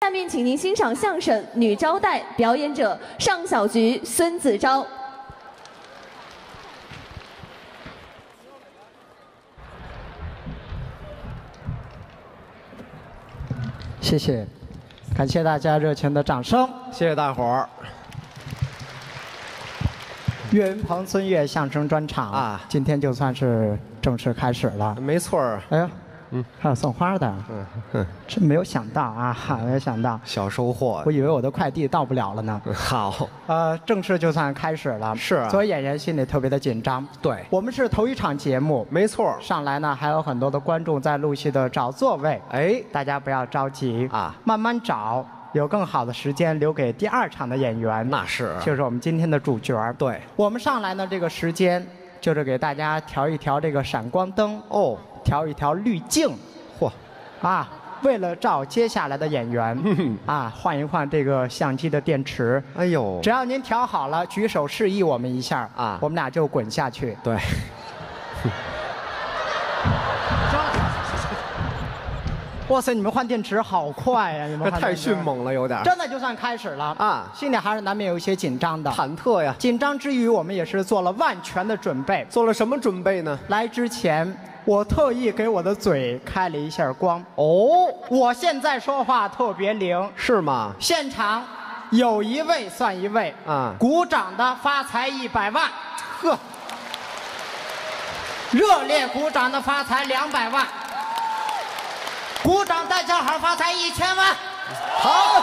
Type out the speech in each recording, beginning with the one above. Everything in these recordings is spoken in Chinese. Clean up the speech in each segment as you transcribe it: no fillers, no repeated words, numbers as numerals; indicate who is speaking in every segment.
Speaker 1: 下面请您欣赏相声《女招待》，表演者上小菊、孙子昭。
Speaker 2: 谢谢，感谢大家热情的掌声，
Speaker 3: 谢谢大伙儿。
Speaker 2: 岳云鹏、孙越相声专场
Speaker 3: 啊，
Speaker 2: 今天就算是正式开始了。
Speaker 3: 没错儿。
Speaker 2: 哎呦，还有送花的，真没有想到啊，没有想到，
Speaker 3: 小收获。
Speaker 2: 我以为我的快递到不了了呢。
Speaker 3: 好，
Speaker 2: 正式就算开始了。
Speaker 3: 是啊，
Speaker 2: 作为演员心里特别的紧张。
Speaker 3: 对，
Speaker 2: 我们是头一场节目，
Speaker 3: 没错。
Speaker 2: 上来呢还有很多的观众在陆续的找座位。
Speaker 3: 哎，
Speaker 2: 大家不要着急
Speaker 3: 啊，
Speaker 2: 慢慢找。有更好的时间留给第二场的演员，
Speaker 3: 那是，
Speaker 2: 就是我们今天的主角。
Speaker 3: 对，
Speaker 2: 我们上来呢，这个时间就是给大家调一调这个闪光灯
Speaker 3: 哦，
Speaker 2: 调一调滤镜，
Speaker 3: 嚯，
Speaker 2: 啊，为了照接下来的演员，啊，换一换这个相机的电池。
Speaker 3: 哎呦，
Speaker 2: 只要您调好了，举手示意我们一下
Speaker 3: 啊，
Speaker 2: 我们俩就滚下去。
Speaker 3: 对。
Speaker 2: 哇塞！你们换电池好快呀！你们
Speaker 3: 这太迅猛了，有点。
Speaker 2: 真的就算开始了啊，心里还是难免有一些紧张的，
Speaker 3: 忐忑呀。
Speaker 2: 紧张之余，我们也是做了万全的准备。
Speaker 3: 做了什么准备呢？
Speaker 2: 来之前，我特意给我的嘴开了一下光。
Speaker 3: 哦，
Speaker 2: 我现在说话特别灵，
Speaker 3: 是吗？
Speaker 2: 现场有一位算一位啊，鼓掌的发财100万，呵，热烈鼓掌的发财200万。鼓掌带叫好发财1000万，好，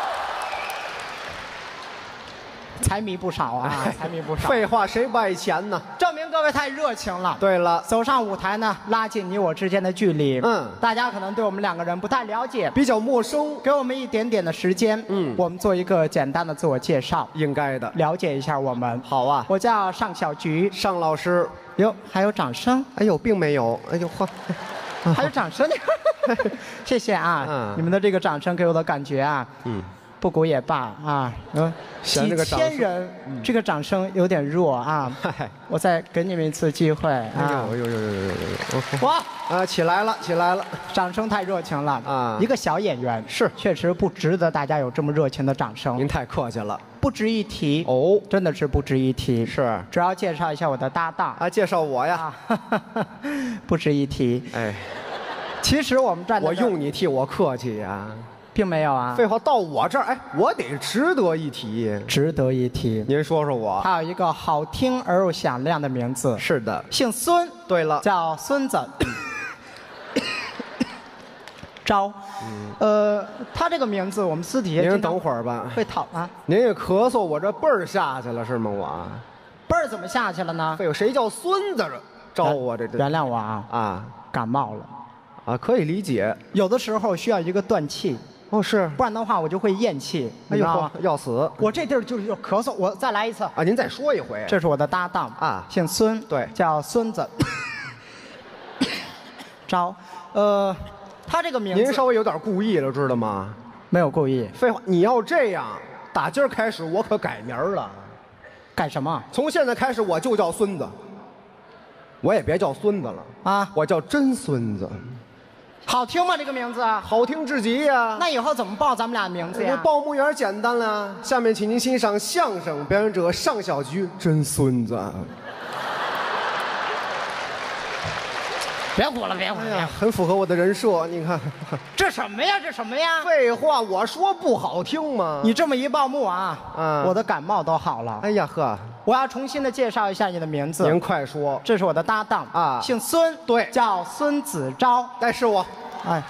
Speaker 2: 财迷不少啊，财迷不少。
Speaker 3: 废话，谁不爱钱呢？
Speaker 2: 证明各位太热情了。
Speaker 3: 对了，
Speaker 2: 走上舞台呢，拉近你我之间的距离。大家可能对我们2个人不太了解，
Speaker 3: 比较陌生，
Speaker 2: 给我们一点点的时间，我们做一个简单的自我介绍，
Speaker 3: 应该的，
Speaker 2: 了解一下我们。
Speaker 3: 好啊，
Speaker 2: 我叫尚小菊，
Speaker 3: 尚老师。
Speaker 2: 哟，还有掌声？
Speaker 3: 哎呦，并没有。哎呦嚯，
Speaker 2: 还有掌声呢。谢谢啊，你们的这个掌声给我的感觉啊，不鼓也罢啊，几千人，这个掌声有点弱啊，我再给你们一次机会啊！
Speaker 3: 哇啊，起来了，起来了！
Speaker 2: 掌声太热情了啊！一个小演员是确实不值得大家有这么热情的掌声。
Speaker 3: 您太客气了，
Speaker 2: 不值一提
Speaker 3: 哦，
Speaker 2: 真的是不值一提。
Speaker 3: 是，
Speaker 2: 主要介绍一下我的搭档
Speaker 3: 啊，介绍我呀，
Speaker 2: 不值一提。
Speaker 3: 哎。
Speaker 2: 其实我们站在
Speaker 3: 我用你替我客气呀，
Speaker 2: 并没有啊。
Speaker 3: 废话，到我这儿，哎，我得值得一提。
Speaker 2: 值得一提。
Speaker 3: 您说说我。
Speaker 2: 他有一个好听而又响亮的名字。
Speaker 3: 是的。
Speaker 2: 姓孙。
Speaker 3: 对了。
Speaker 2: 叫孙子。昭。他这个名字我们私底下。
Speaker 3: 您等会儿吧。
Speaker 2: 会讨啊。
Speaker 3: 您也咳嗽，我这辈儿下去了是吗？我。
Speaker 2: 辈儿怎么下去了呢？
Speaker 3: 废话，谁叫孙子招我这？
Speaker 2: 原谅我啊。
Speaker 3: 啊。
Speaker 2: 感冒了。
Speaker 3: 啊，可以理解，
Speaker 2: 有的时候需要一个断气。
Speaker 3: 哦，是，
Speaker 2: 不然的话我就会咽气，你知道吗？
Speaker 3: 要死！
Speaker 2: 我这地儿就是有咳嗽，我再来一次
Speaker 3: 啊！您再说一回。
Speaker 2: 这是我的搭档
Speaker 3: 啊，
Speaker 2: 姓孙，
Speaker 3: 对，
Speaker 2: 叫孙子。招，他这个名字
Speaker 3: 您稍微有点故意了，知道吗？
Speaker 2: 没有故意。
Speaker 3: 废话，你要这样，打今儿开始我可改名了。
Speaker 2: 改什么？
Speaker 3: 从现在开始我就叫孙子，我也别叫孙子了
Speaker 2: 啊，
Speaker 3: 我叫真孙子。
Speaker 2: 好听吗？这个名字
Speaker 3: 好听至极呀！
Speaker 2: 那以后怎么报咱们俩名字呀？
Speaker 3: 报幕员简单了。下面请您欣赏相声表演者尚小菊，真孙子。
Speaker 2: 别鼓了，别鼓了！
Speaker 3: 哎呀，很符合我的人设，你看。
Speaker 2: 这什么呀？这什么呀？
Speaker 3: 废话，我说不好听吗？
Speaker 2: 你这么一报幕啊，我的感冒都好了。
Speaker 3: 哎呀呵！
Speaker 2: 我要重新的介绍一下你的名字。
Speaker 3: 您快说。
Speaker 2: 这是我的搭档啊，姓孙，
Speaker 3: 对，
Speaker 2: 叫孙子昭。
Speaker 3: 但是我，
Speaker 2: 哎，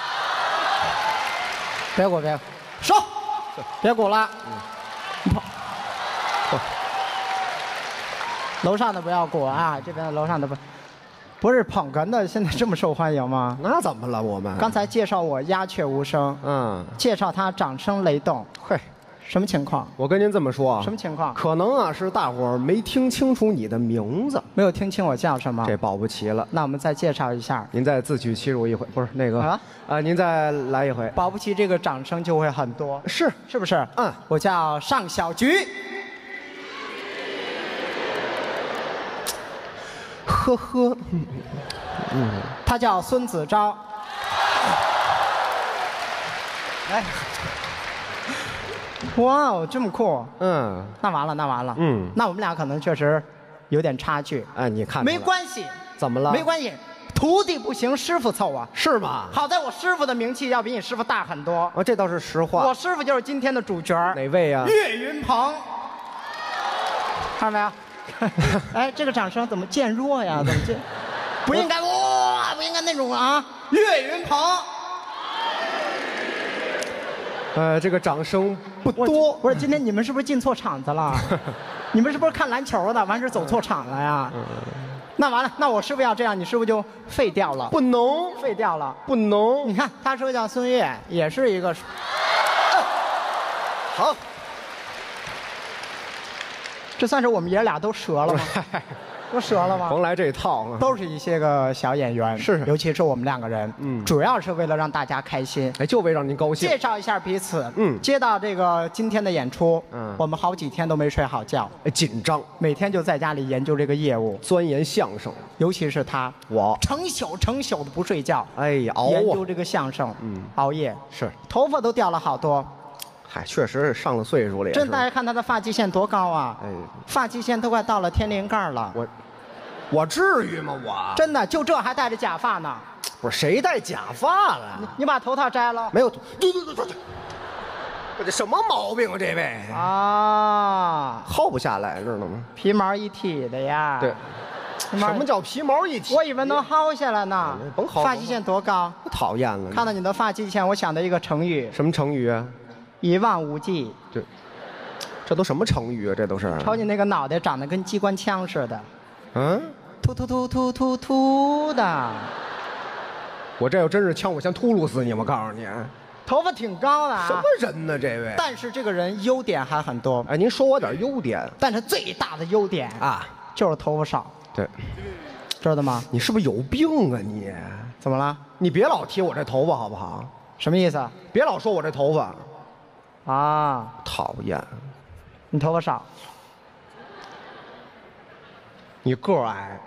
Speaker 2: 别鼓，别鼓，收，别鼓了。楼上的不要鼓啊，这边楼上的不是捧哏的，现在这么受欢迎吗？
Speaker 3: 那怎么了？我们
Speaker 2: 刚才介绍我鸦雀无声，介绍他掌声雷动。
Speaker 3: 嘿。
Speaker 2: 什么情况？
Speaker 3: 我跟您这么说啊，
Speaker 2: 什么情况？
Speaker 3: 可能啊是大伙儿没听清楚你的名字，
Speaker 2: 没有听清我叫什么，
Speaker 3: 这保不齐了。
Speaker 2: 那我们再介绍一下，
Speaker 3: 您再自取其辱一回，不是那个您再来一回，
Speaker 2: 保不齐这个掌声就会很多，
Speaker 3: 是
Speaker 2: 不是？我叫尚小菊，
Speaker 3: 呵呵，
Speaker 2: 他叫孙子昭。 哎，哇哦，这么酷！
Speaker 3: 嗯，
Speaker 2: 那完了，那完了。
Speaker 3: 嗯，
Speaker 2: 那我们俩可能确实有点差距。
Speaker 3: 哎，你看，
Speaker 2: 没关系，
Speaker 3: 怎么了？
Speaker 2: 没关系，徒弟不行，师傅凑啊。
Speaker 3: 是吗？
Speaker 2: 好在我师傅的名气要比你师傅大很多。
Speaker 3: 啊，这倒是实话。
Speaker 2: 我师傅就是今天的主角。
Speaker 3: 哪位呀？
Speaker 2: 岳云鹏。看到没有？哎，这个掌声怎么渐弱呀？怎么渐？不应该哇，不应该那种啊！岳云鹏。
Speaker 3: 这个掌声不多。
Speaker 2: 不是，今天你们是不是进错场子了？你们是不是看篮球的？完事走错场了呀？那完了，那我师傅要这样，你师傅就废掉了。
Speaker 3: 不能
Speaker 2: 废掉了，
Speaker 3: 不能。
Speaker 2: 你看，他师傅叫孙越，也是一个。
Speaker 3: 好，
Speaker 2: 这算是我们爷俩都折了吗？都折了吗？
Speaker 3: 甭来这套了。
Speaker 2: 都是一些个小演员，
Speaker 3: 是，
Speaker 2: 尤其是我们两个人，主要是为了让大家开心，
Speaker 3: 哎，就为让您高兴。
Speaker 2: 介绍一下彼此，接到这个今天的演出，我们好几天都没睡好觉，
Speaker 3: 紧张，
Speaker 2: 每天就在家里研究这个业务，
Speaker 3: 钻研相声，
Speaker 2: 尤其是他，
Speaker 3: 我
Speaker 2: 成宿的不睡觉，
Speaker 3: 哎呀，熬
Speaker 2: 研究这个相声，熬夜
Speaker 3: 是，
Speaker 2: 头发都掉了好多。
Speaker 3: 嗨，确实上了岁数了。
Speaker 2: 真，大家看他的发际线多高啊！
Speaker 3: 哎，
Speaker 2: 发际线都快到了天灵盖了。
Speaker 3: 我至于吗？我
Speaker 2: 真的就这还戴着假发呢。
Speaker 3: 不是谁戴假发了？
Speaker 2: 你把头套摘了？
Speaker 3: 没有。对，我这什么毛病啊？这位
Speaker 2: 啊，
Speaker 3: 薅不下来，知道吗？
Speaker 2: 皮毛一体的呀。
Speaker 3: 对。什么叫皮毛一体？
Speaker 2: 我以为能薅下来呢。
Speaker 3: 甭薅。
Speaker 2: 发际线多高？
Speaker 3: 讨厌了。
Speaker 2: 看到你的发际线，我想到一个成语。
Speaker 3: 什么成语啊？
Speaker 2: 一望无际。
Speaker 3: 对。这都什么成语啊？这都是。
Speaker 2: 瞅你那个脑袋长得跟机关枪似的。
Speaker 3: 嗯。
Speaker 2: 突的。
Speaker 3: 我这要真是枪，我先秃噜死你！我告诉你。
Speaker 2: 头发挺高的啊。
Speaker 3: 什么人呢？这位。
Speaker 2: 但是这个人优点还很多。
Speaker 3: 哎，您说我点优点。
Speaker 2: 但是最大的优点
Speaker 3: 啊，
Speaker 2: 就是头发少。
Speaker 3: 对。
Speaker 2: 知道吗？
Speaker 3: 你是不是有病啊你？
Speaker 2: 怎么了？
Speaker 3: 你别老提我这头发好不好？
Speaker 2: 什么意思？
Speaker 3: 别老说我这头发。
Speaker 2: 啊，
Speaker 3: 讨厌。
Speaker 2: 你头发少。
Speaker 3: 你个儿矮。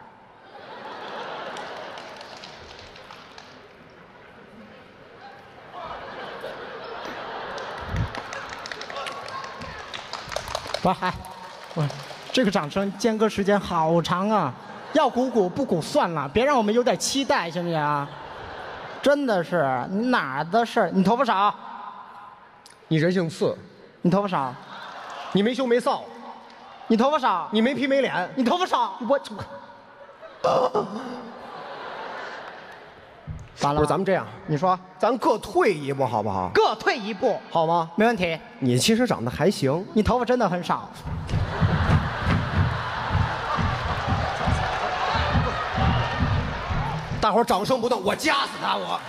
Speaker 2: 不，哎，这个掌声间隔时间好长啊！要鼓不鼓算了，别让我们有点期待，行不行啊？真的是，你哪儿的事儿？你头发少。
Speaker 3: 你人姓次。
Speaker 2: 你头发少。
Speaker 3: 你没羞没臊。
Speaker 2: 你头发少。
Speaker 3: 你没皮没脸。
Speaker 2: 你头发少。我。完了。
Speaker 3: 不是，咱们这样，
Speaker 2: 你说，
Speaker 3: 咱各退一步好不好？
Speaker 2: 各退一步，
Speaker 3: 好吗？
Speaker 2: 没问题。
Speaker 3: 你其实长得还行，
Speaker 2: 你头发真的很少。
Speaker 3: 大伙儿掌声不动，我夹死他！我。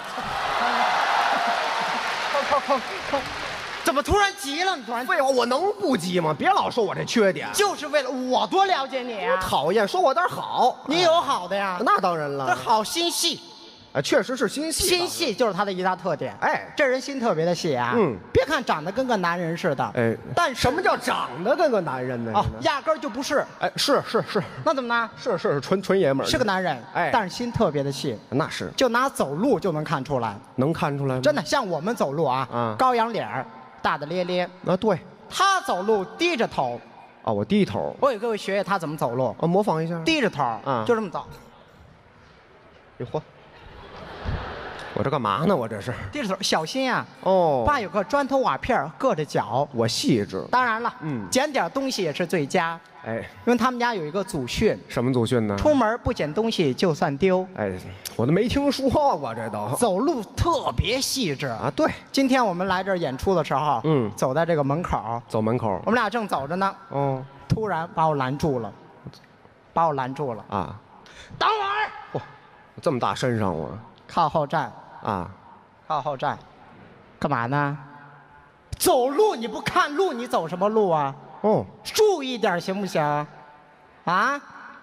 Speaker 2: 怎么突然急了？你突然
Speaker 3: 废话，我能不急吗？别老说我这缺点。
Speaker 2: 就是为了我多了解你啊！
Speaker 3: 讨厌，说我点好。
Speaker 2: 你有好的呀？
Speaker 3: 那当然了。
Speaker 2: 这好心细。
Speaker 3: 确实是心细。
Speaker 2: 心细就是他的一大特点。
Speaker 3: 哎，
Speaker 2: 这人心特别的细啊。别看长得跟个男人似的。
Speaker 3: 哎，
Speaker 2: 但
Speaker 3: 什么叫长得跟个男人呢？
Speaker 2: 哦，压根儿就不是。
Speaker 3: 哎，是。
Speaker 2: 那怎么呢？
Speaker 3: 是纯爷们儿。
Speaker 2: 是个男人。
Speaker 3: 哎，
Speaker 2: 但是心特别的细。
Speaker 3: 那是。
Speaker 2: 就拿走路就能看出来。
Speaker 3: 能看出来吗？
Speaker 2: 真的，像我们走路啊，高扬脸儿，大大咧咧。
Speaker 3: 啊，对。
Speaker 2: 他走路低着头。
Speaker 3: 哦，我低头。
Speaker 2: 我给各位学学他怎么走路。
Speaker 3: 模仿一下。
Speaker 2: 低着头，就这么走。
Speaker 3: 哟嚯！我这干嘛呢？我这是
Speaker 2: 低着头，小心啊！
Speaker 3: 哦，
Speaker 2: 爸有个砖头瓦片硌着脚，
Speaker 3: 我细致。
Speaker 2: 当然了，捡点东西也是最佳。哎，因为他们家有一个祖训。
Speaker 3: 什么祖训呢？
Speaker 2: 出门不捡东西就算丢。
Speaker 3: 哎，我都没听说过这都。
Speaker 2: 走路特别细致
Speaker 3: 啊！对，
Speaker 2: 今天我们来这儿演出的时候，走在这个门口，
Speaker 3: 走门口，
Speaker 2: 我们俩正走着呢，突然把我拦住了，啊！等会儿！
Speaker 3: 嚯，这么大身上我。
Speaker 2: 靠后站。
Speaker 3: 啊，
Speaker 2: 靠后站，干嘛呢？走路你不看路，你走什么路啊？
Speaker 3: 哦，
Speaker 2: 注意点行不行？啊？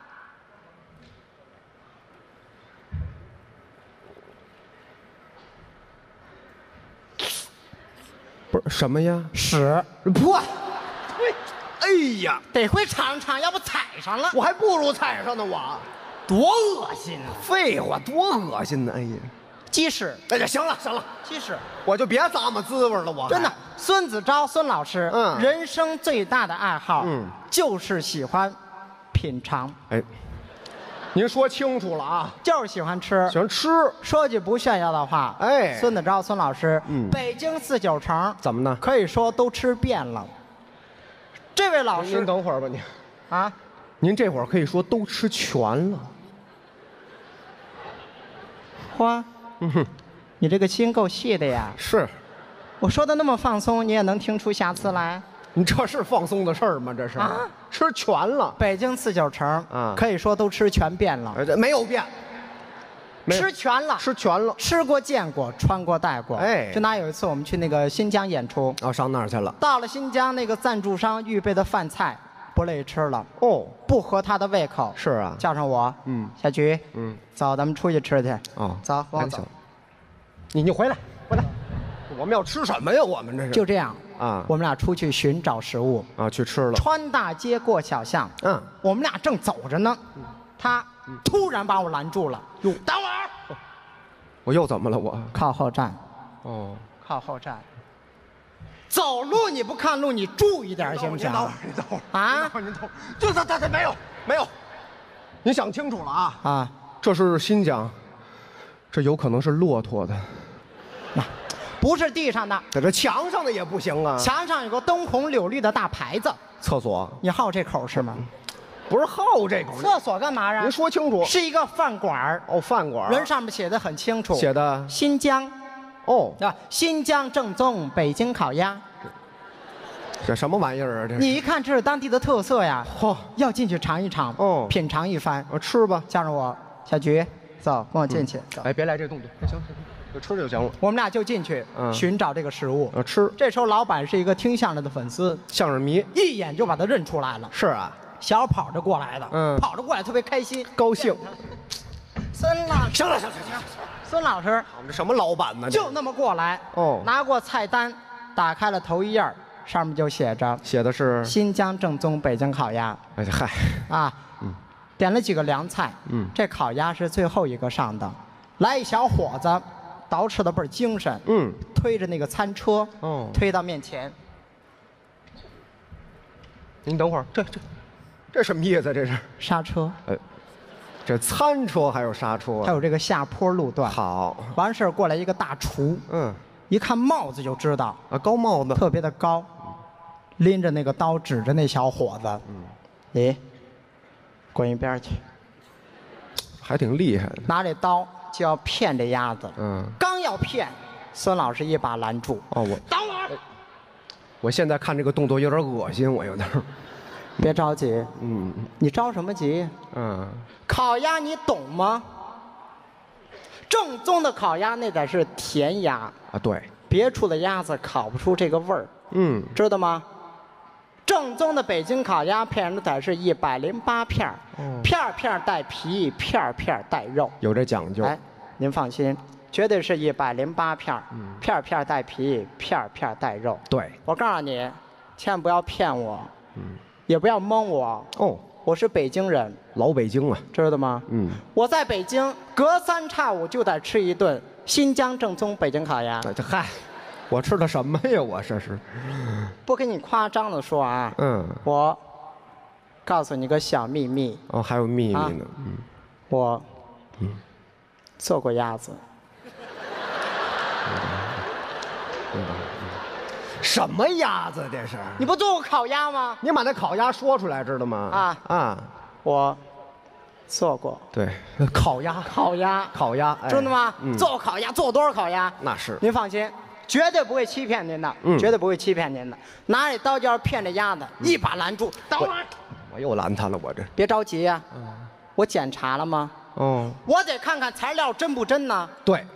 Speaker 3: 不是什么呀？
Speaker 2: 屎！
Speaker 3: 不，哎呀，
Speaker 2: 得会尝尝，要不踩上了，
Speaker 3: 我还不如踩上呢，我。
Speaker 2: 多恶心啊！
Speaker 3: 废话，多恶心呢！哎呀，
Speaker 2: 鸡屎。
Speaker 3: 哎呀，行了行了，
Speaker 2: 鸡屎，
Speaker 3: 我就别咂摸滋味了，我
Speaker 2: 真的。孙子钊孙老师，人生最大的爱好，就是喜欢品尝。
Speaker 3: 哎，您说清楚了啊，
Speaker 2: 就是喜欢吃，
Speaker 3: 喜欢吃。
Speaker 2: 说句不炫耀的话，哎，孙子钊孙老师，北京4、9城
Speaker 3: 怎么呢？
Speaker 2: 可以说都吃遍了。这位老师，
Speaker 3: 您等会儿吧，您
Speaker 2: 啊，
Speaker 3: 您这会儿可以说都吃全了。
Speaker 2: 花，你这个心够细的呀。
Speaker 3: 是，
Speaker 2: 我说的那么放松，你也能听出瑕疵来？
Speaker 3: 你这是放松的事儿吗？这是啊，吃全了。
Speaker 2: 北京4、9城啊，可以说都吃全遍了。
Speaker 3: 没有变，
Speaker 2: 吃全了，
Speaker 3: 吃全了，
Speaker 2: 吃过见过，穿过戴过。
Speaker 3: 哎，
Speaker 2: 就拿有一次我们去那个新疆演出，
Speaker 3: 上那儿去了。到
Speaker 2: 了新疆，那个赞助商预备的饭菜不乐意吃了，不合他的胃口。
Speaker 3: 是啊，
Speaker 2: 叫上我，小菊，走，咱们出去吃去。走，跟我走。
Speaker 3: 你回来，回来。我们要吃什么呀？我们这是
Speaker 2: 就这样啊。我们俩出去寻找食物
Speaker 3: 啊，去吃了。
Speaker 2: 穿大街过小巷，我们俩正走着呢，他突然把我拦住了。哟，等会儿！
Speaker 3: 我又怎么了？我
Speaker 2: 靠后站。靠后站。走路你不看路，你注意点行不行？
Speaker 3: 你等会儿啊！您等会儿，就这没有，您想清楚了啊！这是新疆，这有可能是骆驼的。
Speaker 2: 不是地上的，
Speaker 3: 在这墙上的也不行啊。
Speaker 2: 墙上有个灯红柳绿的大牌子。
Speaker 3: 厕所，
Speaker 2: 你好这口是吗？
Speaker 3: 不是好这口。
Speaker 2: 厕所干嘛呀？
Speaker 3: 您说清楚。
Speaker 2: 是一个饭馆。饭馆。人上面写的很清楚。
Speaker 3: 写的
Speaker 2: 新疆。新疆正宗北京烤鸭。
Speaker 3: 这什么玩意儿啊？这
Speaker 2: 你一看这是当地的特色呀。要进去尝一尝。品尝一番。
Speaker 3: 吃吧。
Speaker 2: 叫上我，小菊，走，跟我进去。
Speaker 3: 哎，别来这动作。行。就吃就行了。
Speaker 2: 我们俩就进去寻找这个食物。
Speaker 3: 吃。
Speaker 2: 这时候老板是一个听相声的粉丝，
Speaker 3: 相声迷，
Speaker 2: 一眼就把他认出来了。
Speaker 3: 是啊，
Speaker 2: 小跑着过来的。跑着过来特别开心，
Speaker 3: 高兴。
Speaker 2: 孙老师，行了。孙老师，
Speaker 3: 我们这什么老板呢？
Speaker 2: 就那么过来。拿过菜单，打开了头一页，上面就写的是新疆正宗北京烤鸭。
Speaker 3: 哎嗨，
Speaker 2: 啊，点了几个凉菜。这烤鸭是最后一个上的，来一小伙子。捯饬的倍儿精神，推着那个餐车，推到面前。
Speaker 3: 您等会儿，这什么意思？这是
Speaker 2: 刹车。
Speaker 3: 这餐车还有刹车，
Speaker 2: 还有这个下坡路段。
Speaker 3: 好，
Speaker 2: 完事儿过来一个大厨，一看帽子就知道
Speaker 3: 高帽子，
Speaker 2: 特别的高，拎着那个刀指着那小伙子，你滚一边去，
Speaker 3: 还挺厉害的，
Speaker 2: 拿这刀。就要骗这鸭子，刚要骗，孙老师一把拦住。
Speaker 3: 我
Speaker 2: 等会儿，
Speaker 3: 我现在看这个动作有点恶心，我有点。
Speaker 2: 别着急，你着什么急？烤鸭你懂吗？正宗的烤鸭那得是甜鸭
Speaker 3: 啊，对，
Speaker 2: 别处的鸭子烤不出这个味儿，知道吗？正宗的北京烤鸭片的得是108片，片片带皮，片片带肉，
Speaker 3: 有这讲究。
Speaker 2: 哎，您放心，绝对是108片，片片带皮，片片带肉。
Speaker 3: 对，
Speaker 2: 我告诉你，千万不要骗我，也不要蒙我。我是北京人，
Speaker 3: 老北京啊，
Speaker 2: 知道吗？我在北京隔3差5就得吃一顿新疆正宗北京烤鸭。
Speaker 3: 嗨。我吃的什么呀？我这是，
Speaker 2: 不跟你夸张的说啊，我告诉你个小秘密。
Speaker 3: 还有秘密呢。
Speaker 2: 我做过鸭子。
Speaker 3: 什么鸭子这是？
Speaker 2: 你不做过烤鸭吗？
Speaker 3: 你把那烤鸭说出来，知道吗？
Speaker 2: 我做过。
Speaker 3: 对，烤鸭，
Speaker 2: 知道吗？做烤鸭，做多少烤鸭？
Speaker 3: 那是。
Speaker 2: 您放心。绝对不会欺骗您的，绝对不会欺骗您的。拿着刀就要骗这鸭子，一把拦住。等会儿，
Speaker 3: 我又拦他了，我这。
Speaker 2: 别着急呀，我检查了吗？我得看看材料真不真呢。
Speaker 3: 对。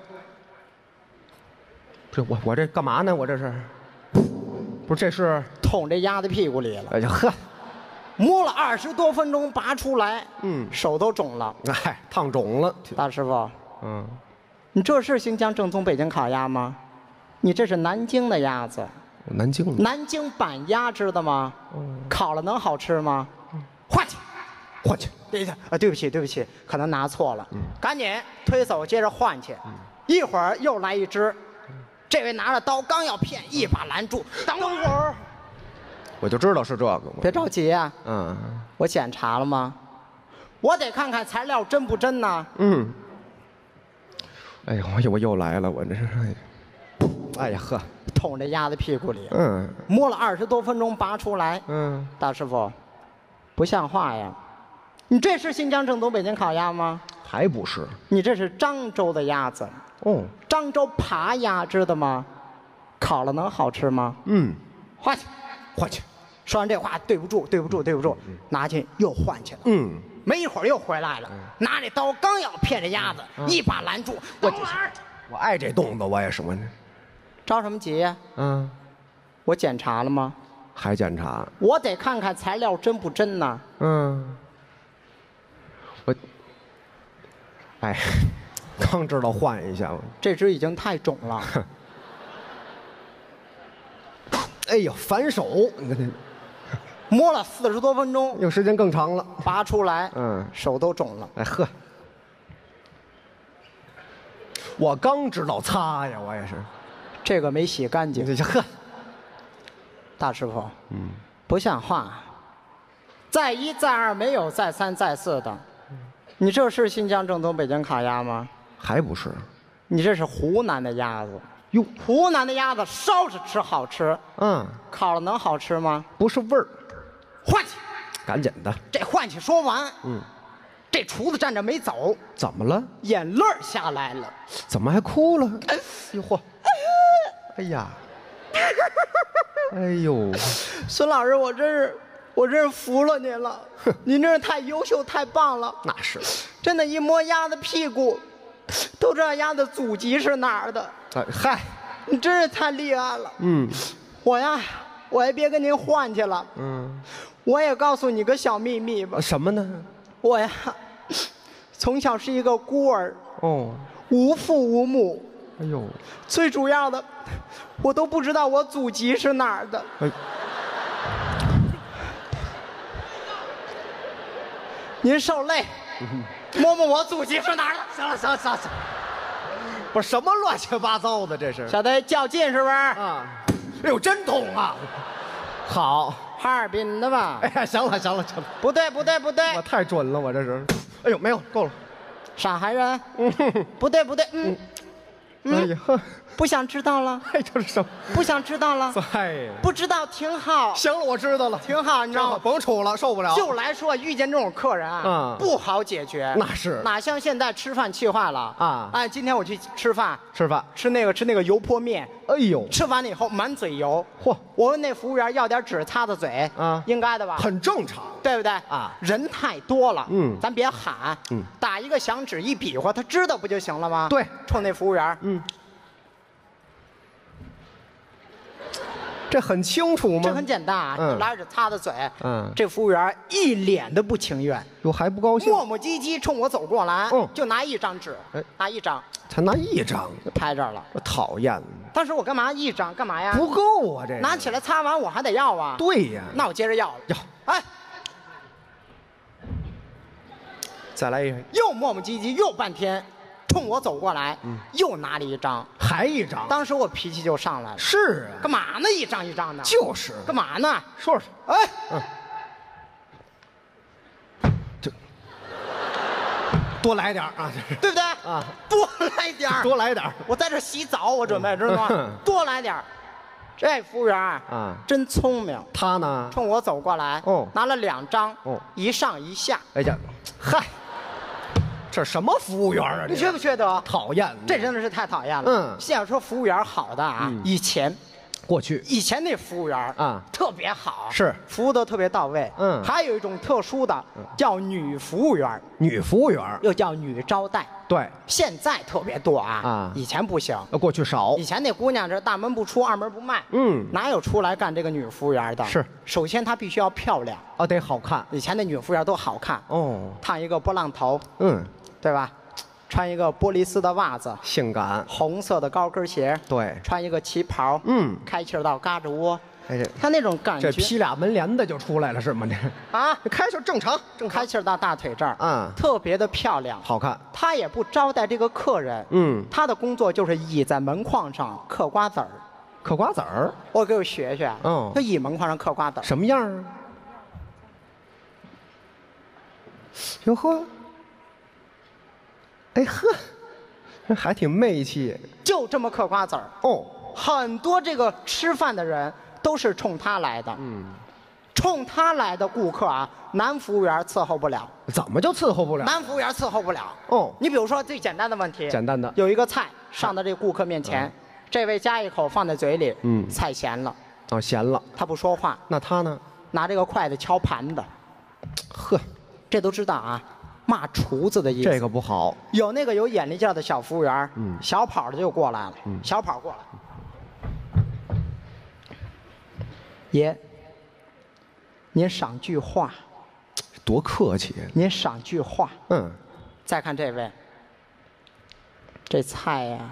Speaker 3: 这我这干嘛呢？我这是，不是这是
Speaker 2: 捅这鸭子屁股里了。
Speaker 3: 哎呀呵，
Speaker 2: 摸了20多分钟，拔出来，手都肿了。
Speaker 3: 哎，烫肿了。
Speaker 2: 大师傅，你这是新疆正宗北京烤鸭吗？你这是南京的鸭子，
Speaker 3: 南
Speaker 2: 京板鸭知道吗？烤了能好吃吗？换去。对不起，可能拿错了。赶紧推走，接着换去。 一会儿又来一只，这位拿着刀刚要骗，一把拦住，等会儿。
Speaker 3: 我就知道是这个。
Speaker 2: 别着急啊，我检查了吗？我得看看材料真不真呢。
Speaker 3: 哎呀，我又来了，我这是。哎呀呵，
Speaker 2: 捅这鸭子屁股里。摸了20多分钟，拔出来。大师傅，不像话呀！你这是新疆正宗北京烤鸭吗？
Speaker 3: 还不是。
Speaker 2: 你这是漳州的鸭子。漳州扒鸭知道吗？烤了能好吃吗？换去，换去。说完这话，对不住，对不住，对不住，拿去又换去了。没一会儿又回来了，拿这刀刚要骗这鸭子，一把拦住。
Speaker 3: 我爱这动作，我也是我呢。
Speaker 2: 着什么急呀？我检查了吗？
Speaker 3: 还检查？
Speaker 2: 我得看看材料真不真呢。
Speaker 3: 我，哎，刚知道换一下。
Speaker 2: 这只已经太肿了。
Speaker 3: 哎呦，反手！你看这，
Speaker 2: 摸了40多分钟，
Speaker 3: 有时间更长了。
Speaker 2: 拔出来，手都肿了。
Speaker 3: 哎呵，我刚知道擦呀，我也是。
Speaker 2: 这个没洗干净。
Speaker 3: 呵，
Speaker 2: 大师傅，不像话。再一再二没有再三再四的，你这是新疆正宗北京烤鸭吗？
Speaker 3: 还不是。
Speaker 2: 你这是湖南的鸭子。
Speaker 3: 哟，
Speaker 2: 湖南的鸭子烧着吃好吃，烤了能好吃吗？
Speaker 3: 不是味儿。
Speaker 2: 换去，
Speaker 3: 赶紧的。
Speaker 2: 这换去说完，这厨子站着没走。
Speaker 3: 怎么了？
Speaker 2: 眼泪下来了。
Speaker 3: 怎么还哭了？哟嚯！哎呀！哎呦，
Speaker 2: 孙老师，我真是服了您了，您真是太优秀太棒了。
Speaker 3: 那是，
Speaker 2: 真的，一摸鸭子屁股，都知道鸭子祖籍是哪儿的。
Speaker 3: 嗨，
Speaker 2: 你真是太厉害了。我也别跟您换去了。我也告诉你个小秘密吧。
Speaker 3: 什么呢？
Speaker 2: 我呀，从小是一个孤儿。无父无母。
Speaker 3: 哎呦，
Speaker 2: 最主要的，我都不知道我祖籍是哪儿的。您受累，摸摸我祖籍是哪儿的。行了，行了，行了，行了。
Speaker 3: 不是什么乱七八糟的，这是。
Speaker 2: 小子较劲是不是？
Speaker 3: 哎呦，真痛啊！好，
Speaker 2: 哈尔滨的吧？
Speaker 3: 哎呀，行了，行了，行了。
Speaker 2: 不对，不对，不对。
Speaker 3: 我太准了，我这是。哎呦，没有，够了。
Speaker 2: 上海人。不对，不对。
Speaker 3: 哎呀，
Speaker 2: 不想知道了。
Speaker 3: 哎，这是什么？
Speaker 2: 不想知道了。
Speaker 3: 哎，
Speaker 2: 不知道挺好。
Speaker 3: 行了，我知道了，
Speaker 2: 挺好，你知道吗？
Speaker 3: 甭处了，受不了。
Speaker 2: 就来说，遇见这种客人啊，不好解决。
Speaker 3: 那是。
Speaker 2: 哪像现在吃饭气坏了啊！哎，今天我去吃饭，吃那个油泼面。
Speaker 3: 哎呦，
Speaker 2: 吃完了以后满嘴油。
Speaker 3: 嚯！
Speaker 2: 我问那服务员要点纸擦擦嘴。应该的吧？
Speaker 3: 很正常，
Speaker 2: 对不对？人太多了，咱别喊，打一个响指一比划，他知道不就行了吗？
Speaker 3: 对，
Speaker 2: 冲那服务员，
Speaker 3: 这很清楚吗？
Speaker 2: 这很简单啊，拿着擦擦嘴。这服务员一脸的不情愿，
Speaker 3: 哟，还不高兴，
Speaker 2: 磨磨唧唧冲我走过来，就拿一张纸，拿一张，
Speaker 3: 才拿一张，
Speaker 2: 拍这儿了。
Speaker 3: 我讨厌。
Speaker 2: 当时我干嘛一张？干嘛呀？
Speaker 3: 不够啊，这
Speaker 2: 拿起来擦完我还得要啊。
Speaker 3: 对呀，
Speaker 2: 那我接着要了。
Speaker 3: 要，
Speaker 2: 哎，
Speaker 3: 再来一个，
Speaker 2: 又磨磨唧唧，又半天。冲我走过来，又拿了一张，
Speaker 3: 还一张。
Speaker 2: 当时我脾气就上来了。
Speaker 3: 是啊，
Speaker 2: 干嘛呢？一张一张的。
Speaker 3: 就是。
Speaker 2: 干嘛呢？
Speaker 3: 说说。
Speaker 2: 哎，
Speaker 3: 这多来点啊，
Speaker 2: 对不对？啊，多来点，
Speaker 3: 多来点。
Speaker 2: 我在这洗澡，我准备知道吗？多来点。这服务员啊，真聪明。
Speaker 3: 他呢，
Speaker 2: 冲我走过来，拿了2张，一上一下。
Speaker 3: 哎呀，嗨。这什么服务员啊？
Speaker 2: 你缺不缺德？
Speaker 3: 讨厌，
Speaker 2: 这真的是太讨厌了。现在说服务员好的啊，以前，以前那服务员啊特别好，
Speaker 3: 是
Speaker 2: 服务都特别到位。还有一种特殊的叫女服务员，
Speaker 3: 女服务员
Speaker 2: 又叫女招待。
Speaker 3: 对，
Speaker 2: 现在特别多啊，以前不行，
Speaker 3: 过去少。
Speaker 2: 以前那姑娘这大门不出二门不迈，哪有出来干这个女服务员的？
Speaker 3: 是，
Speaker 2: 首先她必须要漂亮，
Speaker 3: 得好看。
Speaker 2: 以前那女服务员都好看烫一个波浪头，对吧？穿一个玻璃丝的袜子，
Speaker 3: 性感；
Speaker 2: 红色的高跟鞋，
Speaker 3: 对；
Speaker 2: 穿一个旗袍，开气到嘎吱窝，
Speaker 3: 哎，这
Speaker 2: 他那种感觉，
Speaker 3: 这劈俩门帘子就出来了是吗？这啊，开气正常，
Speaker 2: 开气到大腿这儿，
Speaker 3: 啊，
Speaker 2: 特别的漂亮，
Speaker 3: 好看。
Speaker 2: 他也不招待这个客人，他的工作就是倚在门框上嗑瓜子儿。
Speaker 3: 嗑瓜子儿？
Speaker 2: 我给我学学。他倚门框上嗑瓜子儿，
Speaker 3: 什么样啊？哟呵，哎呵，还挺媚气。
Speaker 2: 就这么嗑瓜子儿。哦。很多这个吃饭的人都是冲他来的，冲他来的顾客啊，男服务员伺候不了。
Speaker 3: 怎么就伺候不了？
Speaker 2: 男服务员伺候不了。
Speaker 3: 哦，
Speaker 2: 你比如说最简单的问题，
Speaker 3: 简单的，
Speaker 2: 有一个菜上到这个顾客面前，这位夹一口放在嘴里，菜咸了，
Speaker 3: 哦，咸了，
Speaker 2: 他不说话，
Speaker 3: 那他呢？
Speaker 2: 拿这个筷子敲盘子，呵，这都知道啊。骂厨子的意思，
Speaker 3: 这个不好。
Speaker 2: 有那个有眼力劲的小服务员，小跑的就过来了，小跑过来。爷，您赏句话。
Speaker 3: 多客气。
Speaker 2: 您赏句话。再看这位，这菜呀，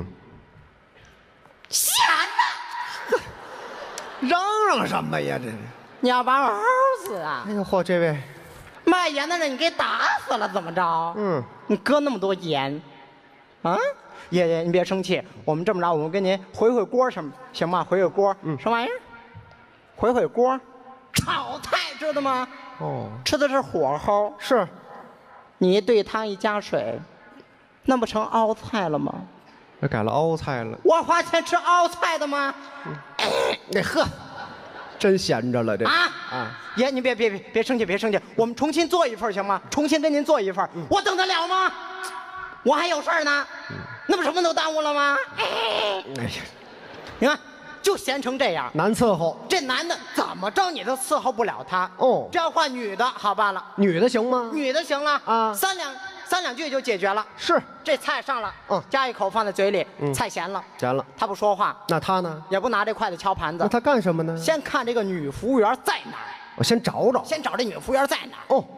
Speaker 2: 咸呐！
Speaker 3: 嚷嚷什么呀？这是。
Speaker 2: 你要把我齁死啊！
Speaker 3: 哎呦嚯，这位。
Speaker 2: 卖盐的人，你给打死了怎么着？你搁那么多盐，啊，爷，你别生气，我们这么着，我们给您回锅什么行吗？回锅，什么玩意儿？回锅，炒菜知道吗？哦，吃的是火候。
Speaker 3: 是，
Speaker 2: 你一兑汤一加水，那不成凹菜了吗？
Speaker 3: 那改了凹菜了。
Speaker 2: 我花钱吃凹菜的吗？
Speaker 3: 那呵。真闲着了这
Speaker 2: 爷，你别生气，别生气，我们重新做一份行吗？重新给您做一份，我等得了吗？我还有事儿呢，那不什么都耽误了吗？哎呀，你看，就闲成这样，
Speaker 3: 难伺候。
Speaker 2: 这男的怎么着你都伺候不了他。哦，这要换女的好办了。
Speaker 3: 女的行吗？
Speaker 2: 女的行了啊，三两句就解决了。是，这菜上了，夹一口放在嘴里，菜咸了，
Speaker 3: 咸了，
Speaker 2: 他不说话，
Speaker 3: 那他呢？
Speaker 2: 也不拿这筷子敲盘子，
Speaker 3: 那他干什么呢？
Speaker 2: 先看这个女服务员在哪儿，
Speaker 3: 我先找找，
Speaker 2: 先找这女服务员在哪儿。哦，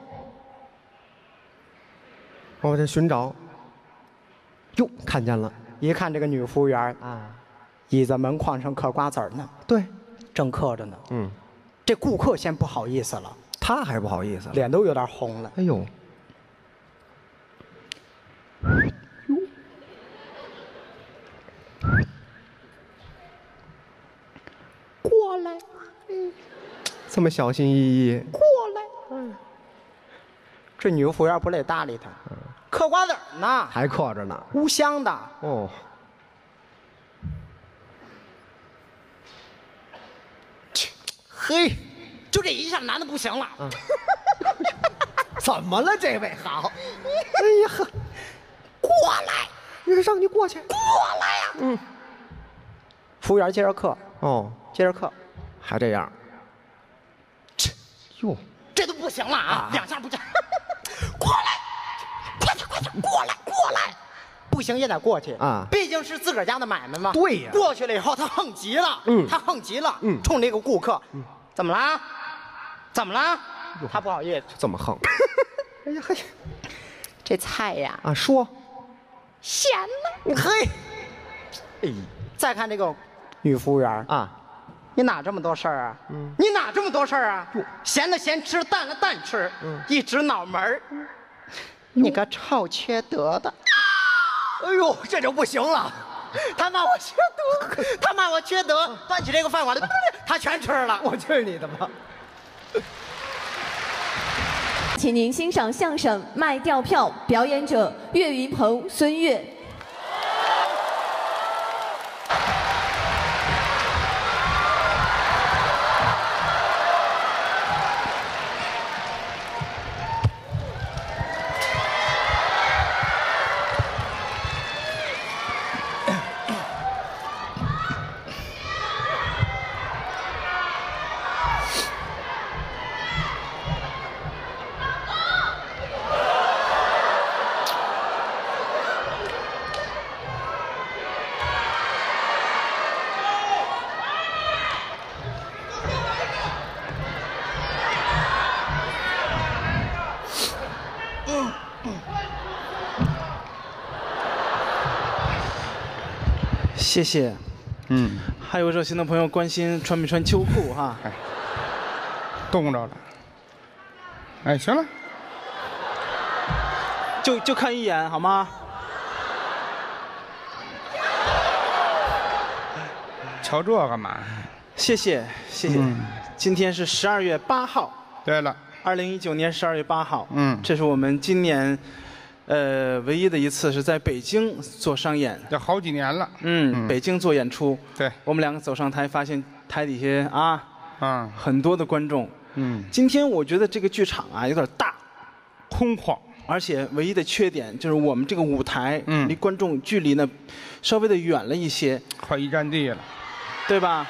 Speaker 3: 我这寻找，哟，看见了，
Speaker 2: 一看这个女服务员倚在门框上嗑瓜子呢。对，正嗑着呢。这顾客先不好意思了，
Speaker 3: 他还不好意思，
Speaker 2: 脸都有点红了。哎呦。过来，
Speaker 3: 这么小心翼翼。
Speaker 2: 过来，这女服务员不得搭理他，嗑瓜子呢，
Speaker 3: 还嗑着呢，
Speaker 2: 无香的。哦，嘿，就这一下，男的不行了。
Speaker 3: 怎么了，这位？好，哎呀呵，
Speaker 2: 过来，
Speaker 3: 让你过去，
Speaker 2: 过来呀。服务员接着嗑。哦，接着嗑，
Speaker 3: 还这样。
Speaker 2: 哟，这都不行了啊！两下不行，过来，快点，过来！不行也得过去啊，毕竟是自个儿家的买卖嘛。对呀。过去了以后，他横极了，他横极了，冲这个顾客，怎么了？他不好意思，
Speaker 3: 这么横。哎呀嘿，
Speaker 2: 这菜呀
Speaker 3: 啊，说
Speaker 2: 咸了。嘿，哎，再看这个女服务员啊，你哪这么多事儿啊？你哪这么多事儿啊？咸的咸吃，淡的淡吃，一直脑门儿。你个臭缺德的！
Speaker 3: 哎呦，这就不行了。
Speaker 2: 他骂我缺德，端起这个饭碗，他全吃了。
Speaker 3: 我去你的吧！
Speaker 1: 请您欣赏相声《卖吊票》，表演者岳云鹏、孙越。
Speaker 2: 谢谢。
Speaker 4: 还有热心的朋友关心穿没穿秋裤哈。
Speaker 5: 哎，冻着了。哎，行了，
Speaker 4: 就看一眼好吗？
Speaker 5: 瞧这干嘛？
Speaker 4: 谢谢。今天是12月8号。
Speaker 5: 对了
Speaker 4: ，2019年12月8号。
Speaker 5: 这
Speaker 4: 是我们今年，唯一的一次是在北京做商演。
Speaker 5: 这好几年了。
Speaker 4: 北京做演出。
Speaker 5: 对，
Speaker 4: 我们两个走上台，发现台底下很多的观众。今天我觉得这个剧场啊有点大，
Speaker 5: 空旷，
Speaker 4: 而且唯一的缺点就是我们这个舞台离观众距离呢稍微的远了一些，
Speaker 5: 快一站地了，
Speaker 4: 对吧？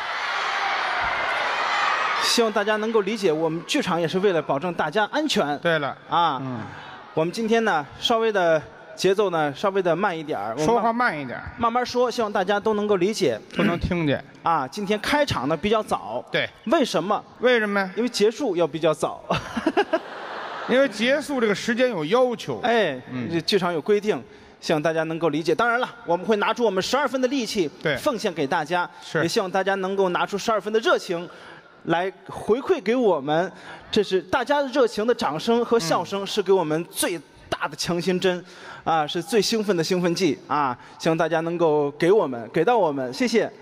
Speaker 4: 希望大家能够理解，我们剧场也是为了保证大家安全。
Speaker 5: 对了
Speaker 4: 我们今天呢稍微的节奏呢稍微的慢一点，
Speaker 5: 说话慢一点，
Speaker 4: 慢慢说，希望大家都能够理解，
Speaker 5: 都能听见。
Speaker 4: 今天开场呢比较早。
Speaker 5: 对，
Speaker 4: 为什么？
Speaker 5: 为什么呀？
Speaker 4: 因为结束要比较早。
Speaker 5: 因为结束这个时间有要求。
Speaker 4: 哎，这剧场有规定，希望大家能够理解。当然了，我们会拿出我们12分的力气，奉献给大家。也希望大家能够拿出12分的热情，来回馈给我们。这是大家的热情的掌声和笑声，是给我们最大的强心针，是最兴奋的兴奋剂啊！希望大家能够给到我们，谢谢。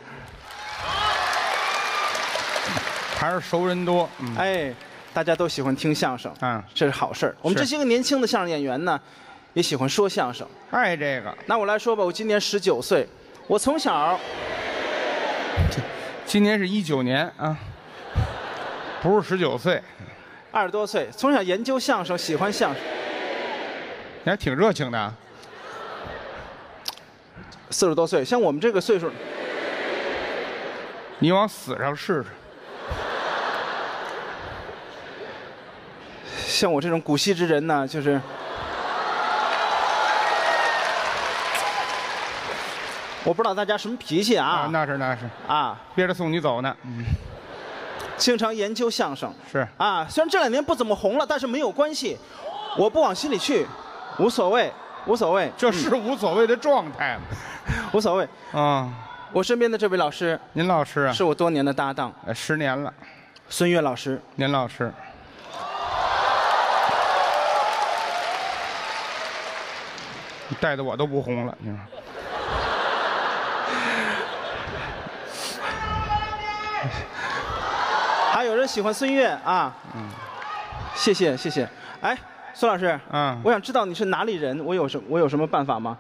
Speaker 5: 还是熟人多，
Speaker 4: 哎。大家都喜欢听相声，这是好事儿。我们这些个年轻的相声演员呢，也喜欢说相声，
Speaker 5: 爱这个。
Speaker 4: 那我来说吧，我今年19岁，我从小，
Speaker 5: 今年是19年啊，不是19岁
Speaker 4: ，20多岁，从小研究相声，喜欢相声。
Speaker 5: 你还挺热情的。
Speaker 4: 40多岁，像我们这个岁数，
Speaker 5: 你往死上试试。
Speaker 4: 像我这种古稀之人呢，就是我不知道大家什么脾气啊。
Speaker 5: 那是憋着送你走呢。
Speaker 4: 经常研究相声。
Speaker 5: 是
Speaker 4: 虽然这2年不怎么红了，但是没有关系，我不往心里去，无所谓。
Speaker 5: 这是无所谓的状态吗？
Speaker 4: 无所谓。我身边的这位老师，
Speaker 5: 您老师啊，
Speaker 4: 是我多年的搭档
Speaker 5: ，10年了。
Speaker 4: 孙越老师，
Speaker 5: 您老师。带的我都不红了，你说。
Speaker 4: 还有人喜欢孙越啊？谢谢。哎，孙老师，我想知道你是哪里人，我有什么办法吗？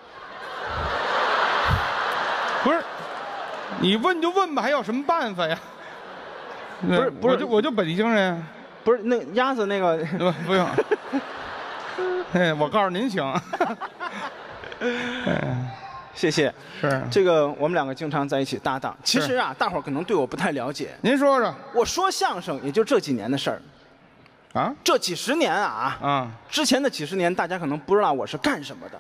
Speaker 5: 不是，你问就问吧，还有什么办法呀？
Speaker 4: 不是，
Speaker 5: 我就北京人。
Speaker 4: 不是那鸭子那个，
Speaker 5: 不用。我告诉您行。
Speaker 4: 谢谢。
Speaker 5: 是
Speaker 4: 这个，我们2个经常在一起搭档。其实大伙儿可能对我不太了解。
Speaker 5: 您说说。
Speaker 4: 我说相声也就这几年的事儿。这几十年啊。之前的几十年，大家可能不知道我是干什么的。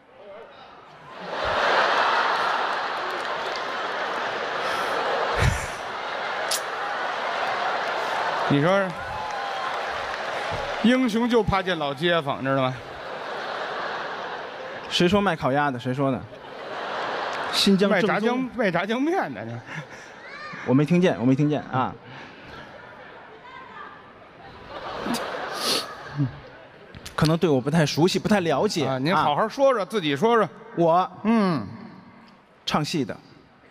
Speaker 5: 你说。英雄就怕见老街坊，知道吗？
Speaker 4: 谁说卖烤鸭的？谁说的？新疆
Speaker 5: 卖炸酱面的，
Speaker 4: 我没听见啊。可能对我不太熟悉，不太了解。
Speaker 5: 您好好说说，自己说说。
Speaker 4: 我唱戏的。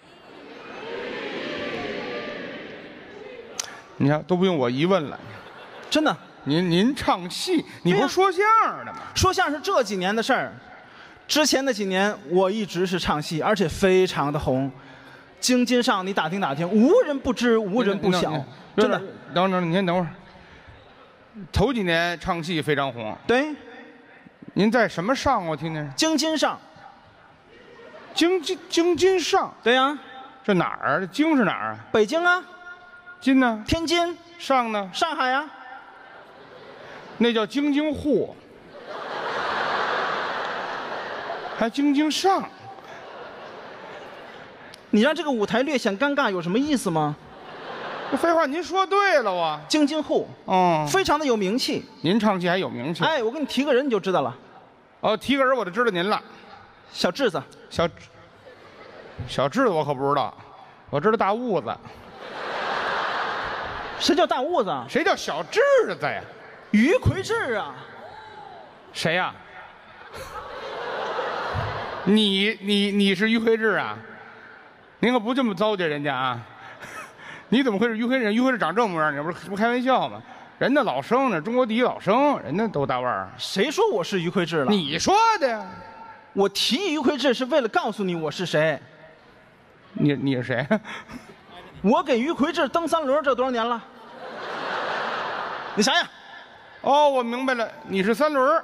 Speaker 5: 你看都不用我一问了，
Speaker 4: 真的。
Speaker 5: 您唱戏，你不是说相声的吗？
Speaker 4: 说相声这几年的事儿，之前的几年我一直是唱戏，而且非常的红，京津上你打听打听，无人不知，无人不晓。真的。
Speaker 5: 等会儿，您等会儿。头几年唱戏非常红。
Speaker 4: 对。
Speaker 5: 您在什么上？我听听。
Speaker 4: 京津上。
Speaker 5: 京津上。
Speaker 4: 对呀。
Speaker 5: 这哪儿？京是哪儿啊？
Speaker 4: 北京啊。
Speaker 5: 津呢？
Speaker 4: 天津。
Speaker 5: 上呢？
Speaker 4: 上海啊。
Speaker 5: 那叫京津沪，还京津上。
Speaker 4: 你让这个舞台略显尴尬，有什么意思吗？
Speaker 5: 废话，您说对了啊。
Speaker 4: 京津沪，非常的有名气。
Speaker 5: 您唱戏还有名气？
Speaker 4: 哎，我给你提个人你就知道了。
Speaker 5: 提个人我就知道您了。
Speaker 4: 小智子。
Speaker 5: 小智子我可不知道， 我知道大痦子。
Speaker 4: 谁叫大痦子？
Speaker 5: 谁叫小智子呀？
Speaker 4: 于魁智啊。
Speaker 5: 谁呀？你是于魁智啊？您可不这么糟践人家啊！你怎么会是于魁智？于魁智长这模样，你不开玩笑吗？人家老生呢，中国第一老生，人家都大腕儿。
Speaker 4: 谁说我是于魁智了？
Speaker 5: 你说的呀。
Speaker 4: 我提于魁智是为了告诉你我是谁。
Speaker 5: 你是谁？
Speaker 4: 我给于魁智蹬3轮，这多少年了？你想想。
Speaker 5: 哦，我明白了，你是3轮。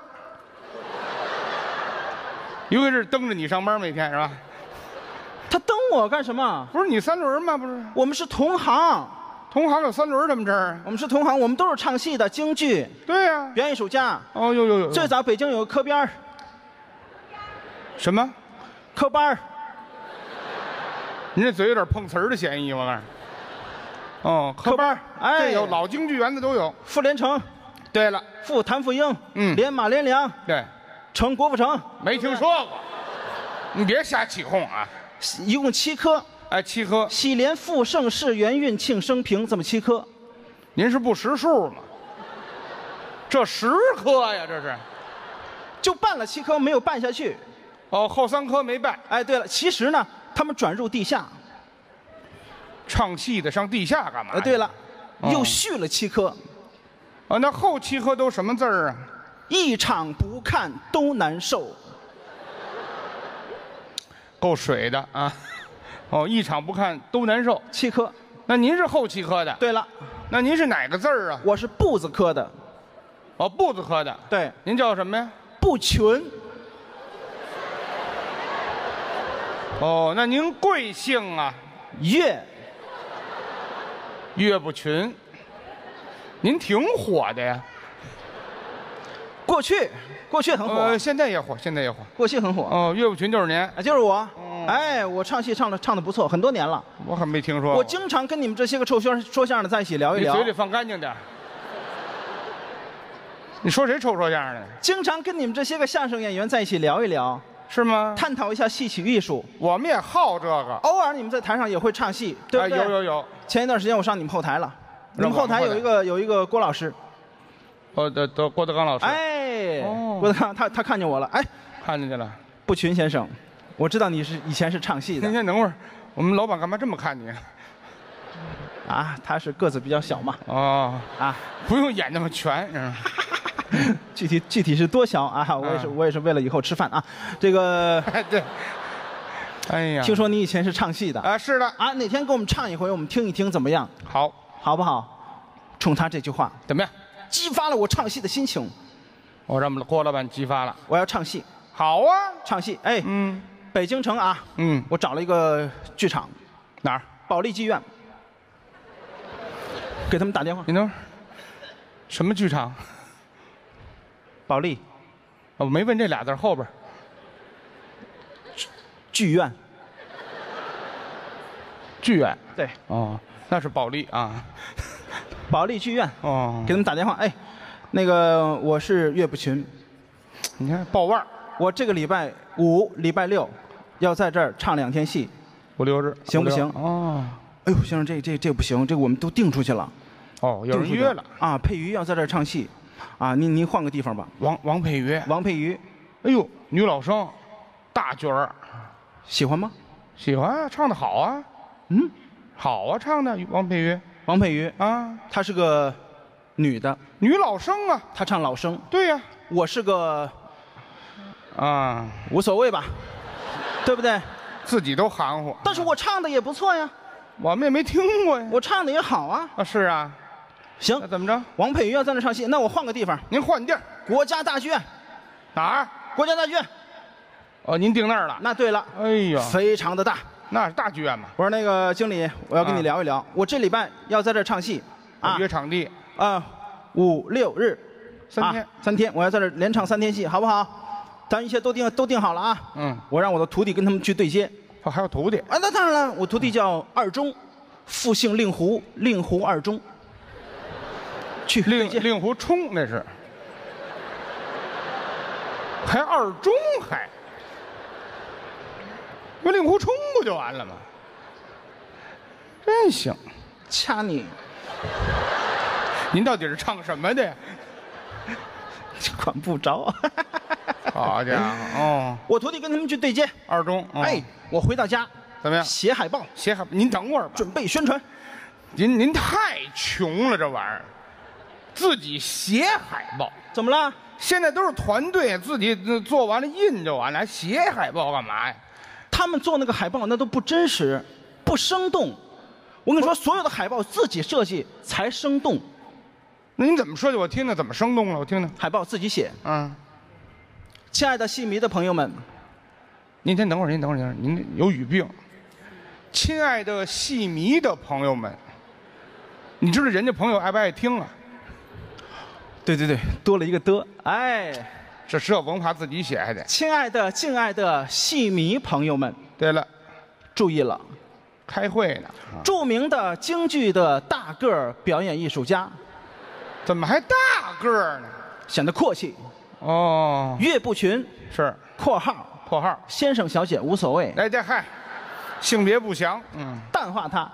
Speaker 5: 于魁智蹬着你上班每天是吧？
Speaker 4: 他蹬我干什么？
Speaker 5: 不是你3轮吗？不是，
Speaker 4: 我们是同行。
Speaker 5: 同行有3轮什么事儿？
Speaker 4: 我们是同行，我们都是唱戏的，京剧。
Speaker 5: 对呀、
Speaker 4: 表演艺术家。
Speaker 5: 哦，有。
Speaker 4: 最早北京有个科班。
Speaker 5: 什么？
Speaker 4: 科班。
Speaker 5: 您这嘴有点碰瓷儿的嫌疑，我告诉你。哦，科班，
Speaker 4: 哎，
Speaker 5: 有老京剧园的都有。
Speaker 4: 傅连城。
Speaker 5: 对了，
Speaker 4: 傅谭富英。连马连良。
Speaker 5: 对。
Speaker 4: 成郭富城。
Speaker 5: 没听说过。你别瞎起哄啊！
Speaker 4: 一共7科。
Speaker 5: 哎，7科。
Speaker 4: 喜连傅盛世元运庆生平，这么7科。
Speaker 5: 您是不识数吗？这10科呀，这是。
Speaker 4: 就办了7科，没有办下去。
Speaker 5: 哦，后3科没办。
Speaker 4: 哎，对了，其实呢，他们转入地下。
Speaker 5: 唱戏的上地下干嘛？
Speaker 4: 对了，又续了7科。
Speaker 5: 哦，那后7科都什么字儿啊？
Speaker 4: 一场不看都难受。
Speaker 5: 够水的啊！哦，一场不看都难受。
Speaker 4: 7科。
Speaker 5: 那您是后7科的？
Speaker 4: 对了。
Speaker 5: 那您是哪个字儿啊？
Speaker 4: 我是步子科的。
Speaker 5: 哦，步子科的。
Speaker 4: 对。
Speaker 5: 您叫什么呀？
Speaker 4: 步群。
Speaker 5: 哦，那您贵姓啊？岳不群。您挺火的呀。
Speaker 4: 过去很火。
Speaker 5: 现在也火。
Speaker 4: 过去很火。
Speaker 5: 哦，岳不群就是您。
Speaker 4: 就是我。哎，我唱戏唱得不错，很多年了。
Speaker 5: 我可没听说。
Speaker 4: 我经常跟你们这些个说相声的在一起聊一聊。
Speaker 5: 你嘴里放干净点。你说谁说相声的？
Speaker 4: 经常跟你们这些个相声演员在一起聊一聊。
Speaker 5: 是吗？
Speaker 4: 探讨一下戏曲艺术。
Speaker 5: 我们也好这个。
Speaker 4: 偶尔你们在台上也会唱戏，对不对？
Speaker 5: 有。
Speaker 4: 前一段时间我上你们后台了，你们后台有一个郭老师。
Speaker 5: 郭德纲老师。
Speaker 4: 哎，郭德纲他看见我了，哎，
Speaker 5: 看见去了。
Speaker 4: 步群先生，我知道你以前是唱戏的。
Speaker 5: 您先等会儿，我们老板干嘛这么看你？
Speaker 4: 啊，他是个子比较小嘛。
Speaker 5: 哦。啊，不用演那么全，是吧？
Speaker 4: 具体是多小啊？我也是为了以后吃饭啊。这个
Speaker 5: 对。哎呀，
Speaker 4: 听说你以前是唱戏的
Speaker 5: 啊？是的
Speaker 4: 啊。哪天给我们唱一回，我们听一听怎么样？好不好？冲他这句话
Speaker 5: 怎么样？
Speaker 4: 激发了我唱戏的心情。
Speaker 5: 我让郭老板激发了。
Speaker 4: 我要唱戏。
Speaker 5: 好啊，
Speaker 4: 唱戏。哎，北京城啊，我找了一个剧场。
Speaker 5: 哪儿？
Speaker 4: 保利剧院。给他们打电话。
Speaker 5: 你等会儿。什么剧场？
Speaker 4: 保利。
Speaker 5: 我没问这俩字后边。
Speaker 4: 剧院。
Speaker 5: 剧院。
Speaker 4: 对。
Speaker 5: 哦，那是保利啊。
Speaker 4: 保利剧院。
Speaker 5: 哦。
Speaker 4: 给他们打电话，哎，那个我是岳不群。
Speaker 5: 你看报腕。
Speaker 4: 我这个礼拜5、礼拜6，要在这儿唱2天戏。
Speaker 5: 5、6日。
Speaker 4: 行不行？
Speaker 5: 哦。
Speaker 4: 哎呦，先生，这不行，这个我们都定出去了。
Speaker 5: 哦，有人约了
Speaker 4: 啊。佩瑜要在这儿唱戏，啊，您换个地方吧。
Speaker 5: 王佩瑜。
Speaker 4: 王佩瑜。
Speaker 5: 哎呦，女老生，大角儿。
Speaker 4: 喜欢吗？
Speaker 5: 喜欢啊，唱得好啊。好啊，唱的王佩瑜。
Speaker 4: 王佩瑜
Speaker 5: 啊，
Speaker 4: 她是个女的，
Speaker 5: 女老生啊。
Speaker 4: 她唱老生。
Speaker 5: 对呀。
Speaker 4: 我是个
Speaker 5: 啊，
Speaker 4: 无所谓吧，对不对？
Speaker 5: 自己都含糊。
Speaker 4: 但是我唱的也不错呀。
Speaker 5: 我们也没听过呀。
Speaker 4: 我唱的也好啊。
Speaker 5: 啊，是啊。
Speaker 4: 行，
Speaker 5: 那怎么着？
Speaker 4: 王佩瑜要在那唱戏，那我换个地方。
Speaker 5: 您换地儿。
Speaker 4: 国家大剧院。
Speaker 5: 哪儿？
Speaker 4: 国家大剧院。
Speaker 5: 哦，您定那儿了？
Speaker 4: 那对了。
Speaker 5: 哎呀，
Speaker 4: 非常的大。
Speaker 5: 那是大剧院嘛。
Speaker 4: 我说那个经理，我要跟你聊一聊，我这礼拜要在这儿唱戏。啊。
Speaker 5: 约场地。
Speaker 4: 啊，5、6日。
Speaker 5: 3天。
Speaker 4: 3天，我要在这儿连唱3天戏，好不好？咱一切都定好了啊。我让我的徒弟跟他们去对接。
Speaker 5: 还有徒弟？
Speaker 4: 啊，那当然了，我徒弟叫二中，复姓令狐，令狐二中。去对接。
Speaker 5: 令狐冲那是。还二中还？那令狐冲不就完了吗？ 真行，
Speaker 4: 掐你！
Speaker 5: 您到底是唱什么的呀？
Speaker 4: 管不着。
Speaker 5: 好家伙哦！
Speaker 4: 我徒弟跟他们去对接
Speaker 5: 二中。
Speaker 4: 哎，我回到家
Speaker 5: 怎么样？
Speaker 4: 写海报，
Speaker 5: 写海报。您等会儿吧，
Speaker 4: 准备宣传。
Speaker 5: 您太穷了，这玩意儿，自己写海报
Speaker 4: 怎么了？
Speaker 5: 现在都是团队，自己做完了印就完了，还写海报干嘛呀？
Speaker 4: 他们做那个海报那都不真实，不生动。我跟你说，所有的海报自己设计才生动。
Speaker 5: 那您怎么设计？我听听，怎么生动了？我听听。
Speaker 4: 海报自己写。
Speaker 5: 嗯。
Speaker 4: 亲爱的戏迷的朋友们，
Speaker 5: 您先等会儿，您有语病。亲爱的戏迷的朋友们，你知道人家朋友爱不爱听啊？
Speaker 4: 对，多了一个的，哎，
Speaker 5: 这文化自己写还得。
Speaker 4: 亲爱的、敬爱的戏迷朋友们，
Speaker 5: 对了，
Speaker 4: 注意了，
Speaker 5: 开会呢。
Speaker 4: 著名的京剧的大个儿表演艺术家，
Speaker 5: 怎么还大个儿呢？
Speaker 4: 显得阔气。
Speaker 5: 哦，
Speaker 4: 岳不群
Speaker 5: 是
Speaker 4: 括号先生小姐无所谓。
Speaker 5: 哎，这嗨，性别不详，
Speaker 4: 淡化他。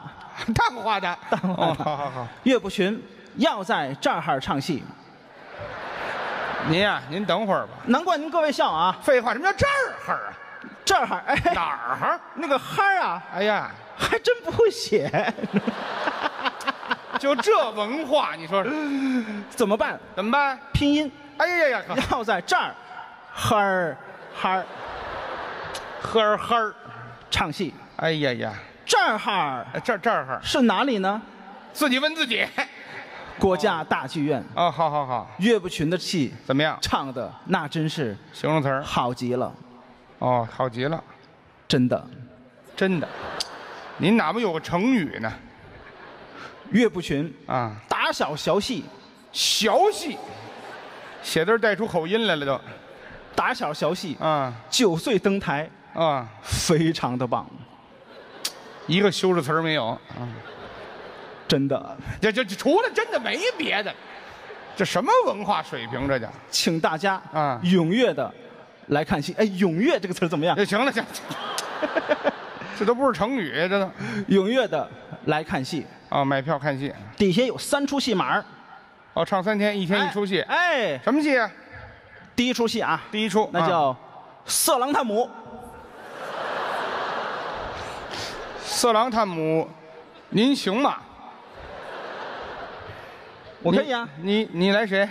Speaker 5: 好。
Speaker 4: 岳不群要在这儿唱戏。
Speaker 5: 您呀，您等会儿吧。
Speaker 4: 难怪您各位笑啊！
Speaker 5: 废话，什么叫这儿啊？
Speaker 4: 这儿哎，
Speaker 5: 哪儿？
Speaker 4: 那个哈啊！
Speaker 5: 哎呀，
Speaker 4: 还真不会写。
Speaker 5: 就这文化，你说
Speaker 4: 怎么办？拼音。
Speaker 5: 哎呀，
Speaker 4: 要在这儿，哈儿唱戏。
Speaker 5: 哎呀，
Speaker 4: 这儿是哪里呢？
Speaker 5: 自己问自己。
Speaker 4: 国家大剧院。
Speaker 5: 哦，好。
Speaker 4: 岳不群的戏
Speaker 5: 怎么样？
Speaker 4: 唱的那真是
Speaker 5: 形容词儿
Speaker 4: 好极了。
Speaker 5: 哦，好极了，
Speaker 4: 真的。
Speaker 5: 您哪么有个成语呢？
Speaker 4: 岳不群
Speaker 5: 啊，
Speaker 4: 打小学戏，
Speaker 5: 写字带出口音来了都。
Speaker 4: 打小学戏
Speaker 5: 啊
Speaker 4: ，9岁登台
Speaker 5: 啊，
Speaker 4: 非常的棒，
Speaker 5: 一个修饰词儿没有啊。
Speaker 4: 真的，
Speaker 5: 这除了真的没别的，这什么文化水平这叫？
Speaker 4: 请大家啊踊跃的来看戏。哎，踊跃这个词怎么样？
Speaker 5: 行了，这都不是成语，这都。
Speaker 4: 踊跃的来看戏
Speaker 5: 啊，买票看戏。
Speaker 4: 底下有3出戏码。
Speaker 5: 哦，唱3天，1天1出戏。
Speaker 4: 哎，
Speaker 5: 什么戏啊？
Speaker 4: 第一出戏啊，
Speaker 5: 第一出
Speaker 4: 那叫《色狼探母》。
Speaker 5: 色狼探母，您行吗？
Speaker 4: 我可以啊。
Speaker 5: 你来谁？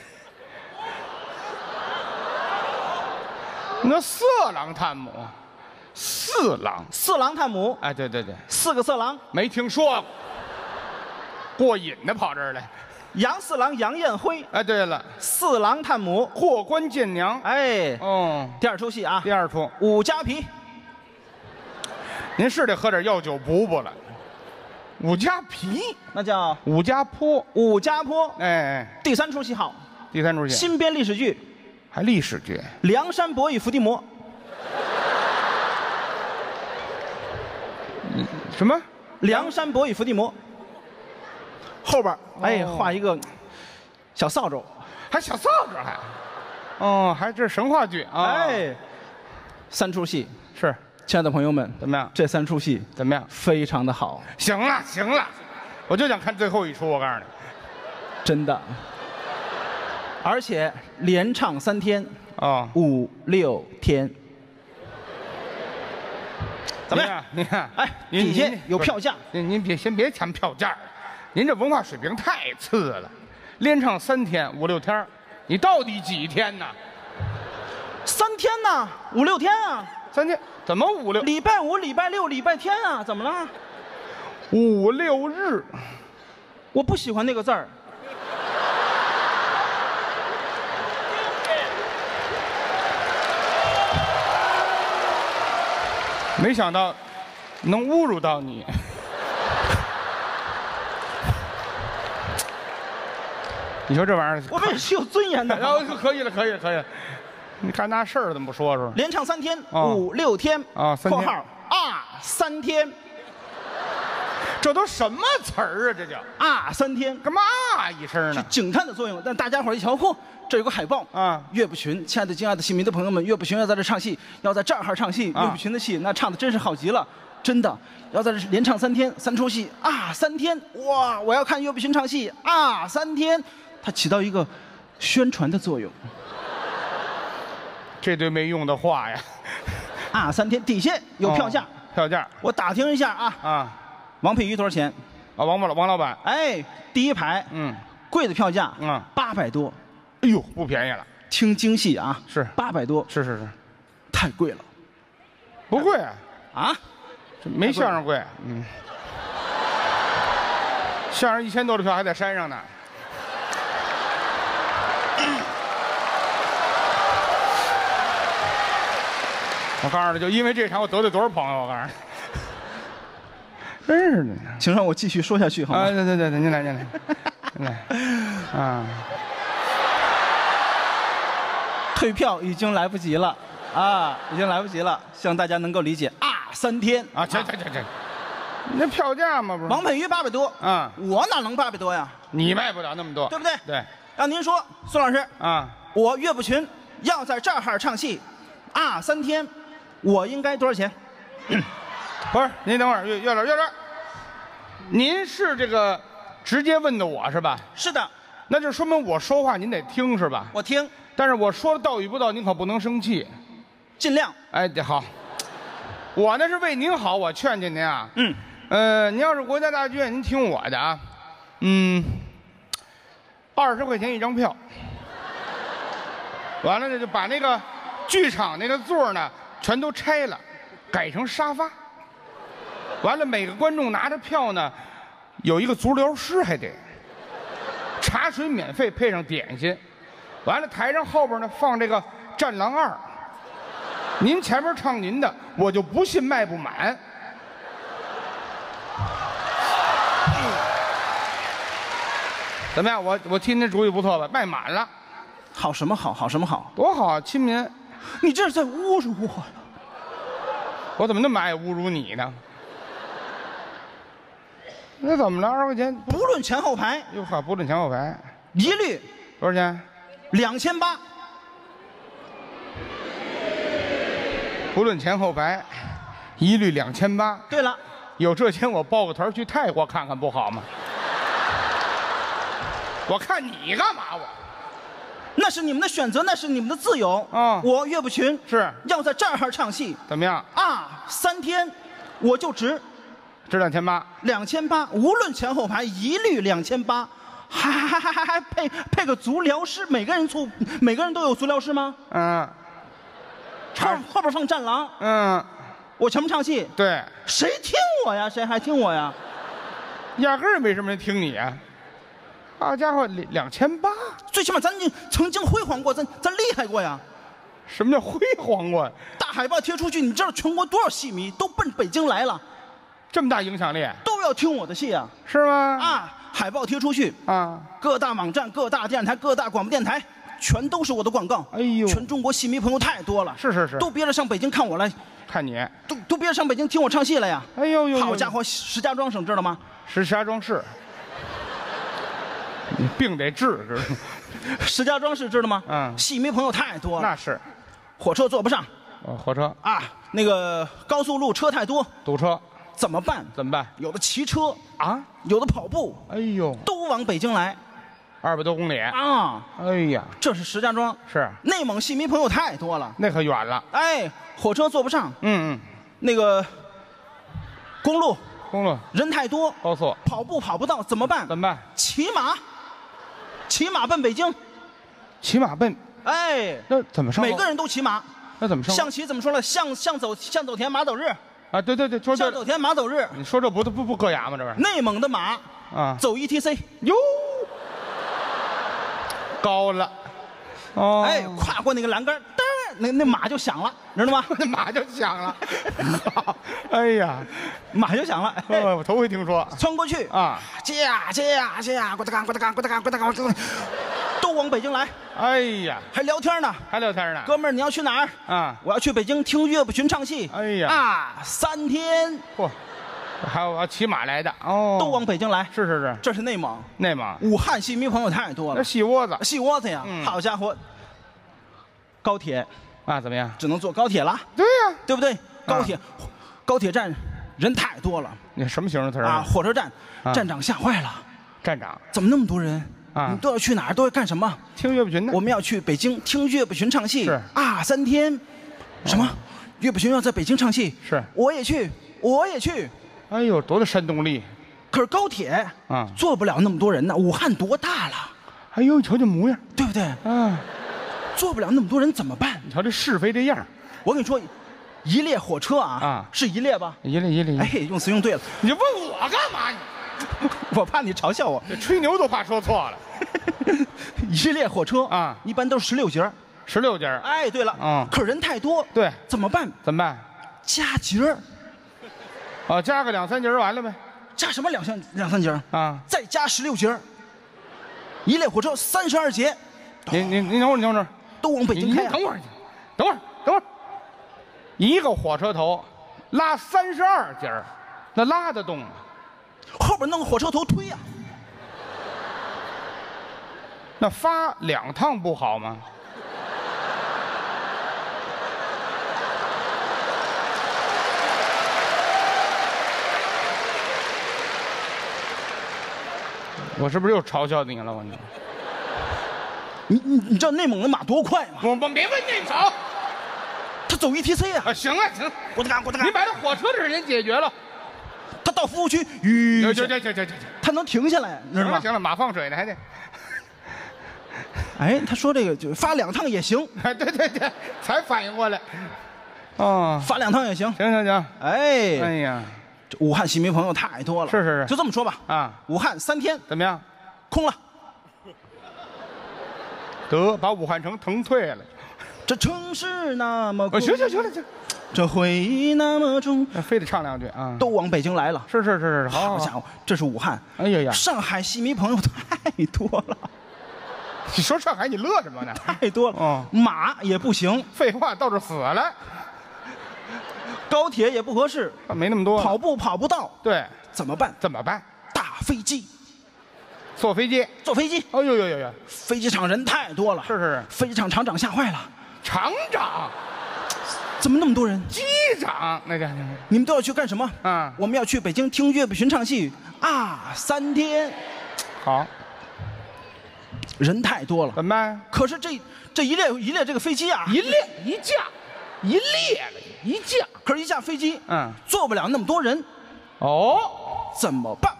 Speaker 5: 那色狼探母，四郎
Speaker 4: 探母。
Speaker 5: 哎，对
Speaker 4: ，4个色狼。
Speaker 5: 没听说过。过瘾的跑这儿来。
Speaker 4: 杨四郎杨艳辉。
Speaker 5: 哎，对了
Speaker 4: ，4郎探母
Speaker 5: 过关见娘。
Speaker 4: 哎，
Speaker 5: 哦，
Speaker 4: 第2出戏啊。
Speaker 5: 第2出
Speaker 4: 武家皮。
Speaker 5: 您是得喝点药酒补了。武家皮，
Speaker 4: 那叫
Speaker 5: 武家坡。
Speaker 4: 哎，第3出戏好。
Speaker 5: 第3出戏
Speaker 4: 新编历史剧。
Speaker 5: 还历史剧。
Speaker 4: 梁山伯与伏地魔。
Speaker 5: 什么？
Speaker 4: 梁山伯与伏地魔。后边哎画一个小扫帚，
Speaker 5: 还小扫帚还。哦，还这是神话剧啊。
Speaker 4: 哎，3出戏
Speaker 5: 是。
Speaker 4: 亲爱的朋友们，
Speaker 5: 怎么样？
Speaker 4: 这3出戏
Speaker 5: 怎么样？
Speaker 4: 非常的好。
Speaker 5: 行了，我就想看最后一出，我告诉你，
Speaker 4: 真的。而且连唱3天
Speaker 5: 啊
Speaker 4: ，5、6天。怎么样？
Speaker 5: 你看，
Speaker 4: 哎，底下有票价。
Speaker 5: 您先别谈票价，您这文化水平太次了。连唱3天5、6天，你到底几天呢
Speaker 4: ？3天呢？5、6天啊
Speaker 5: ？3天。怎么5、6？
Speaker 4: 礼拜5、礼拜6、礼拜天啊？怎么了
Speaker 5: ？5、6日。
Speaker 4: 我不喜欢那个字儿。
Speaker 5: 没想到能侮辱到你。你说这玩意儿，
Speaker 4: 我们也是有尊严的。
Speaker 5: 然后可以了。你干那事儿怎么不说说？
Speaker 4: 连唱3天5、6天
Speaker 5: 啊，3天。
Speaker 4: 括号3天，
Speaker 5: 这都什么词儿啊？这叫
Speaker 4: 3天，
Speaker 5: 干嘛一声呢？
Speaker 4: 是警探的作用。但大家伙一瞧，嚯，这有个海报啊！岳不群，亲爱的、敬爱的戏迷的朋友们，岳不群要在这唱戏，要在这儿唱戏。岳不群的戏那唱的真是好极了。 真的要在这连唱3天，3出戏啊，3天哇！我要看岳不群唱戏啊，3天，它起到一个宣传的作用。
Speaker 5: 这堆没用的话呀！
Speaker 4: 啊，3天底下有票价，
Speaker 5: 票价
Speaker 4: 我打听一下啊。啊，王佩瑜多少钱？
Speaker 5: 啊，王老板，
Speaker 4: 哎，第一排，贵的票价，800多，
Speaker 5: 哎呦，不便宜了。
Speaker 4: 听京戏啊，
Speaker 5: 是
Speaker 4: 800多，
Speaker 5: 是，
Speaker 4: 太贵了。
Speaker 5: 不贵啊？
Speaker 4: 啊，
Speaker 5: 这没相声贵，相声1000多的票还在山上呢。我告诉你，就因为这场，我得罪多少朋友？我告诉你，真是的。
Speaker 4: 请让我继续说下去好吗？
Speaker 5: 啊，对，您来，啊，
Speaker 4: 退票已经来不及了啊，已经来不及了，希望大家能够理解啊，3天
Speaker 5: 啊，这，那票价嘛不是？
Speaker 4: 王佩瑜800多啊，我哪能800多呀？
Speaker 5: 你卖不了那么多，
Speaker 4: 对不对？
Speaker 5: 对。
Speaker 4: 让您说，孙老师
Speaker 5: 啊，
Speaker 4: 我岳不群要在这儿唱戏啊，3天。我应该多少钱？
Speaker 5: 不是，您等会儿，岳老师，您是这个直接问的我是吧？
Speaker 4: 是的，
Speaker 5: 那就说明我说话您得听是吧？
Speaker 4: 我听，
Speaker 5: 但是我说的到与不到，您可不能生气，
Speaker 4: 尽量。
Speaker 5: 哎，好，我那是为您好，我劝劝您啊。您要是国家大剧院，您听我的啊，20块钱一张票，完了呢就把那个剧场那个座呢。全都拆了，改成沙发。完了，每个观众拿着票呢，有一个足疗师，还得茶水免费，配上点心。完了，台上后边呢放这个《战狼2》，您前面唱您的，我就不信卖不满。怎么样？我替您主意不错吧？卖满了，
Speaker 4: 好什么好？好什么好？
Speaker 5: 多好啊！亲民。
Speaker 4: 你这是在侮辱我呀！
Speaker 5: 我怎么那么爱侮辱你呢？那怎么了？20块钱，
Speaker 4: 不论前后排。
Speaker 5: 哟呵，不论前后排，
Speaker 4: 一律
Speaker 5: 多少钱
Speaker 4: ？2800。
Speaker 5: 不论前后排，一律2800。
Speaker 4: 对了，
Speaker 5: 有这钱我抱个团去泰国看看不好吗？我看你干嘛我？
Speaker 4: 那是你们的选择，那是你们的自由。我岳不群
Speaker 5: 是
Speaker 4: 要在这儿唱戏，
Speaker 5: 怎么样
Speaker 4: 啊？3天，我就值
Speaker 5: 2800。
Speaker 4: 2800，无论前后排，一律2800，还配个足疗师，每个人都有足疗师吗？后边放战狼。我前面唱戏。
Speaker 5: 对。
Speaker 4: 谁听我呀？谁还听我呀？
Speaker 5: 压根儿没什么人听你啊。好家伙，2800，
Speaker 4: 最起码咱曾经辉煌过，咱厉害过呀。
Speaker 5: 什么叫辉煌过？
Speaker 4: 大海报贴出去，你知道全国多少戏迷都奔北京来了，
Speaker 5: 这么大影响力，
Speaker 4: 都要听我的戏啊？
Speaker 5: 是吗？
Speaker 4: 啊，海报贴出去啊，各大网站、各大电视台、各大广播电台，全都是我的广告。
Speaker 5: 哎呦，
Speaker 4: 全中国戏迷朋友太多了，
Speaker 5: 是，
Speaker 4: 都憋着上北京看我来，
Speaker 5: 看你，
Speaker 4: 都憋着上北京听我唱戏来呀。
Speaker 5: 哎呦，
Speaker 4: 好家伙，石家庄省知道吗？
Speaker 5: 石家庄市。你病得治，知道吗？
Speaker 4: 石家庄市知道吗？戏迷朋友太多了。
Speaker 5: 那是，
Speaker 4: 火车坐不上。
Speaker 5: 火车
Speaker 4: 啊，那个高速路车太多，
Speaker 5: 堵车，
Speaker 4: 怎么办？有的骑车啊，有的跑步。
Speaker 5: 哎呦，
Speaker 4: 都往北京来
Speaker 5: ，200多公里
Speaker 4: 啊！
Speaker 5: 哎呀，
Speaker 4: 这是石家庄，
Speaker 5: 是
Speaker 4: 内蒙戏迷朋友太多了，
Speaker 5: 那可远了。
Speaker 4: 哎，火车坐不上。那个公路人太多，
Speaker 5: 高速
Speaker 4: 跑步跑不到，怎么办？骑马奔北京，
Speaker 5: 骑马奔。
Speaker 4: 哎，
Speaker 5: 那怎么上？
Speaker 4: 每个人都骑马，
Speaker 5: 那怎么上？
Speaker 4: 象棋怎么说了？象走田马走日。
Speaker 5: 啊，对，说
Speaker 4: 象走田马走日。
Speaker 5: 你说这不硌牙吗？这是
Speaker 4: 内蒙的马啊，走 ETC
Speaker 5: 哟，高了。哦，
Speaker 4: 哎，跨过那个栏杆，噔，那马就响了，知道吗？
Speaker 5: 那马就响了。哎呀，
Speaker 4: 马就响了。
Speaker 5: 我头回听说。
Speaker 4: 穿过去啊，接呀，咕哒干，都往北京来。
Speaker 5: 哎呀，
Speaker 4: 还聊天呢。哥们儿，你要去哪儿？啊，我要去北京听岳不群唱戏。
Speaker 5: 哎呀，
Speaker 4: 啊，3天。
Speaker 5: 嚯，还有骑马来的哦，
Speaker 4: 都往北京来。
Speaker 5: 是，
Speaker 4: 这是内蒙。
Speaker 5: 武
Speaker 4: 汉戏迷朋友太多了。
Speaker 5: 那戏窝子
Speaker 4: 呀，好家伙！高铁
Speaker 5: 啊，怎么样？
Speaker 4: 只能坐高铁了。
Speaker 5: 对呀，
Speaker 4: 对不对？高铁站人太多了。
Speaker 5: 你什么形容词
Speaker 4: 啊？火车站，站长吓坏了。
Speaker 5: 站长，
Speaker 4: 怎么那么多人？啊，你都要去哪儿？都要干什么？
Speaker 5: 听岳不群的。
Speaker 4: 我们要去北京听岳不群唱戏。
Speaker 5: 是
Speaker 4: 啊，3天。什么？岳不群要在北京唱戏？
Speaker 5: 是。
Speaker 4: 我也去，我也去。
Speaker 5: 哎呦，多大煽动力！
Speaker 4: 可是高铁啊，坐不了那么多人呢。武汉多大了？
Speaker 5: 哎呦，你瞧这模样，
Speaker 4: 对不对？啊，坐不了那么多人怎么办？
Speaker 5: 你瞧这是非这样。
Speaker 4: 我跟你说，一列火车啊，是一列吧？
Speaker 5: 一列。
Speaker 4: 哎，用词用对了。
Speaker 5: 你问我干嘛？
Speaker 4: 我怕你嘲笑我。
Speaker 5: 吹牛都怕说错了。
Speaker 4: 一列火车啊，一般都是16节
Speaker 5: ，16节。
Speaker 4: 哎，对了，可人太多，
Speaker 5: 对，
Speaker 4: 怎么办？加节
Speaker 5: 哦，加个2、3节完了呗。
Speaker 4: 加什么2、3节
Speaker 5: 啊？
Speaker 4: 再加16节，一列火车32节。
Speaker 5: 你等会儿，
Speaker 4: 都往北京开。
Speaker 5: 等会儿，一个火车头拉32节，那拉得动吗？
Speaker 4: 后边弄个火车头推呀。
Speaker 5: 那发2趟不好吗？我是不是又嘲笑你了？
Speaker 4: 你知道内蒙的马多快吗？
Speaker 5: 我别问那少，
Speaker 4: 他走ETC啊。
Speaker 5: 行，
Speaker 4: 我的干。
Speaker 5: 你把这火车的人解决了，
Speaker 4: 他到服务区，他能停下来，知道吗？
Speaker 5: 行了，马放水呢还得。
Speaker 4: 哎，他说这个就发2趟也行。
Speaker 5: 哎，对，才反应过来。哦，
Speaker 4: 发2趟也行。
Speaker 5: 行。哎呀，
Speaker 4: 这武汉戏迷朋友太多了。
Speaker 5: 是。
Speaker 4: 就这么说吧。啊，武汉3天
Speaker 5: 怎么样？
Speaker 4: 空了。
Speaker 5: 得把武汉城腾退了。
Speaker 4: 这城市那么空。
Speaker 5: 行。
Speaker 4: 这回忆那么重。
Speaker 5: 非得唱2句啊。
Speaker 4: 都往北京来了。
Speaker 5: 是。
Speaker 4: 好家伙，这是武汉。
Speaker 5: 哎呀，
Speaker 4: 上海戏迷朋友太多了。
Speaker 5: 你说上海，你乐什么呢？
Speaker 4: 太多了。马也不行。
Speaker 5: 废话，到这死了。
Speaker 4: 高铁也不合适，
Speaker 5: 没那么多。
Speaker 4: 跑步跑不到。
Speaker 5: 对，
Speaker 4: 怎么办？大飞机。
Speaker 5: 坐飞机。
Speaker 4: 哎呦，飞机场人太多了。
Speaker 5: 是。
Speaker 4: 飞机场厂长吓坏了。
Speaker 5: 厂长？
Speaker 4: 怎么那么多人？
Speaker 5: 机长那家伙。
Speaker 4: 你们都要去干什么？
Speaker 5: 我
Speaker 4: 们要去北京听岳不群唱戏啊，3天。
Speaker 5: 好。
Speaker 4: 人太多了，
Speaker 5: 怎么办？
Speaker 4: 可是这一列这个飞机啊，
Speaker 5: 一架，
Speaker 4: 可是一架飞机，坐不了那么多人。
Speaker 5: 哦，
Speaker 4: 怎么办？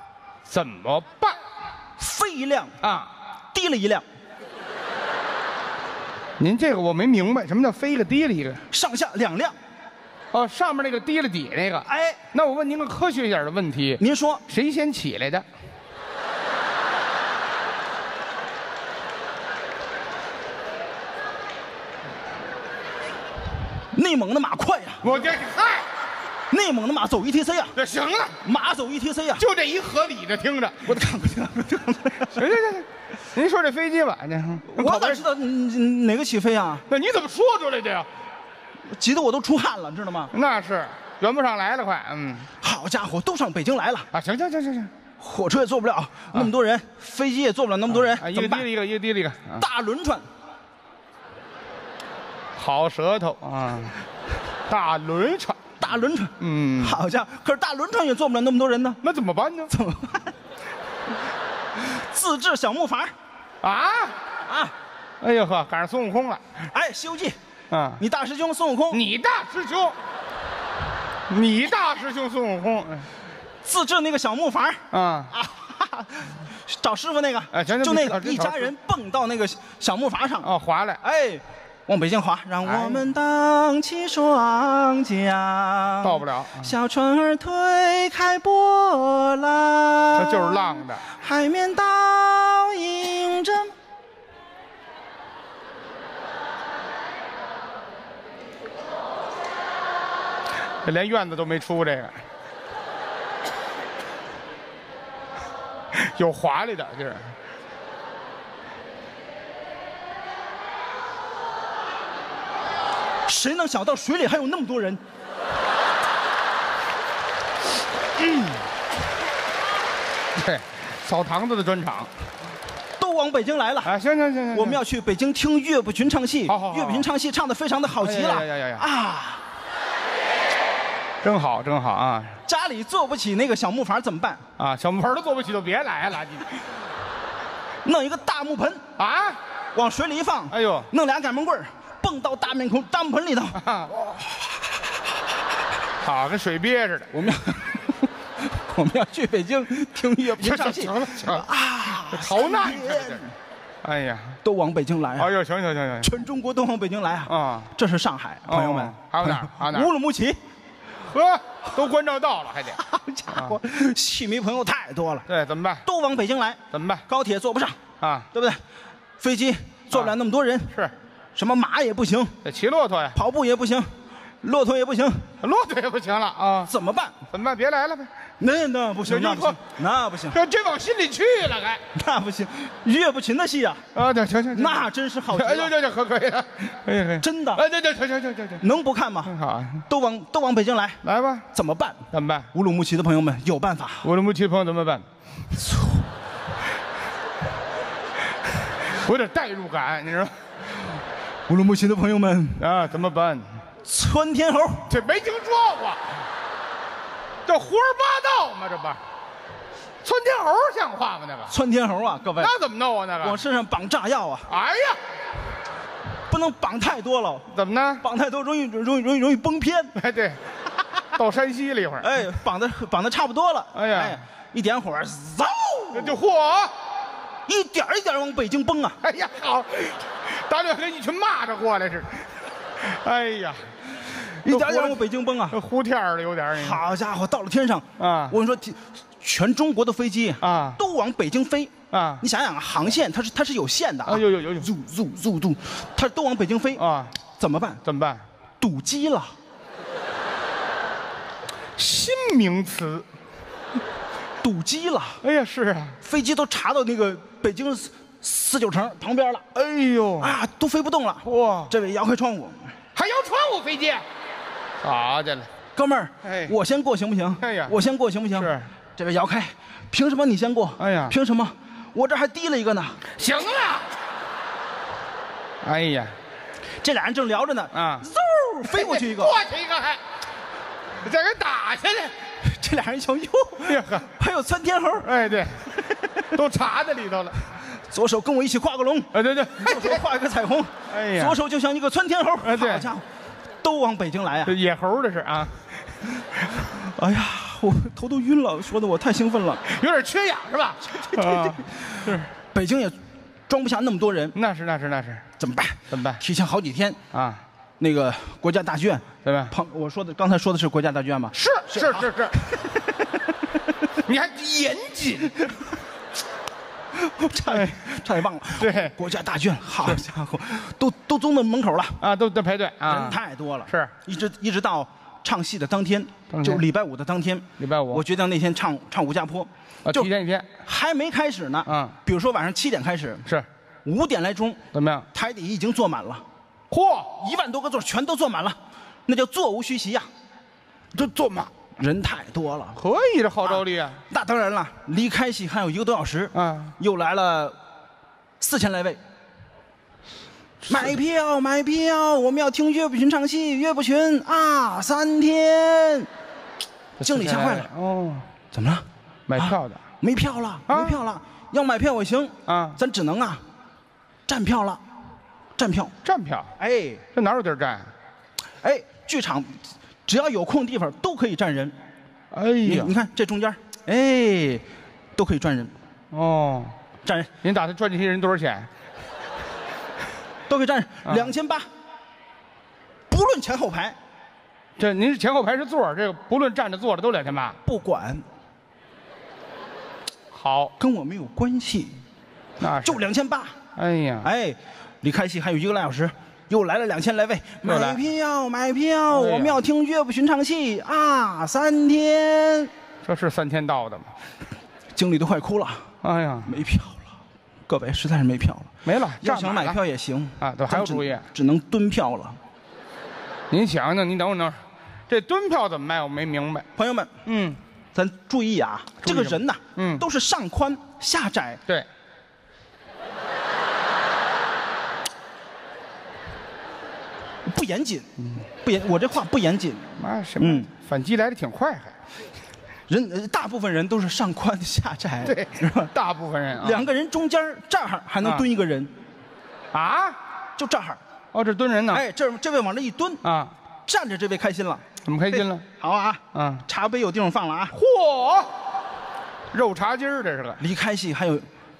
Speaker 4: 飞一辆啊，提了一辆。
Speaker 5: 您这个我没明白，什么叫飞一个提了一个？
Speaker 4: 上下2辆。
Speaker 5: 哦，上面那个提了底那个。
Speaker 4: 哎，
Speaker 5: 那我问您个科学一点的问题，
Speaker 4: 您说
Speaker 5: 谁先起来的？
Speaker 4: 内蒙的马快呀！
Speaker 5: 我这嗨，
Speaker 4: 内蒙的马走ETC啊！
Speaker 5: 这行了，
Speaker 4: 马走ETC啊！
Speaker 5: 就这一合理的，听着，我看不行。行，您说这飞机吧，
Speaker 4: 我哪知道哪个起飞啊？
Speaker 5: 那你怎么说出来的呀？
Speaker 4: 急得我都出汗了，知道吗？
Speaker 5: 那是圆不上来了，快。
Speaker 4: 好家伙，都上北京来了
Speaker 5: 啊！行，
Speaker 4: 火车也坐不了那么多人，飞机也坐不了那么多人，
Speaker 5: 一个提了一个，
Speaker 4: 大轮船。
Speaker 5: 好舌头啊！大轮船，
Speaker 4: 好家伙，可是大轮船也坐不了那么多人呢，
Speaker 5: 那怎么办呢？
Speaker 4: 自制小木筏，
Speaker 5: 哎呦呵，赶上孙悟空了！
Speaker 4: 哎，《西游记》你大师兄孙悟空，
Speaker 5: 你大师兄孙悟空，
Speaker 4: 自制那个小木筏找师傅那个，就那个一家人蹦到那个小木筏上
Speaker 5: 划来，
Speaker 4: 哎。往北京划，让我们荡起双桨，
Speaker 5: 到不了。
Speaker 4: 小船儿推开波浪，
Speaker 5: 这就是浪的。
Speaker 4: 海面倒映着，
Speaker 5: 这连院子都没出这个，有划来的，就是。
Speaker 4: 谁能想到水里还有那么多人？
Speaker 5: 对，澡堂子的专场，
Speaker 4: 都往北京来了
Speaker 5: 啊！行，
Speaker 4: 我们要去北京听岳不群唱戏。
Speaker 5: 好，
Speaker 4: 岳不群唱戏唱得非常的好极了。
Speaker 5: 真好，真好啊！
Speaker 4: 家里坐不起那个小木筏怎么办？
Speaker 5: 啊，小木筏都坐不起，就别来了。
Speaker 4: 弄一个大木盆
Speaker 5: 啊，
Speaker 4: 往水里一放，
Speaker 5: 哎呦，
Speaker 4: 弄俩擀面棍蹦到大木盆里头。
Speaker 5: 好，跟水鳖似的。
Speaker 4: 我们要去北京听音乐评唱戏。
Speaker 5: 行了啊，逃难！哎呀，
Speaker 4: 都往北京来啊！
Speaker 5: 哎呦，行，
Speaker 4: 全中国都往北京来啊！
Speaker 5: 啊，
Speaker 4: 这是上海，朋友们。
Speaker 5: 还有哪儿？还有哪儿？
Speaker 4: 乌鲁木齐。
Speaker 5: 呵，都关照到了，还得。
Speaker 4: 好家伙，戏迷朋友太多了。
Speaker 5: 对，怎么办？
Speaker 4: 都往北京来，
Speaker 5: 怎么办？
Speaker 4: 高铁坐不上
Speaker 5: 啊，
Speaker 4: 对不对？飞机坐不了那么多人。
Speaker 5: 是。
Speaker 4: 什么马也不行，
Speaker 5: 得骑骆驼呀。
Speaker 4: 跑步也不行，骆驼也不行，
Speaker 5: 骆驼也不行了啊！
Speaker 4: 怎么办？
Speaker 5: 怎么办？别来了呗。
Speaker 4: 那不行，那不行，
Speaker 5: 这往心里去了，还
Speaker 4: 那不行，岳不群的戏啊！
Speaker 5: 啊，对，行，
Speaker 4: 那真是好极了。
Speaker 5: 哎，可以了，可以，
Speaker 4: 真的。
Speaker 5: 哎，对，行，
Speaker 4: 能不看吗？
Speaker 5: 好啊，
Speaker 4: 都往北京来，
Speaker 5: 来吧。
Speaker 4: 怎么办？
Speaker 5: 怎么办？
Speaker 4: 乌鲁木齐的朋友们有办法。
Speaker 5: 乌鲁木齐的朋友怎么办？我有点代入感，你知道？
Speaker 4: 乌鲁木齐的朋友们
Speaker 5: 啊，怎么办？
Speaker 4: 窜天猴，
Speaker 5: 这没听说过。这胡说八道吗？这不，窜天猴像话吗？那个
Speaker 4: 窜天猴啊，各位，
Speaker 5: 那怎么弄啊？那个
Speaker 4: 往身上绑炸药啊！
Speaker 5: 哎呀，
Speaker 4: 不能绑太多了。
Speaker 5: 怎么呢？
Speaker 4: 绑太多容易崩偏。
Speaker 5: 哎，对，到山西了一会儿。
Speaker 4: 哎，绑的差不多了。
Speaker 5: 哎呀，
Speaker 4: 一点火，嗖，
Speaker 5: 就嚯，
Speaker 4: 一点一点往北京崩啊！
Speaker 5: 哎呀，好，大队跟一群蚂蚱过来似的。哎呀。
Speaker 4: 一点点往北京崩啊，
Speaker 5: 糊天儿的有点。
Speaker 4: 好家伙，到了天上
Speaker 5: 啊！
Speaker 4: 我跟你说，全中国的飞机
Speaker 5: 啊
Speaker 4: 都往北京飞
Speaker 5: 啊！
Speaker 4: 你想想啊，航线它是有限的啊，
Speaker 5: 有，
Speaker 4: 嘟，它都往北京飞
Speaker 5: 啊！
Speaker 4: 怎么办？
Speaker 5: 怎么办？
Speaker 4: 堵机了。
Speaker 5: 新名词，
Speaker 4: 堵机了。
Speaker 5: 哎呀，是啊，
Speaker 4: 飞机都查到那个北京4、9城旁边了。
Speaker 5: 哎呦
Speaker 4: 啊，都飞不动了。
Speaker 5: 哇！
Speaker 4: 这位摇开窗户，
Speaker 5: 还摇窗户飞机？好家伙，
Speaker 4: 哥们儿，
Speaker 5: 哎，
Speaker 4: 我先过行不行？
Speaker 5: 哎呀，
Speaker 4: 我先过行不行？
Speaker 5: 是，
Speaker 4: 这位摇开，凭什么你先过？
Speaker 5: 哎呀，
Speaker 4: 凭什么？我这还提了一个呢。
Speaker 5: 行了。哎呀，
Speaker 4: 这俩人正聊着呢，
Speaker 5: 啊，
Speaker 4: 嗖飞过去一个，
Speaker 5: 过去一个还，再给打下来。
Speaker 4: 这俩人瞧哟，还有窜天猴。
Speaker 5: 哎，对，都插在里头了。
Speaker 4: 左手跟我一起画个龙，
Speaker 5: 对，
Speaker 4: 右手画一个彩虹。
Speaker 5: 哎呀，
Speaker 4: 左手就像一个窜天猴。
Speaker 5: 哎，对，
Speaker 4: 好家伙。都往北京来啊！
Speaker 5: 这野猴这是啊！
Speaker 4: 哎呀，我头都晕了，说的我太兴奋了，
Speaker 5: 有点缺氧是吧？
Speaker 4: 对，是。北京也装不下那么多人，
Speaker 5: 那是，
Speaker 4: 怎么办？
Speaker 5: 怎么办？
Speaker 4: 提前好几天
Speaker 5: 啊！
Speaker 4: 那个国家大剧院，
Speaker 5: 对吧？
Speaker 4: 我刚才说的是国家大剧院吗？
Speaker 5: 是。你还严谨。
Speaker 4: 我差点忘了。
Speaker 5: 对，
Speaker 4: 国家大剧院，好家伙，都宗到门口了
Speaker 5: 啊，都排队啊，
Speaker 4: 人太多了。
Speaker 5: 是，
Speaker 4: 一直到唱戏的当天，就礼拜五的当天。
Speaker 5: 礼拜五，
Speaker 4: 我决定那天唱吴家坡，
Speaker 5: 就提前一天，
Speaker 4: 还没开始呢。
Speaker 5: 嗯，
Speaker 4: 比如说晚上7点开始，
Speaker 5: 是
Speaker 4: 5点来钟，
Speaker 5: 怎么样？
Speaker 4: 台底已经坐满了，
Speaker 5: 嚯
Speaker 4: ，1万多个座全都坐满了，那叫座无虚席呀，
Speaker 5: 这坐满。
Speaker 4: 人太多了，
Speaker 5: 可以这号召力啊！
Speaker 4: 那当然了，离开戏还有1个多小时
Speaker 5: 啊，
Speaker 4: 又来了4000来位。买票，我们要听岳不群唱戏，岳不群啊，3天。经理吓坏了，
Speaker 5: 哦，
Speaker 4: 怎么了？
Speaker 5: 买票的
Speaker 4: 没票了，没票了，要买票也行
Speaker 5: 啊，
Speaker 4: 咱只能啊，站票了，站票，哎，
Speaker 5: 这哪有地儿站？
Speaker 4: 哎，剧场。只要有空地方都可以站人，
Speaker 2: 哎呀，
Speaker 4: 你看这中间，哎，都可以站人。
Speaker 2: 哦，
Speaker 4: 站人。
Speaker 2: 您打算赚这些人多少钱？
Speaker 4: 都可以站人，2800，不论前后排。
Speaker 2: 这您是前后排是座，这个不论站着坐着都2800。
Speaker 4: 不管。
Speaker 2: 好，
Speaker 4: 跟我没有关系。
Speaker 2: 那
Speaker 4: 就2800。
Speaker 2: 哎呀，
Speaker 4: 哎，离开戏还有1个来小时。又来了2000来位，买票买票，我们要听岳不群唱戏啊！3天，
Speaker 2: 这是3天到的吗？
Speaker 4: 经理都快哭了。
Speaker 2: 哎呀，
Speaker 4: 没票了，各位实在是没票了，
Speaker 2: 没了。
Speaker 4: 要想买票也行
Speaker 2: 啊，对，还有主意，
Speaker 4: 只能蹲票了。
Speaker 2: 您想想，您等会儿，这蹲票怎么卖？我没明白。
Speaker 4: 朋友们，咱注意啊，这个人呐，都是上宽下窄。
Speaker 2: 对。
Speaker 4: 不严谨，我这话不严谨。
Speaker 5: 妈什么？反击来的挺快，还。
Speaker 4: 大部分人都是上宽下窄，
Speaker 5: 对，是吧？大部分人啊，
Speaker 4: 两个人中间这儿还能蹲一个人，
Speaker 5: 啊，
Speaker 4: 就这儿。
Speaker 5: 哦，这蹲人呢？
Speaker 4: 哎，这位往这一蹲啊，站着这位开心了。
Speaker 5: 怎么开心了？
Speaker 4: 好啊，茶杯有地方放了啊。
Speaker 5: 嚯，肉茶几儿这是个。
Speaker 4: 离开戏还有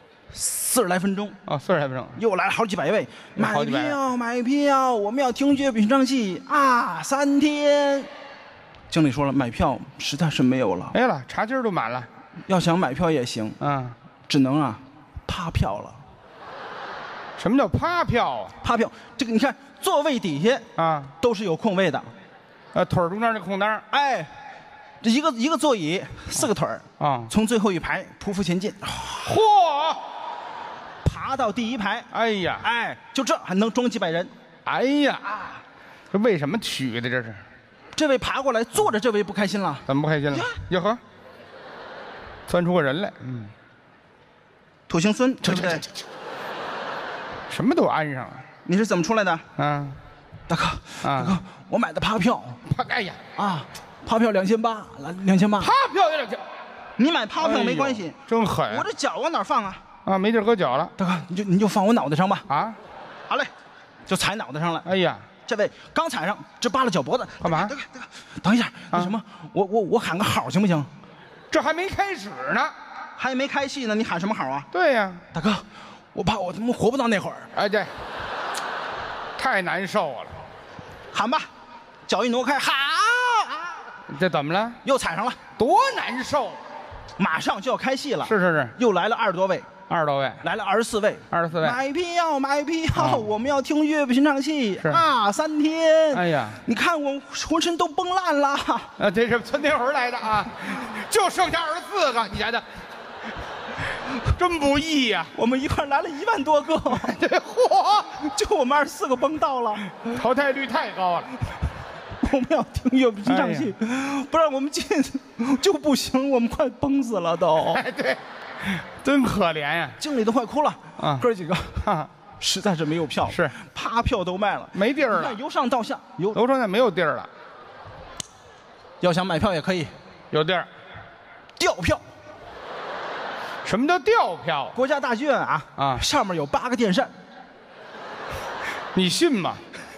Speaker 4: 40来分钟
Speaker 5: 啊，40来分钟，
Speaker 4: 又来了好几百位，买票买票，我们要听岳品唱戏啊，3天。经理说了，买票实在是没有了。
Speaker 5: 没了，茶几儿都满了。
Speaker 4: 要想买票也行，只能趴票了。
Speaker 5: 什么叫趴票啊？
Speaker 4: 趴票，这个你看座位底下都是有空位的，
Speaker 5: 腿中间那空当，
Speaker 4: 哎，这一个座椅4个腿从最后一排匍匐前进，
Speaker 5: 嚯，
Speaker 4: 爬到第1排，
Speaker 5: 哎呀，
Speaker 4: 哎，就这还能装几百人，
Speaker 5: 哎呀，这为什么取的这是？
Speaker 4: 这位爬过来，坐着这位不开心了。
Speaker 5: 怎么不开心了？呀呵，钻出个人来，
Speaker 4: 土行孙，对不对？
Speaker 5: 什么都安上了。
Speaker 4: 你是怎么出来的？大哥，大哥，我买的趴票。
Speaker 5: 哎呀，
Speaker 4: 趴票2800，来2800。
Speaker 5: 趴票也2000，
Speaker 4: 你买趴票没关系。
Speaker 5: 真狠！
Speaker 4: 我这脚往哪放啊？
Speaker 5: 没地儿搁脚了。
Speaker 4: 大哥，你就放我脑袋上吧。好嘞，就踩脑袋上了。
Speaker 5: 哎呀。
Speaker 4: 这位刚踩上，直扒拉脚脖子，
Speaker 5: 干嘛？
Speaker 4: 等一下，那什么，我喊个好行不行？
Speaker 5: 这还没开始呢，
Speaker 4: 还没开戏呢，你喊什么好啊？
Speaker 5: 对呀，
Speaker 4: 大哥，我怕我他妈活不到那会儿。
Speaker 5: 哎，对，太难受了。
Speaker 4: 喊吧，脚一挪开，好，
Speaker 5: 这怎么了？
Speaker 4: 又踩上了，
Speaker 5: 多难受！
Speaker 4: 马上就要开戏了，
Speaker 5: 是，
Speaker 4: 又来了20多位。
Speaker 5: 20多位，
Speaker 4: 来了24位
Speaker 5: ，24位，
Speaker 4: 买票买票，我们要听岳品唱戏3天。
Speaker 5: 哎呀，
Speaker 4: 你看我浑身都崩烂了。
Speaker 5: 这是窜天猴来的啊，就剩下24个，你瞧瞧，真不易呀。
Speaker 4: 我们一块来了1万多个，
Speaker 5: 嚯，
Speaker 4: 就我们24个崩到了，
Speaker 5: 淘汰率太高了。
Speaker 4: 我们要听岳品唱戏，不让我们进就不行，我们快崩死了都。
Speaker 5: 哎，对。真可怜呀！
Speaker 4: 经理都快哭了哥几个实在是没有票，
Speaker 5: 是
Speaker 4: 趴票都卖了，
Speaker 5: 没地儿了。
Speaker 4: 由上到下，
Speaker 5: 楼上那没有地儿了。
Speaker 4: 要想买票也可以，
Speaker 5: 有地儿。
Speaker 4: 调票。
Speaker 5: 什么叫调票？
Speaker 4: 国家大剧院上面有8个电扇，
Speaker 5: 你信吗？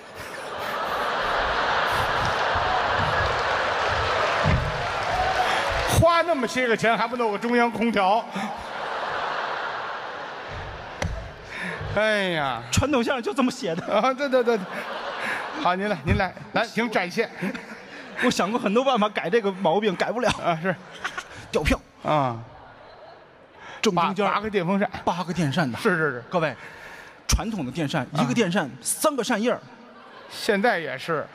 Speaker 5: 花那么些个钱还不弄个中央空调？哎呀，
Speaker 4: 传统相声就这么写的
Speaker 5: 对，好，您来，请展现。
Speaker 4: 我想过很多办法改这个毛病，改不了
Speaker 5: 是，
Speaker 4: 调票正中间
Speaker 5: 8个电风扇
Speaker 4: ，8个电扇的，
Speaker 5: 是，各位，
Speaker 4: 传统的电扇1个电扇3个扇叶，
Speaker 5: 现在也是。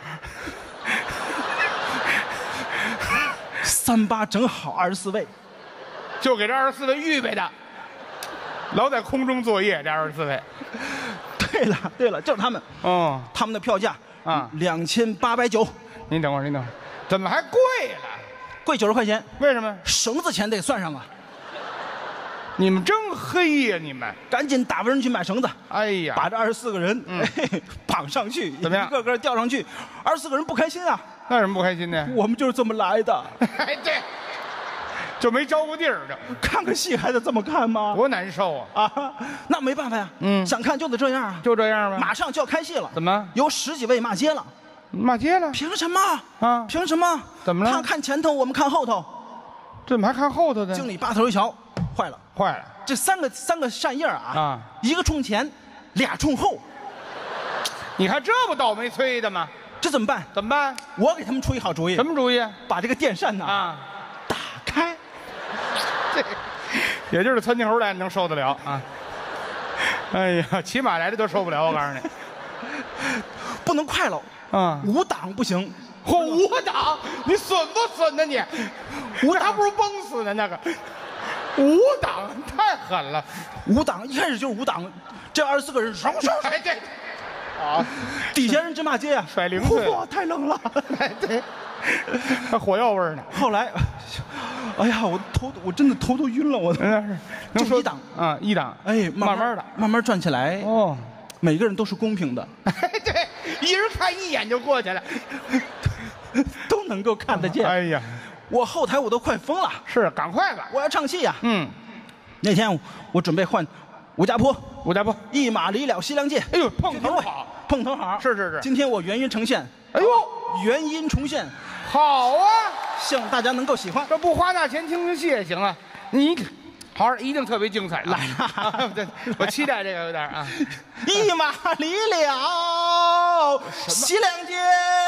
Speaker 4: 38正好24位，
Speaker 5: 就给这24位预备的，老在空中作业，这24位。
Speaker 4: 对了，就是他们。他们的票价2890。
Speaker 5: 您等会儿，怎么还贵了？
Speaker 4: 贵90块钱。
Speaker 5: 为什么？
Speaker 4: 绳子钱得算上啊。
Speaker 5: 你们真黑呀！你们
Speaker 4: 赶紧打发人去买绳子。
Speaker 5: 哎呀，
Speaker 4: 把这24个人绑上去，
Speaker 5: 怎么样？
Speaker 4: 一个个吊上去，24个人不开心啊。
Speaker 5: 那有什么不开心的？
Speaker 4: 我们就是这么来的。
Speaker 5: 哎，对，就没着过地儿的。
Speaker 4: 看个戏还得这么看吗？
Speaker 5: 多难受啊！
Speaker 4: 那没办法呀。想看就得这样啊。
Speaker 5: 就这样吧。
Speaker 4: 马上就要开戏了。
Speaker 5: 怎么？
Speaker 4: 有10几位骂街了。
Speaker 5: 骂街了？
Speaker 4: 凭什么？凭什么？
Speaker 5: 怎么了？
Speaker 4: 他看前头，我们看后头。
Speaker 5: 这怎么还看后头的？
Speaker 4: 经理扒头一瞧，坏了。这三个扇叶一个冲前，2冲后。
Speaker 5: 你看这不倒霉催的吗？
Speaker 4: 这怎么办？我给他们出一好主意。
Speaker 5: 什么主意？
Speaker 4: 把这个电扇打开。
Speaker 5: 这也就是窜天猴来能受得了啊！哎呀，骑马来的都受不了，我告诉你。
Speaker 4: 不能快了，5档不行。
Speaker 5: 5档，你损不损呢你？5档还不如崩死呢那个。5档太狠了
Speaker 4: ，5档一开始就是5档，这24个人唰。
Speaker 5: 哎对。
Speaker 4: 底下人直骂街呀，
Speaker 5: 甩零碎，
Speaker 4: 哇，太冷了，
Speaker 5: 对，还火药味呢。
Speaker 4: 后来，哎呀，我真的头都晕了，我
Speaker 5: 就1档
Speaker 4: ，1档，哎，慢慢转起来，每个人都是公平的，
Speaker 5: 对， 一人看一眼就过去了，
Speaker 4: 都能够看得见。
Speaker 5: 哎呀，
Speaker 4: 我后台我都快疯了。
Speaker 5: 是，赶快吧，
Speaker 4: 我要唱戏呀。
Speaker 5: 嗯，
Speaker 4: 那天我准备换武家坡，一马离了西凉界。
Speaker 5: 哎呦，碰头好，
Speaker 4: 碰头好。
Speaker 5: 是。
Speaker 4: 今天我原音呈现。
Speaker 5: 哎呦，
Speaker 4: 原音重现，
Speaker 5: 好啊，
Speaker 4: 希望大家能够喜欢。
Speaker 5: 这不花那钱听听戏也行啊。你好，一定特别精彩。
Speaker 4: 来
Speaker 5: 了，我期待这个有点啊。
Speaker 4: 一马离了西凉界。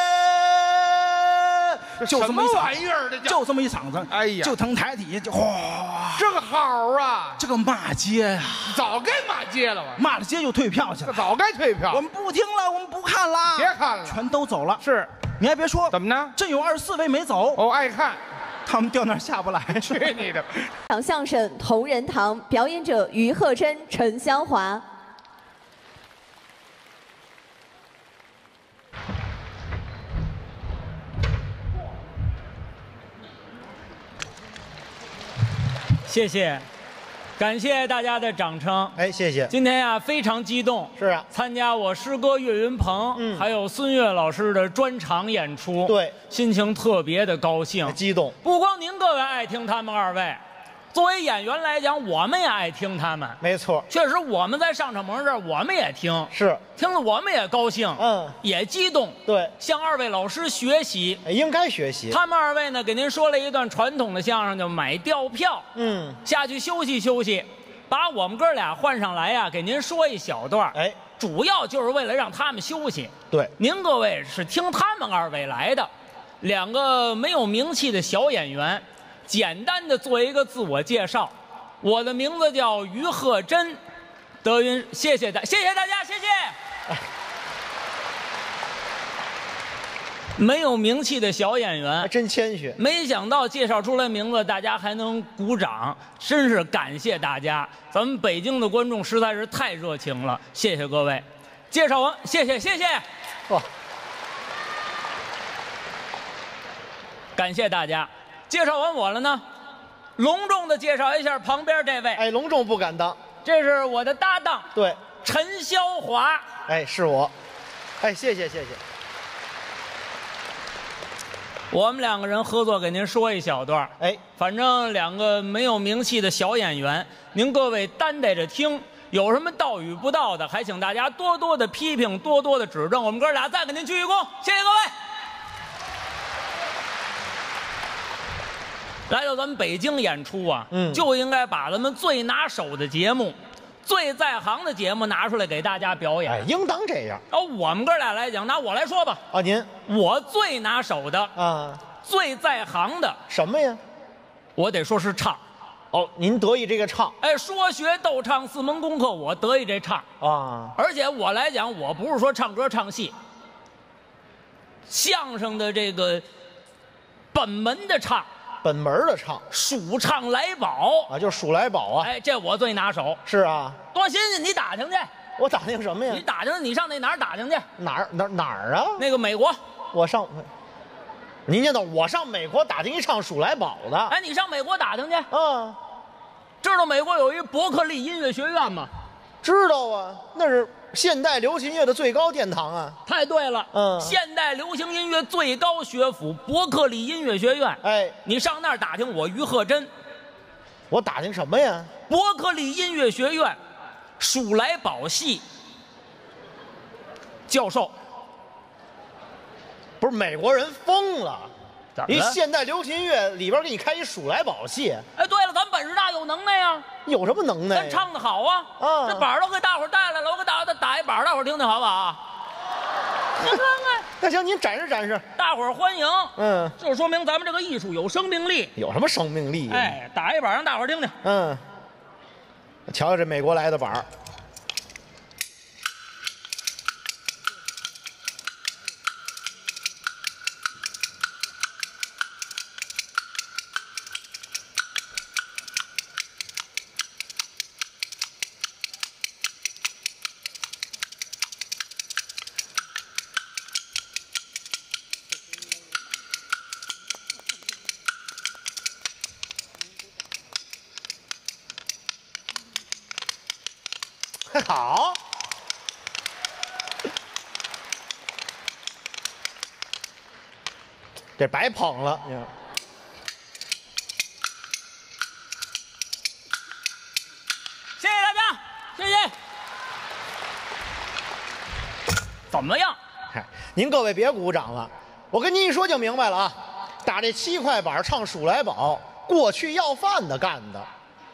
Speaker 4: 就这么
Speaker 5: 玩意儿，
Speaker 4: 就这么一场子，
Speaker 5: 哎呀，
Speaker 4: 就腾台底下就哗，
Speaker 5: 这个好啊，
Speaker 4: 这个骂街呀，
Speaker 5: 早该骂街了吧？
Speaker 4: 骂了街就退票去了，
Speaker 5: 早该退票。
Speaker 4: 我们不听了，我们不看了，
Speaker 5: 别看了，
Speaker 4: 全都走了。
Speaker 5: 是，
Speaker 4: 你还别说，
Speaker 5: 怎么呢？
Speaker 4: 真有24位没走。
Speaker 5: 哦，爱看，
Speaker 4: 他们掉那儿下不来。
Speaker 5: 去你的！
Speaker 1: 讲相声同仁堂，表演者于鹤珍、陈湘华。
Speaker 6: 谢谢，感谢大家的掌声。
Speaker 2: 哎，谢谢。
Speaker 6: 今天呀，非常激动。
Speaker 2: 是啊，
Speaker 6: 参加我师哥岳云鹏，还有孙越老师的专场演出。
Speaker 2: 对，
Speaker 6: 心情特别的高兴，
Speaker 2: 激动。
Speaker 6: 不光您各位爱听他们二位，作为演员来讲，我们也爱听他们。
Speaker 2: 没错，
Speaker 6: 确实我们在上场门这儿，我们也听，
Speaker 2: 是
Speaker 6: 听了我们也高兴，也激动。
Speaker 2: 对，
Speaker 6: 向二位老师学习，
Speaker 2: 应该学习。
Speaker 6: 他们二位呢，给您说了一段传统的相声，叫买吊票。下去休息休息，把我们哥俩换上来呀，给您说一小段。
Speaker 2: 哎，
Speaker 6: 主要就是为了让他们休息。
Speaker 2: 对，
Speaker 6: 您各位是听他们二位来的，两个没有名气的小演员。简单的做一个自我介绍，我的名字叫于鹤珍，德云，谢谢大家，谢谢。没有名气的小演员，
Speaker 2: 真谦虚。
Speaker 6: 没想到介绍出来名字，大家还能鼓掌，真是感谢大家。咱们北京的观众实在是太热情了，谢谢各位。介绍完，谢谢。
Speaker 2: 哇，
Speaker 6: 感谢大家。介绍完我了呢，隆重的介绍一下旁边这位。
Speaker 2: 哎，隆重不敢当，
Speaker 6: 这是我的搭档，
Speaker 2: 对，
Speaker 6: 陈霄华。
Speaker 2: 哎，是我。哎，谢谢。
Speaker 6: 我们两个人合作给您说一小段。哎，反正两个没有名气的小演员，您各位担待着听。有什么到与不到的，还请大家多多的批评，多多的指正。我们哥俩再给您鞠一躬，谢谢各位。来到咱们北京演出啊，就应该把咱们最拿手的节目、最在行的节目拿出来给大家表演。
Speaker 2: 哎，应当这样。
Speaker 6: 我们哥俩来讲，拿我来说吧。
Speaker 2: 啊，您，
Speaker 6: 我最拿手的啊，最在行的
Speaker 2: 什么呀？
Speaker 6: 我得说是唱。
Speaker 2: 哦，您得意这个唱。
Speaker 6: 哎，说学逗唱4门功课，我得意这唱啊。而且我来讲，我不是说唱歌唱戏，相声的这个本门的唱。
Speaker 2: 本门的唱，
Speaker 6: 数唱来宝
Speaker 2: 啊，就是数来宝啊！
Speaker 6: 哎，这我最拿手。
Speaker 2: 是啊，
Speaker 6: 多新鲜！你打听去。
Speaker 2: 我打听什么呀？
Speaker 6: 你打听，你上那哪儿打听去？
Speaker 2: 哪儿啊？
Speaker 6: 那个美国。
Speaker 2: 我上，您念叨我上美国打听一唱数来宝的。
Speaker 6: 哎，你上美国打听去。知道美国有一伯克利音乐学院吗？
Speaker 2: 知道啊，那是现代流行乐的最高殿堂啊！
Speaker 6: 太对了，现代流行音乐最高学府伯克利音乐学院。哎，你上那儿打听我于鹤珍。
Speaker 2: 我打听什么呀？
Speaker 6: 伯克利音乐学院数来宝系教授。
Speaker 2: 不是美国人疯了？一现代流行音乐里边给你开一数来宝系。
Speaker 6: 哎，对了，咱本事大有能耐呀。
Speaker 2: 有什么能耐？
Speaker 6: 咱唱的好啊！这板都给大伙带来了，我给打一板，大伙听听好不好？你看看。
Speaker 2: 那行，您展示展示，
Speaker 6: 大伙欢迎。就说明咱们这个艺术有生命力。
Speaker 2: 有什么生命力？
Speaker 6: 哎，打一板让大伙听听。
Speaker 2: 瞧瞧这美国来的板。好，
Speaker 7: 这白捧了。
Speaker 6: 谢谢大家，谢谢。怎么样？
Speaker 7: 嗨，您各位别鼓掌了，我跟您一说就明白了啊。打这7块板唱《数来宝》，过去要饭的干的。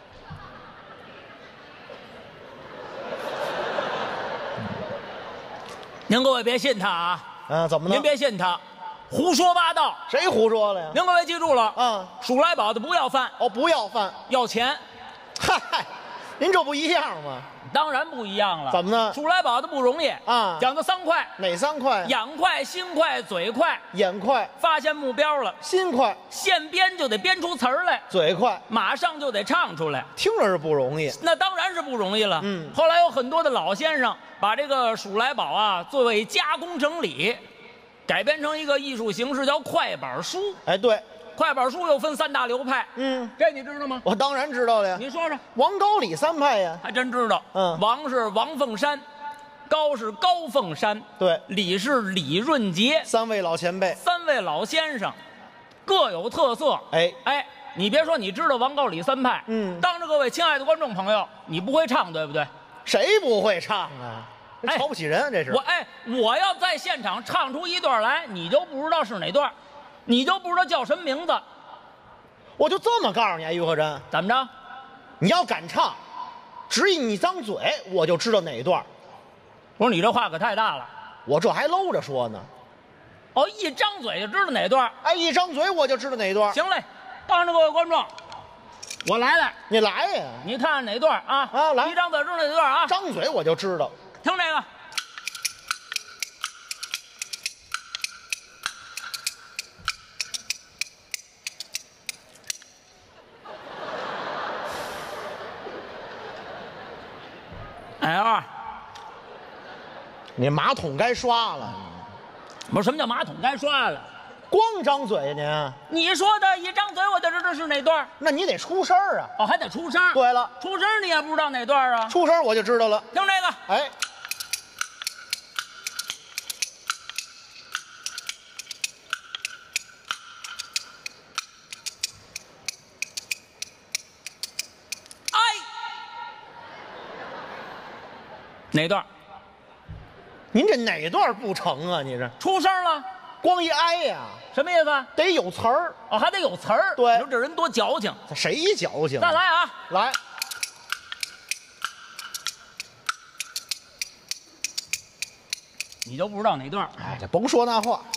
Speaker 6: 您各位别信他啊！
Speaker 7: 怎么呢？
Speaker 6: 您别信他，胡说八道。
Speaker 7: 谁胡说了呀？
Speaker 6: 您各位记住了，数来宝的不要饭，
Speaker 7: 哦，不要饭，
Speaker 6: 要钱。
Speaker 7: 嗨，您这不一样吗？
Speaker 6: 当然不一样了。
Speaker 7: 怎么呢？
Speaker 6: 数来宝的不容易啊，讲究3快。
Speaker 7: 哪3快？
Speaker 6: 眼快、心快、嘴快。
Speaker 7: 眼快，
Speaker 6: 发现目标了；
Speaker 7: 心快，
Speaker 6: 现编就得编出词儿来；
Speaker 7: 嘴快，
Speaker 6: 马上就得唱出来。
Speaker 7: 听着是不容易，
Speaker 6: 那当然是不容易了。后来有很多的老先生把这个数来宝啊作为加工整理，改编成一个艺术形式，叫快板书。
Speaker 7: 哎，对。
Speaker 6: 快板书又分3大流派，这你知道吗？
Speaker 7: 我当然知道了呀。
Speaker 6: 你说说，
Speaker 7: 王高李3派呀？
Speaker 6: 还真知道。王是王凤山，高是高凤山，
Speaker 7: 对，
Speaker 6: 李是李润杰
Speaker 7: ，3位老前辈
Speaker 6: ，3位老先生，各有特色。哎，你别说，你知道王高李3派，当着各位亲爱的观众朋友，你不会唱对不对？
Speaker 7: 谁不会唱啊？瞧不起人，这是。
Speaker 6: 我要在现场唱出一段来，你就不知道是哪段。你就不知道叫什么名字，
Speaker 7: 我就这么告诉你，于和珍，
Speaker 6: 怎么着？
Speaker 7: 你要敢唱，只一张嘴，我就知道哪一段。
Speaker 6: 我说你这话可太大了，
Speaker 7: 我这还搂着说呢。
Speaker 6: 哦，一张嘴就知道哪段？
Speaker 7: 哎，一张嘴我就知道哪段。
Speaker 6: 行嘞，当着各位观众，我来了，
Speaker 7: 你来呀！
Speaker 6: 你看哪段啊？
Speaker 7: 来，
Speaker 6: 一张嘴知道哪段啊？
Speaker 7: 张嘴我就知道。
Speaker 6: 听这个。哎，
Speaker 7: 你马桶该刷了。
Speaker 6: 不是，什么叫马桶该刷了？
Speaker 7: 光张嘴呀
Speaker 6: 您？你说的一张嘴我就知道是哪段。
Speaker 7: 那你得出声啊。
Speaker 6: 哦，还得出声。
Speaker 7: 对了，
Speaker 6: 出声你也不知道哪段啊？
Speaker 7: 出声我就知道了。
Speaker 6: 听这个。
Speaker 7: 哎。
Speaker 6: 哪段？
Speaker 7: 您这哪段不成啊？你这
Speaker 6: 出声了，
Speaker 7: 光一哎呀，
Speaker 6: 什么意思？
Speaker 7: 得有词儿
Speaker 6: 哦，还得有词儿。
Speaker 7: 对，
Speaker 6: 你说这人多矫情，
Speaker 7: 谁矫情？
Speaker 6: 再来啊，
Speaker 7: 来。
Speaker 6: 你就不知道哪段？
Speaker 7: 哎，这甭说那话。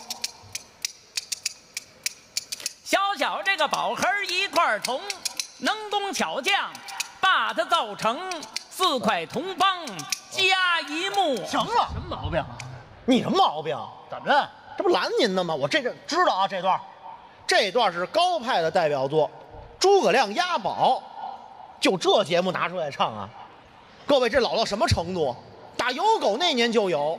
Speaker 6: 小小这个宝盒一块铜，能工巧匠把它造成4块铜方。加一目，
Speaker 7: 行了，
Speaker 6: 什么毛病？
Speaker 7: 你什么毛病？
Speaker 6: 怎么了？
Speaker 7: 这不拦您的吗？我这个知道啊，这段是高派的代表作，诸葛亮押宝，就这节目拿出来唱啊！各位，这老到什么程度？打有狗那年就有。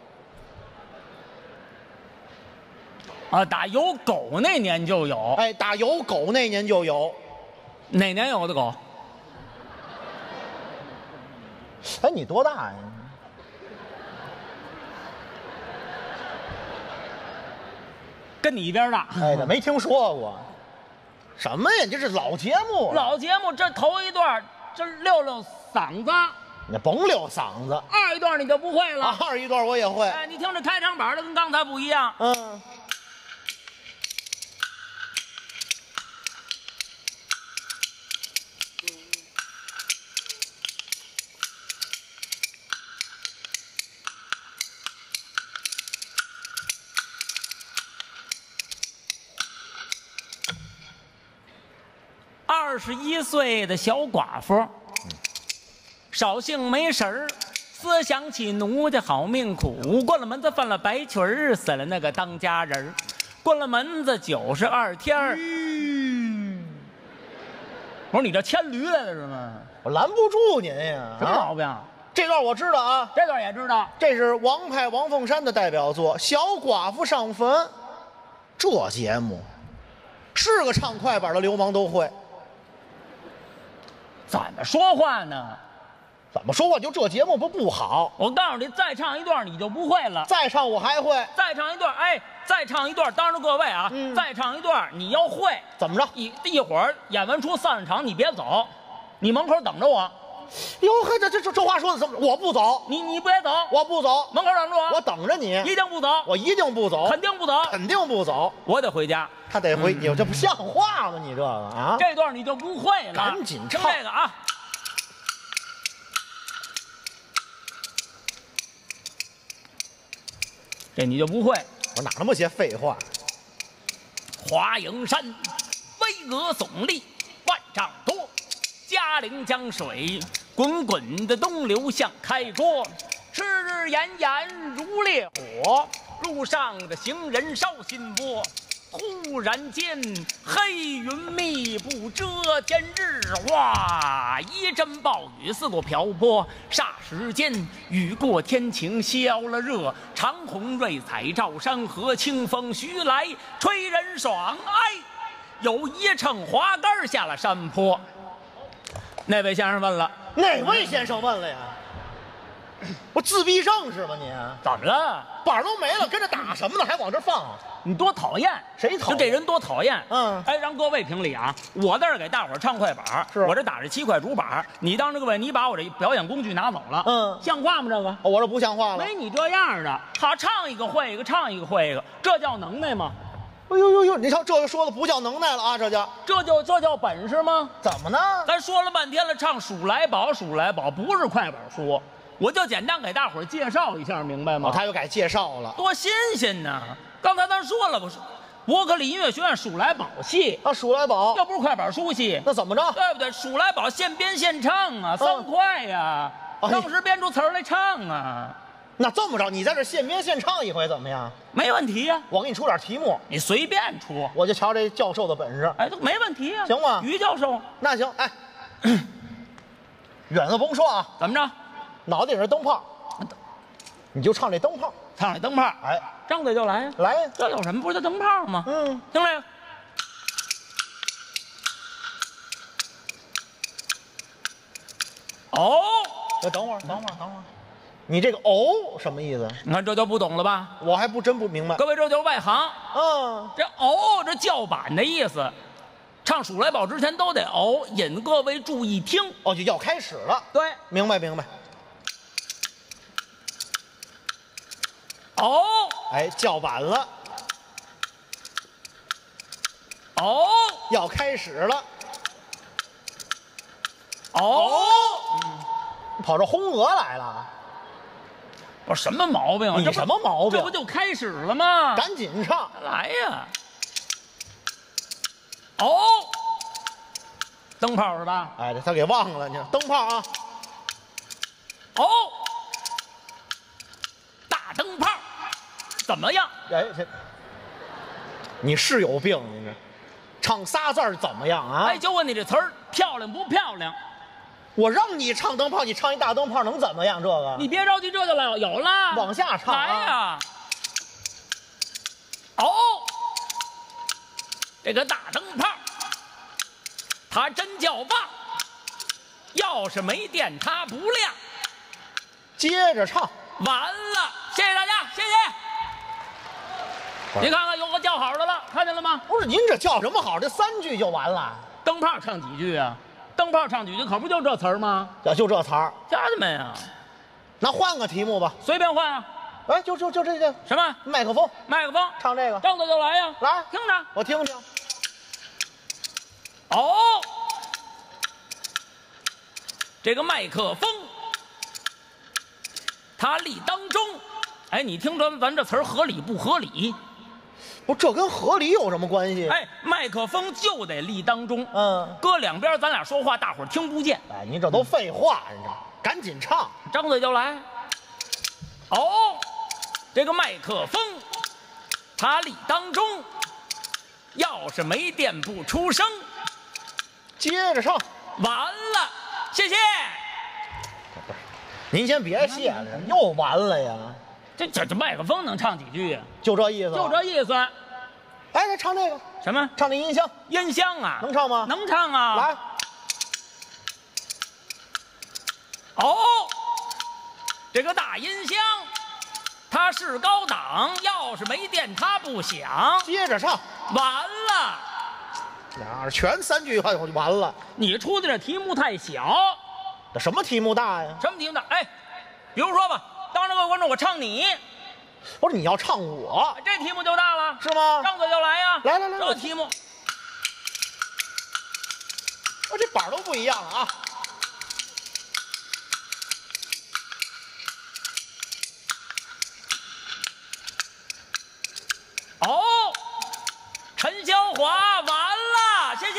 Speaker 6: 啊，打有狗那年就有。
Speaker 7: 哎，打有狗那年就有。
Speaker 6: 哪年有的狗？
Speaker 7: 哎，你多大呀？
Speaker 6: 跟你一边大。
Speaker 7: 哎，没听说过。什么呀？你这是老节目。
Speaker 6: 老节目，这头一段，这溜溜嗓子。
Speaker 7: 你甭溜嗓子。
Speaker 6: 二一段你就不会了。
Speaker 7: 二一段我也会。
Speaker 6: 哎，你听这开场板的跟刚才不一样。21岁的小寡妇，少姓没神儿，思想起奴家好命苦，关了门子犯了白裙儿，死了那个当家人儿，关了门子92天儿。我说你这牵驴来的是吗？
Speaker 7: 我拦不住您呀！
Speaker 6: 什么毛病？
Speaker 7: 这段我知道啊，
Speaker 6: 这段也知道，
Speaker 7: 这是王派王凤山的代表作《小寡妇上坟》。这节目是个唱快板的流氓都会。
Speaker 6: 怎么说话呢？
Speaker 7: 怎么说话？就这节目不好。
Speaker 6: 我告诉你，再唱一段你就不会了。
Speaker 7: 再唱我还会。
Speaker 6: 再唱一段，哎，再唱一段。当着各位啊，再唱一段你要会。
Speaker 7: 怎么着？
Speaker 6: 一会儿演完出散场，你别走，你门口等着我。
Speaker 7: 哟呵，这话说的怎么？我不走，
Speaker 6: 你别走，
Speaker 7: 我不走，
Speaker 6: 门口等着我，
Speaker 7: 我等着你，
Speaker 6: 一定不走，
Speaker 7: 我一定不走，
Speaker 6: 肯定不走，
Speaker 7: 肯定不走，
Speaker 6: 我得回家。
Speaker 7: 他得回，你这不像话吗？你这个啊，
Speaker 6: 这段你就不会了，
Speaker 7: 赶紧唱
Speaker 6: 这个啊。这你就不会，
Speaker 7: 我哪那么些废话？
Speaker 6: 华蓥山，巍峨耸立，万丈多。嘉陵江水，滚滚的东流向开锅。赤日炎炎如烈火，路上的行人烧心窝。忽然间，黑云密布遮天日，哇！一阵暴雨似过瓢泼，霎时间雨过天晴消了热，长虹瑞彩照山河，清风徐来吹人爽。哎，有一乘滑竿下了山坡。那位先生问了，
Speaker 7: 哪位先生问了呀？我自闭症是吧你？
Speaker 6: 怎么了？
Speaker 7: 板都没了，跟着打什么呢？还往这放？
Speaker 6: 你多讨厌！
Speaker 7: 谁讨厌？
Speaker 6: 就这人多讨厌！
Speaker 7: 哎，
Speaker 6: 让各位评理啊！我在这给大伙儿唱快板，我这打着7块主板，你当这个位，你把我这表演工具拿走了，像话吗？这个
Speaker 7: 我这不像话了。
Speaker 6: 没你这样的，好唱一个会一个，唱一个会一个，这叫能耐吗？
Speaker 7: 哎呦，你瞧这个说的不叫能耐了啊，这
Speaker 6: 叫本事吗？
Speaker 7: 怎么呢？
Speaker 6: 咱说了半天了，唱数来宝，数来宝不是快板书。我就简单给大伙儿介绍一下，明白吗？
Speaker 7: 他又改介绍了，
Speaker 6: 多新鲜呢！刚才咱说了，伯克利音乐学院数来宝系
Speaker 7: 啊，数来宝，
Speaker 6: 要不是快板书系，
Speaker 7: 那怎么着？
Speaker 6: 对不对？数来宝现编现唱啊，3块呀，当时编出词儿来唱啊。
Speaker 7: 那这么着，你在这现编现唱一回怎么样？
Speaker 6: 没问题呀，
Speaker 7: 我给你出点题目，
Speaker 6: 你随便出，
Speaker 7: 我就瞧这教授的本事。
Speaker 6: 哎，这没问题呀，
Speaker 7: 行吗？
Speaker 6: 于教授，
Speaker 7: 那行，哎，远的甭说啊，
Speaker 6: 怎么着？
Speaker 7: 脑袋里是灯泡，你就唱这灯泡，
Speaker 6: 唱这灯泡，
Speaker 7: 哎，
Speaker 6: 张嘴就来，
Speaker 7: 来，
Speaker 6: 这有什么？不是这灯泡吗？听这个。哦，
Speaker 7: 等会儿，你这个哦什么意思？
Speaker 6: 你看这就不懂了吧？
Speaker 7: 我还真不明白。
Speaker 6: 各位，这就是外行。这哦，这叫板的意思。唱数来宝之前都得哦，引各位注意听。
Speaker 7: 哦，就要开始了。
Speaker 6: 对，
Speaker 7: 明白。
Speaker 6: 哦，
Speaker 7: 哎，叫板了。
Speaker 6: 哦，
Speaker 7: 要开始了。
Speaker 6: 哦，
Speaker 7: 跑这轰鹅来了。
Speaker 6: 我什么毛病啊？
Speaker 7: 你什么毛病？
Speaker 6: 这不就开始了吗？
Speaker 7: 赶紧唱，
Speaker 6: 来呀！哦，灯泡是吧？
Speaker 7: 哎，他给忘了，你看灯泡啊。
Speaker 6: 哦，大灯泡，怎么样？
Speaker 7: 哎，你是有病，你这唱仨字怎么样啊？
Speaker 6: 哎，就问你这词儿漂亮不漂亮？
Speaker 7: 我让你唱灯泡，你唱一大灯泡能怎么样？这个
Speaker 6: 你别着急，这就来有了，
Speaker 7: 往下唱
Speaker 6: 来呀！哦，这个大灯泡，它真叫旺，要是没电它不亮。
Speaker 7: 接着唱，
Speaker 6: 完了，谢谢大家，谢谢。你看看有个叫好的了，看见了吗？
Speaker 7: 不是您这叫什么好？这3句就完了。
Speaker 6: 灯泡唱几句啊？灯泡唱几句，可不就这词儿吗？
Speaker 7: 就这词儿，
Speaker 6: 家人们呀，
Speaker 7: 那换个题目吧，
Speaker 6: 随便换啊。
Speaker 7: 哎，就这个
Speaker 6: 什么？
Speaker 7: 麦克风，唱这个，
Speaker 6: 张嘴就来呀，
Speaker 7: 来，
Speaker 6: 听着，
Speaker 7: 我听听。
Speaker 6: 哦，这个麦克风，它立当中，哎，你听着，咱这词儿合理不合理？
Speaker 7: 不，这跟合理有什么关系？
Speaker 6: 哎，麦克风就得立当中，搁两边咱俩说话，大伙儿听不见。
Speaker 7: 哎，您这都废话，你这赶紧唱，
Speaker 6: 张嘴就来。哦，这个麦克风，它立当中，要是没电不出声。
Speaker 7: 接着唱，
Speaker 6: 完了，谢谢。
Speaker 7: 您先别谢了，又完了呀。
Speaker 6: 这麦克风能唱几句呀？
Speaker 7: 就这意思，
Speaker 6: 就这意思。
Speaker 7: 哎，那唱那个
Speaker 6: 什么？
Speaker 7: 唱那音箱。
Speaker 6: 音箱啊？
Speaker 7: 能唱吗？
Speaker 6: 能唱啊。
Speaker 7: 来。
Speaker 6: 哦，这个大音箱，它是高档，要是没电它不响。
Speaker 7: 接着唱，
Speaker 6: 完了，
Speaker 7: 俩人全3句话就完了。
Speaker 6: 你出的这题目太小。
Speaker 7: 这什么题目大呀？
Speaker 6: 什么题目大？哎，比如说吧，当着各位观众，我唱你。
Speaker 7: 不是你要唱我，
Speaker 6: 这题目就大了，
Speaker 7: 是吗？
Speaker 6: 张嘴就来呀！
Speaker 7: 来，
Speaker 6: 这题目，
Speaker 7: 这板都不一样了啊！
Speaker 6: 哦，陈霄华，完了，谢谢。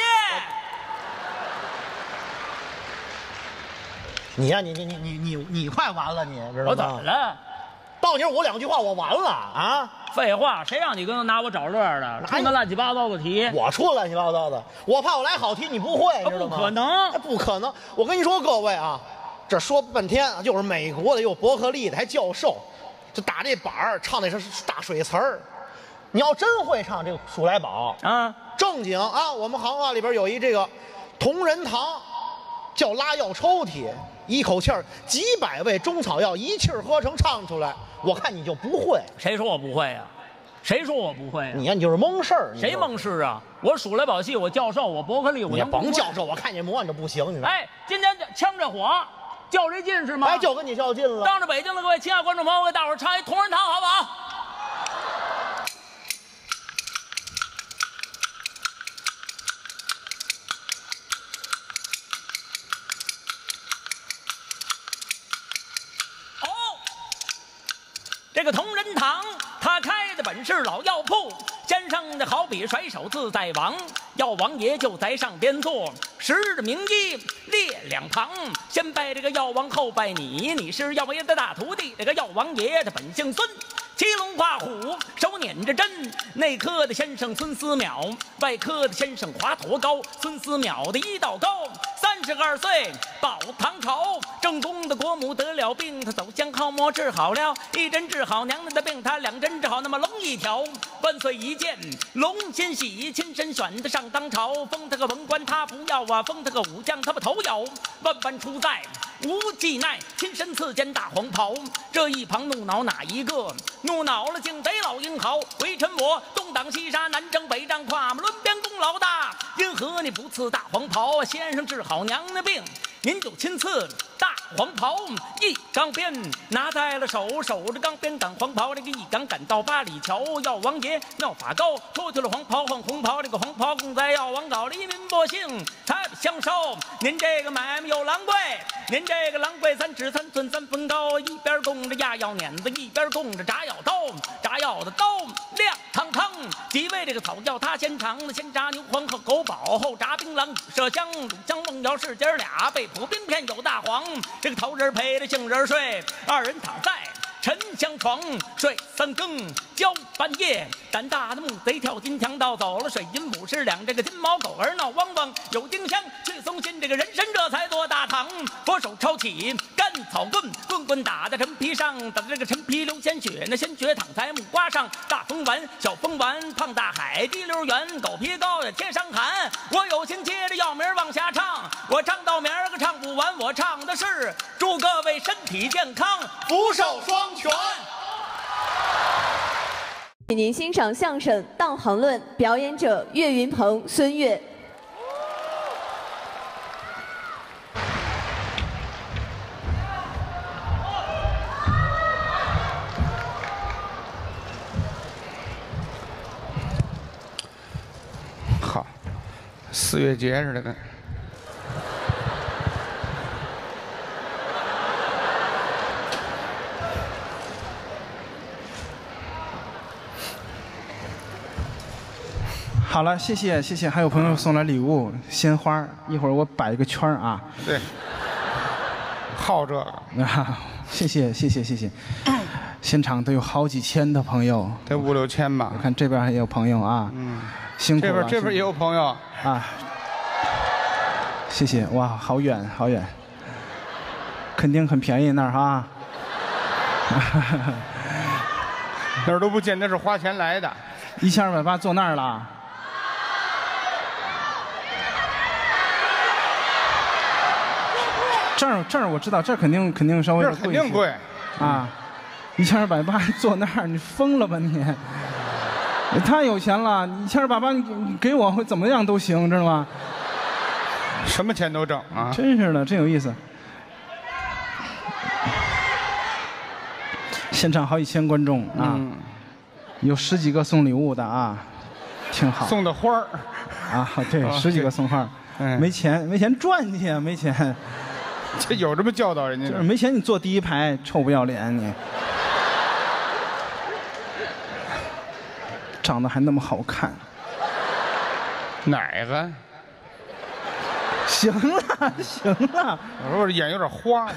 Speaker 7: 你呀，你快完了，你知道吗？
Speaker 6: 我怎么了？
Speaker 7: 到你我2句话，我完了啊！
Speaker 6: 废话，谁让你跟拿我找乐的？出那乱七八糟的题，
Speaker 7: 我出乱七八糟的，我怕我来好题你不会，你知道吗？
Speaker 6: 不可能，
Speaker 7: 不可能！我跟你说，各位啊，这说半天又是美国的，又伯克利的，还教授，就打这板儿唱那是大水词儿。你要真会唱这个《数来宝》
Speaker 6: 啊，
Speaker 7: 正经啊，我们行话里边有一这个同仁堂，叫拉药抽屉，一口气儿几百味中草药一气儿喝成唱出来。我看你就不会。
Speaker 6: 谁说我不会呀？谁说我不会呀？
Speaker 7: 你呀，你就是蒙事儿。
Speaker 6: 谁蒙事啊？我数来宝系，我教授，我伯克利，我
Speaker 7: 也甭教授，我看你模样就不行。你
Speaker 6: 哎，今天呛着火，较这劲是吗？
Speaker 7: 哎，就跟你较劲了。
Speaker 6: 当着北京的各位亲爱观众朋友，为大伙儿唱一同仁堂，好不好？这个同仁堂，他开的本是老药铺，先生的好比甩手自在王，药王爷就在上边坐，十的名医列两旁，先拜这个药王，后拜你，你是药王爷的大徒弟。这个药王爷的本姓孙，骑龙画虎，手捻着针。内科的先生孙思邈，外科的先生华佗高。孙思邈的一道高，32岁保唐朝。正宫的国母得了病，他走向靠摸治好了，一针治好娘娘的病，他2针治好那么龙一条。万岁一见龙欣喜，亲身选的上当朝，封他个文官他不要啊，封他个武将他不头摇。万般出在无忌奈，亲身赐件大黄袍。这一旁怒恼哪一个？怒恼了竟贼老英豪，微臣我东挡西杀，南征北战，跨马抡边功劳大。因何你不赐大黄袍？先生治好娘的病，您就亲赐大黄袍。一钢鞭拿在了手，守着钢鞭赶黄袍。这个一钢赶到8里桥，药王爷妙法高，脱去了黄袍换红袍。这个黄袍供在药王搞，黎民百姓才相收。您这个买卖有郎贵，您这个郎贵3尺3寸3分高，一边供着压药碾子，一边供着炸药刀。炸药的刀亮堂堂，几味这个草药他先尝，先炸牛黄和狗宝，后炸槟榔麝香卤香梦瑶是姐俩，被铺冰片有大黄。这个头人陪着杏仁睡，2人躺在沉香床，睡3更交半夜。胆大的木贼跳金墙道，走了水银50两。这个金毛狗儿闹汪汪，有丁香去松心。这个人参这才做大堂，佛手抄起干草棍，棍棍打在陈皮上，打在这个陈皮流鲜血，那鲜血淌在木瓜上。大风丸小风丸胖大海，滴溜圆狗皮膏也贴伤寒。我有心接着药名往下唱，我唱到明儿个唱不完。我唱的是祝各位身体健康，福寿双全。
Speaker 1: 请您欣赏相声《道行论》，表演者岳云鹏、孙越。
Speaker 5: 好，4月节似的呢。
Speaker 2: 好了，谢谢谢谢，还有朋友送来礼物，鲜花，一会儿我摆一个圈啊。
Speaker 5: 对，好这个
Speaker 2: 啊，谢谢谢谢谢谢。现场都有好几千的朋友，
Speaker 5: 得5、6千吧。
Speaker 2: 我看这边还有朋友啊，辛苦了。
Speaker 5: 这边也有朋友
Speaker 2: 啊，谢谢，哇，好远好远，肯定很便宜那儿哈。
Speaker 5: 那儿都不见得是花钱来的。
Speaker 2: 1280坐那儿了。 这儿我知道，这儿肯定稍微贵。
Speaker 5: 这肯定贵
Speaker 2: 啊，1280坐那儿，你疯了吧你？你太有钱了，1280你给我会怎么样都行，知道吗？
Speaker 5: 什么钱都挣啊！
Speaker 2: 真是的，真有意思。现场好几千观众啊，有10几个送礼物的啊，挺好。
Speaker 5: 送的花儿
Speaker 2: 啊，对，10几个送花儿，没钱赚去啊，没钱。
Speaker 5: 这有这么教导人家？
Speaker 2: 就是没钱，你坐第一排，臭不要脸你。长得还那么好看，
Speaker 5: 哪个？
Speaker 2: 行了，
Speaker 5: 我说我眼有点花。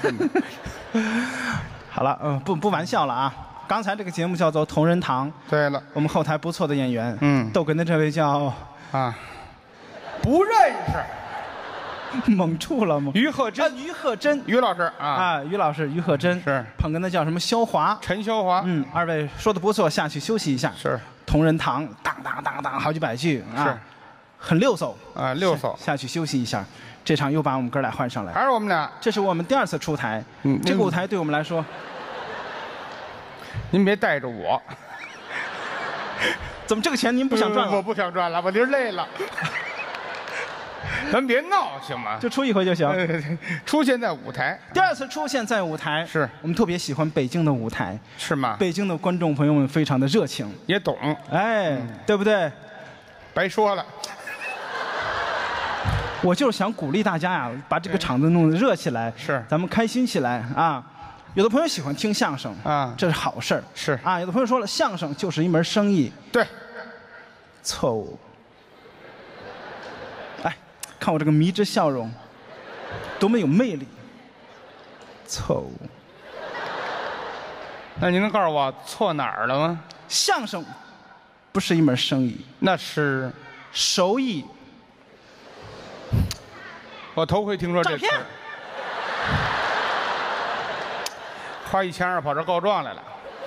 Speaker 2: 好了，不玩笑了啊。刚才这个节目叫做《同仁堂》。
Speaker 5: 对了，
Speaker 2: 我们后台不错的演员，逗哏的这位叫
Speaker 5: 不认识。
Speaker 2: 猛处了吗？
Speaker 5: 于鹤珍，于老师
Speaker 2: 于老师，于鹤珍
Speaker 5: 是。
Speaker 2: 捧哏的叫什么？肖华，
Speaker 5: 陈肖华。
Speaker 2: 二位说的不错，下去休息一下。
Speaker 5: 是。
Speaker 2: 同仁堂，当，好几百句啊，
Speaker 5: 是，
Speaker 2: 很溜手
Speaker 5: 啊，溜手。
Speaker 2: 下去休息一下，这场又把我们哥俩换上来，
Speaker 5: 还是我们俩。
Speaker 2: 这是我们第2次出台，这个舞台对我们来说，
Speaker 5: 您别带着我。
Speaker 2: 怎么这个钱您不想赚了？
Speaker 5: 我不想赚了，我今儿累了。咱别闹行吗？
Speaker 2: 就出一回就行。
Speaker 5: 出现在舞台，
Speaker 2: 第2次出现在舞台，
Speaker 5: 是
Speaker 2: 我们特别喜欢北京的舞台，
Speaker 5: 是吗？
Speaker 2: 北京的观众朋友们非常的热情，
Speaker 5: 也懂，
Speaker 2: 对不对？
Speaker 5: 白说了，
Speaker 2: 我就是想鼓励大家呀，把这个场子弄得热起来，
Speaker 5: 是，
Speaker 2: 咱们开心起来啊。有的朋友喜欢听相声
Speaker 5: 啊，
Speaker 2: 这是好事儿，
Speaker 5: 是
Speaker 2: 啊。有的朋友说了，相声就是一门生意，
Speaker 5: 对，
Speaker 2: 错误。看我这个迷之笑容，多么有魅力！错误。
Speaker 5: 那您能告诉我错哪儿了吗？
Speaker 2: 相声不是一门生意，
Speaker 5: 那是
Speaker 2: 手艺。
Speaker 5: 我头回听说这词。花1200跑这告状来了。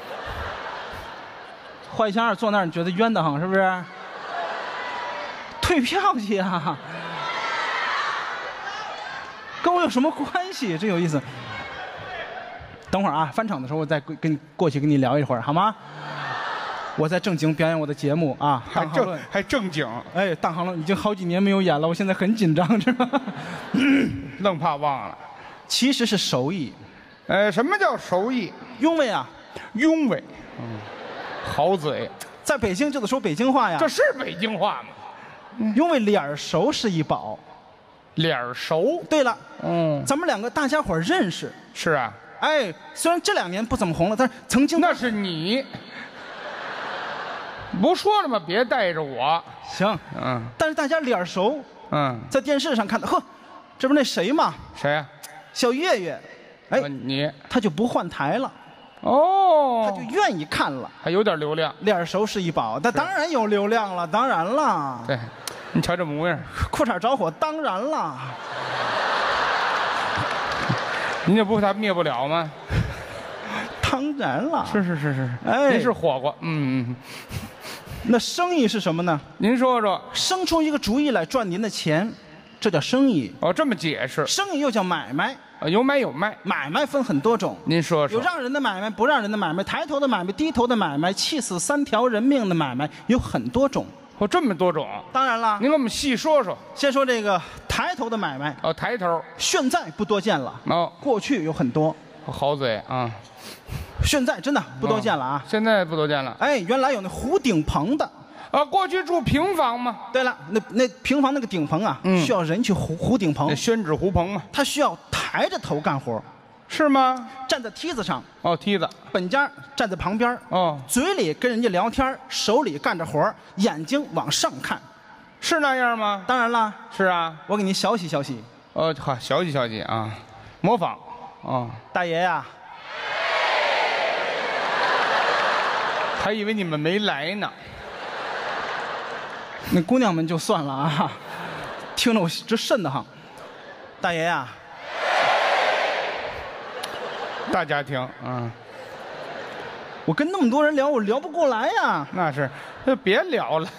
Speaker 2: 花1200坐那儿，你觉得冤得慌是不是？退票去啊！跟我有什么关系？真有意思。等会儿啊，翻场的时候我再过去跟你聊一会儿，好吗？我在正经表演我的节目啊，
Speaker 5: 还正经。
Speaker 2: 哎，大行论已经好几年没有演了，我现在很紧张，知道吗？
Speaker 5: 愣怕忘了，
Speaker 2: 其实是手艺。
Speaker 5: 什么叫手艺？
Speaker 2: 拥卫啊，
Speaker 5: 拥卫。好嘴，
Speaker 2: 在北京就得说北京话呀。
Speaker 5: 这是北京话吗？
Speaker 2: 拥卫脸熟是一宝。
Speaker 5: 脸熟。
Speaker 2: 对了，咱们2个大家伙认识。
Speaker 5: 是啊。
Speaker 2: 哎，虽然这2年不怎么红了，但是曾经。
Speaker 5: 那是你。不说了吗？别带着我。
Speaker 2: 行。但是大家脸熟。在电视上看到，呵，这不是那谁吗？
Speaker 5: 谁呀？
Speaker 2: 小岳岳。哎，
Speaker 5: 你。
Speaker 2: 他就不换台了。
Speaker 5: 哦。
Speaker 2: 他就愿意看了。
Speaker 5: 还有点流量。
Speaker 2: 脸熟是一宝，但当然有流量了，当然了。
Speaker 5: 对。你瞧这模样，
Speaker 2: 裤衩着火，当然了。
Speaker 5: 您这不他灭不了吗？
Speaker 2: 当然了。
Speaker 5: 是。哎，您是火过，
Speaker 2: 那生意是什么呢？
Speaker 5: 您说说。
Speaker 2: 生出一个主意来赚您的钱，这叫生意。
Speaker 5: 哦，这么解释。
Speaker 2: 生意又叫买卖。
Speaker 5: 有买有卖。
Speaker 2: 买卖分很多种。
Speaker 5: 您说说。
Speaker 2: 有让人的买卖，不让人的买卖，抬头的买卖，低头的买卖，气死3条人命的买卖，有很多种。
Speaker 5: 哦，这么多种。
Speaker 2: 当然了。
Speaker 5: 您给我们细说说。
Speaker 2: 先说这个抬头的买卖。
Speaker 5: 哦，抬头。
Speaker 2: 现在不多见了。
Speaker 5: 哦。
Speaker 2: 过去有很多。
Speaker 5: 好嘴啊。
Speaker 2: 现在真的不多见了啊。
Speaker 5: 现在不多见了。
Speaker 2: 哎，原来有那糊顶棚的。
Speaker 5: 过去住平房嘛。
Speaker 2: 对了，那平房那个顶棚啊，需要人去糊顶棚。
Speaker 5: 宣纸糊棚嘛。
Speaker 2: 他需要抬着头干活。
Speaker 5: 是吗？
Speaker 2: 站在梯子上。
Speaker 5: 哦，梯子。
Speaker 2: 本家站在旁边。
Speaker 5: 哦。
Speaker 2: 嘴里跟人家聊天，手里干着活，眼睛往上看。
Speaker 5: 是那样吗？
Speaker 2: 当然啦。
Speaker 5: 是啊。
Speaker 2: 我给您学习学习。
Speaker 5: 好，学习啊，模仿。
Speaker 2: 大爷呀。
Speaker 5: 还以为你们没来呢。
Speaker 2: 那姑娘们就算了啊，听着我直瘆得慌。大爷呀。
Speaker 5: 大家庭
Speaker 2: 我跟那么多人聊，我聊不过来呀。
Speaker 5: 那是，就别聊了。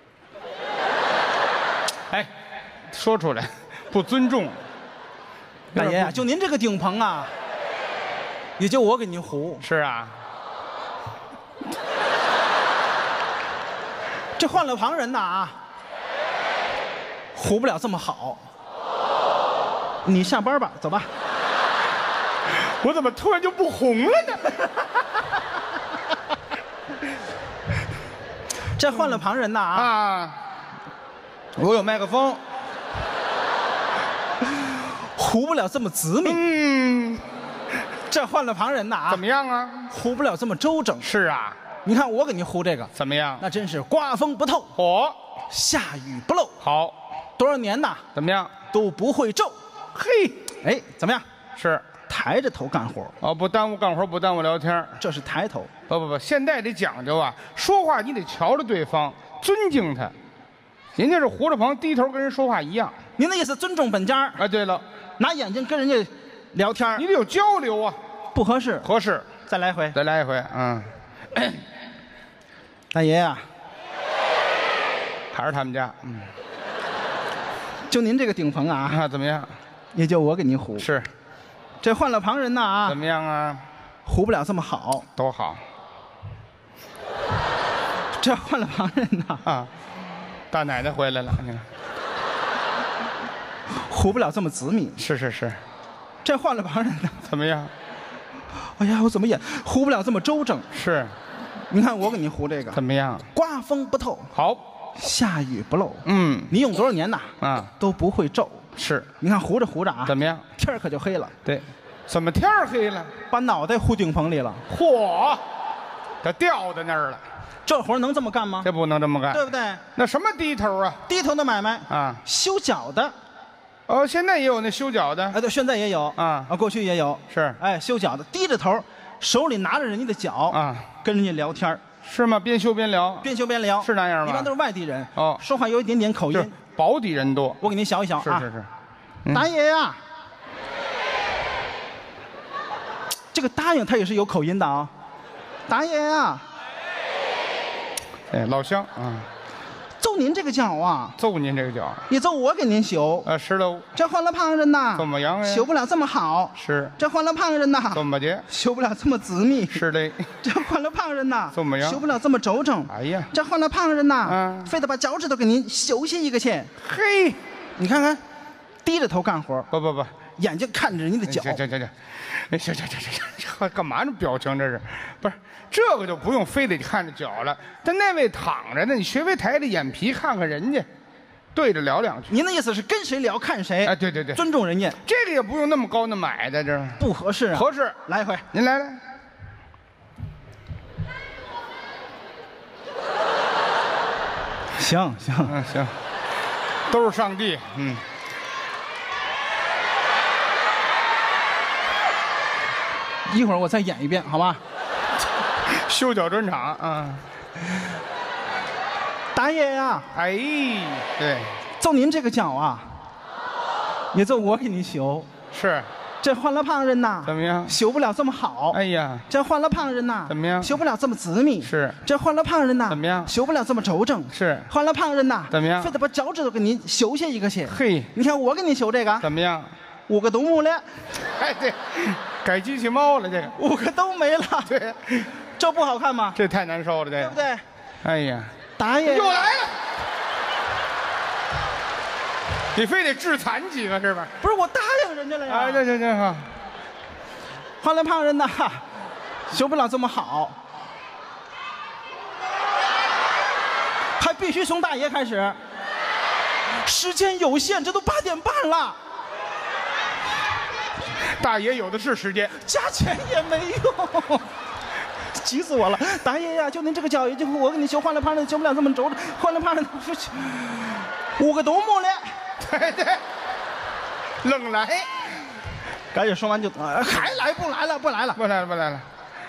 Speaker 5: 哎，说出来，不尊重。
Speaker 4: 大爷呀，就您这个顶棚啊，也就我给您糊。
Speaker 5: 是啊。
Speaker 4: 这换了旁人呐啊，糊不了这么好。你下班吧，走吧。
Speaker 5: 我怎么突然就不红了呢？
Speaker 4: 这换了旁人呐啊！我有麦克风，糊不了这么紫米。
Speaker 5: 嗯，
Speaker 4: 这换了旁人呐啊！
Speaker 5: 怎么样啊？
Speaker 4: 糊不了这么周整。
Speaker 5: 是啊，
Speaker 4: 你看我给您糊这个
Speaker 5: 怎么样？
Speaker 4: 那真是刮风不透，
Speaker 5: 火
Speaker 4: 下雨不漏。
Speaker 5: 好，
Speaker 4: 多少年呐？
Speaker 5: 怎么样？
Speaker 4: 都不会皱。
Speaker 5: 嘿，
Speaker 4: 哎，怎么样？
Speaker 5: 是
Speaker 4: 抬着头干活
Speaker 5: 哦，不耽误干活，不耽误聊天。
Speaker 4: 这是抬头。
Speaker 5: 不，现在得讲究啊，说话你得瞧着对方，尊敬他。人家是糊着棚，低头跟人说话一样。
Speaker 4: 您的意思尊重本家？
Speaker 5: 啊，对了，
Speaker 4: 拿眼睛跟人家聊天，
Speaker 5: 你得有交流啊。
Speaker 4: 不合适，
Speaker 5: 合适，
Speaker 4: 再来一回，
Speaker 5: 再来一回。嗯，
Speaker 4: 大爷呀，
Speaker 5: 还是他们家。嗯，
Speaker 4: 就您这个顶棚啊，
Speaker 5: 啊，怎么样？
Speaker 4: 也就我给您糊。
Speaker 5: 是，
Speaker 4: 这换了旁人呐啊，
Speaker 5: 怎么样啊？
Speaker 4: 糊不了这么好。
Speaker 5: 多好。
Speaker 4: 这换了旁人呐
Speaker 5: 啊，大奶奶回来了，你看，
Speaker 4: 糊不了这么紫米。
Speaker 5: 是。
Speaker 4: 这换了旁人呢，
Speaker 5: 怎么样？
Speaker 4: 哎呀，我怎么也糊不了这么周整。
Speaker 5: 是，
Speaker 4: 你看我给您糊这个，
Speaker 5: 怎么样？
Speaker 4: 刮风不透，
Speaker 5: 好，
Speaker 4: 下雨不漏。
Speaker 5: 嗯，
Speaker 4: 你用多少年呐？
Speaker 5: 啊，
Speaker 4: 都不会皱。
Speaker 5: 是，
Speaker 4: 你看糊着糊着啊，
Speaker 5: 怎么样？
Speaker 4: 天儿可就黑了。
Speaker 5: 对，怎么天儿黑了？
Speaker 4: 把脑袋糊顶棚里了。
Speaker 5: 嚯，它掉在那儿了。
Speaker 4: 这活能这么干吗？
Speaker 5: 这不能这么干，
Speaker 4: 对不对？
Speaker 5: 那什么低头啊？
Speaker 4: 低头的买卖
Speaker 5: 啊，
Speaker 4: 修脚的。
Speaker 5: 哦，现在也有那修脚的。
Speaker 4: 哎，对，现在也有啊，过去也有。
Speaker 5: 是，
Speaker 4: 哎，修脚的低着头，手里拿着人家的脚
Speaker 5: 啊，
Speaker 4: 跟人家聊天。
Speaker 5: 是吗？边修边聊。
Speaker 4: 边修边聊
Speaker 5: 是那样吗？
Speaker 4: 一般都是外地人
Speaker 5: 哦，
Speaker 4: 说话有一点点口音。
Speaker 5: 保底人多。
Speaker 4: 我给您学一学啊。
Speaker 5: 是。
Speaker 4: 大爷呀，这个答应他也是有口音的啊。大爷呀。
Speaker 5: 哎，老乡啊，
Speaker 4: 揍您这个脚啊！
Speaker 5: 揍您这个脚，
Speaker 4: 也揍我给您修。
Speaker 5: 是喽。
Speaker 4: 这换了旁人呐，
Speaker 5: 怎么样呀？
Speaker 4: 修不了这么好。
Speaker 5: 是。
Speaker 4: 这换了旁人呐，
Speaker 5: 怎么的？
Speaker 4: 修不了这么紫密。
Speaker 5: 是的。
Speaker 4: 这换了旁人呐，
Speaker 5: 怎么样？
Speaker 4: 修不了这么周整。
Speaker 5: 哎呀，
Speaker 4: 这换了旁人呐，非得把脚趾头给您修下一个去。
Speaker 5: 嘿，
Speaker 4: 你看看，低着头干活。
Speaker 5: 不，
Speaker 4: 眼睛看着人家的脚。
Speaker 5: 行，这干嘛这表情？这是不是？这个就不用非得看着脚了。但那位躺着呢，你学会抬着眼皮看看人家，对着聊两句。
Speaker 4: 您的意思是跟谁聊看谁？
Speaker 5: 哎，对，
Speaker 4: 尊重人家。
Speaker 5: 这个也不用那么高那么矮的，这
Speaker 4: 不合适啊。
Speaker 5: 合适，
Speaker 4: 来一回，
Speaker 5: 您来。
Speaker 4: 行，
Speaker 5: 都是上帝，
Speaker 4: 一会儿我再演一遍，好吧？
Speaker 5: 修脚专场啊！
Speaker 4: 大爷呀，
Speaker 5: 哎，对，
Speaker 4: 揍您这个脚啊，也揍我给您修。
Speaker 5: 是，
Speaker 4: 这换了旁人呐，
Speaker 5: 怎么样？
Speaker 4: 修不了这么好。
Speaker 5: 哎呀，
Speaker 4: 这换了旁人呐，
Speaker 5: 怎么样？
Speaker 4: 修不了这么紫密。
Speaker 5: 是，
Speaker 4: 这换了旁人呐，
Speaker 5: 怎么样？
Speaker 4: 修不了这么周正。
Speaker 5: 是，
Speaker 4: 换了旁人呐，
Speaker 5: 怎么样？
Speaker 4: 非得把脚趾头给您修下一个去。
Speaker 5: 嘿，
Speaker 4: 你看我给您修这个
Speaker 5: 怎么样
Speaker 4: ？5个都没了。
Speaker 5: 哎，对，改机器猫了，这个
Speaker 4: 5个都没了。
Speaker 5: 对，
Speaker 4: 这不好看吗？
Speaker 5: 这太难受了，这
Speaker 4: 对不对？
Speaker 5: 哎呀，
Speaker 4: 大爷
Speaker 5: 又来了。你非得致残几个是吧？
Speaker 4: 不是我答应人家了呀。
Speaker 5: 哎，对哈。
Speaker 4: 换了旁人呐，修不了这么好，还必须从大爷开始。时间有限，这都8点半了。
Speaker 5: 大爷有的是时间，
Speaker 4: 加钱也没用。急死我了！大爷呀，就您这个脚，就我给你修，换了旁人修不了这么轴，换了旁人5个都没了。
Speaker 5: 对，冷来，
Speaker 4: 赶紧说完就还来不来了？不来了。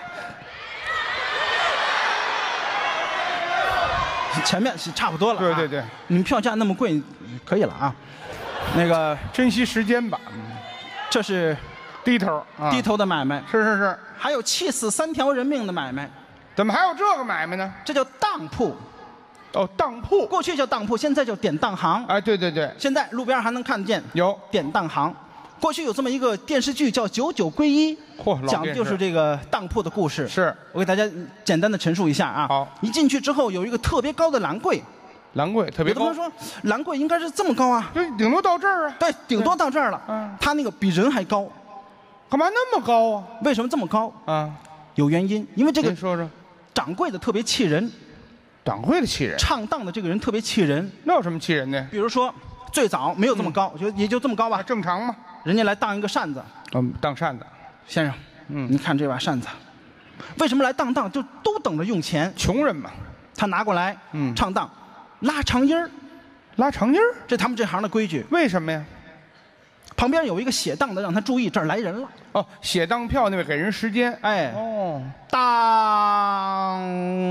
Speaker 4: 前面是差不多了。
Speaker 5: 对，
Speaker 4: 你们票价那么贵，可以了啊。那个
Speaker 5: 珍惜时间吧。
Speaker 4: 这是
Speaker 5: 低头
Speaker 4: 的买卖。
Speaker 5: 是。
Speaker 4: 还有气死3条人命的买卖。
Speaker 5: 怎么还有这个买卖呢？
Speaker 4: 这叫当铺。
Speaker 5: 哦，当铺，
Speaker 4: 过去叫当铺，现在叫典当行。
Speaker 5: 哎，对，
Speaker 4: 现在路边还能看见
Speaker 5: 有
Speaker 4: 典当行。 过去有这么一个电视剧叫《九九归一》，讲的就是这个当铺的故事。
Speaker 5: 是，
Speaker 4: 我给大家简单的陈述一下啊。
Speaker 5: 好，
Speaker 4: 一进去之后有一个特别高的栏柜，
Speaker 5: 栏柜特别高。
Speaker 4: 有的朋友说栏柜应该是这么高啊，
Speaker 5: 就顶多到这儿啊。
Speaker 4: 对，顶多到这儿了。嗯，他那个比人还高，
Speaker 5: 干嘛那么高啊？
Speaker 4: 为什么这么高
Speaker 5: 啊？
Speaker 4: 有原因，因为这个
Speaker 5: 说说，
Speaker 4: 掌柜的特别气人。
Speaker 5: 掌柜的气人，
Speaker 4: 唱当的这个人特别气人。
Speaker 5: 那有什么气人的？
Speaker 4: 比如说，最早没有这么高，也就这么高吧，
Speaker 5: 正常嘛。
Speaker 4: 人家来当一个扇子，
Speaker 5: 当扇子，
Speaker 4: 先生，你看这把扇子，为什么来当就都等着用钱？
Speaker 5: 穷人嘛。
Speaker 4: 他拿过来，唱当，拉长音儿，
Speaker 5: 拉长音儿，
Speaker 4: 这他们这行的规矩。
Speaker 5: 为什么呀？
Speaker 4: 旁边有一个写当的，让他注意这儿来人了。
Speaker 5: 哦，写当票那位给人时间。
Speaker 4: 哎，
Speaker 5: 哦，
Speaker 4: 当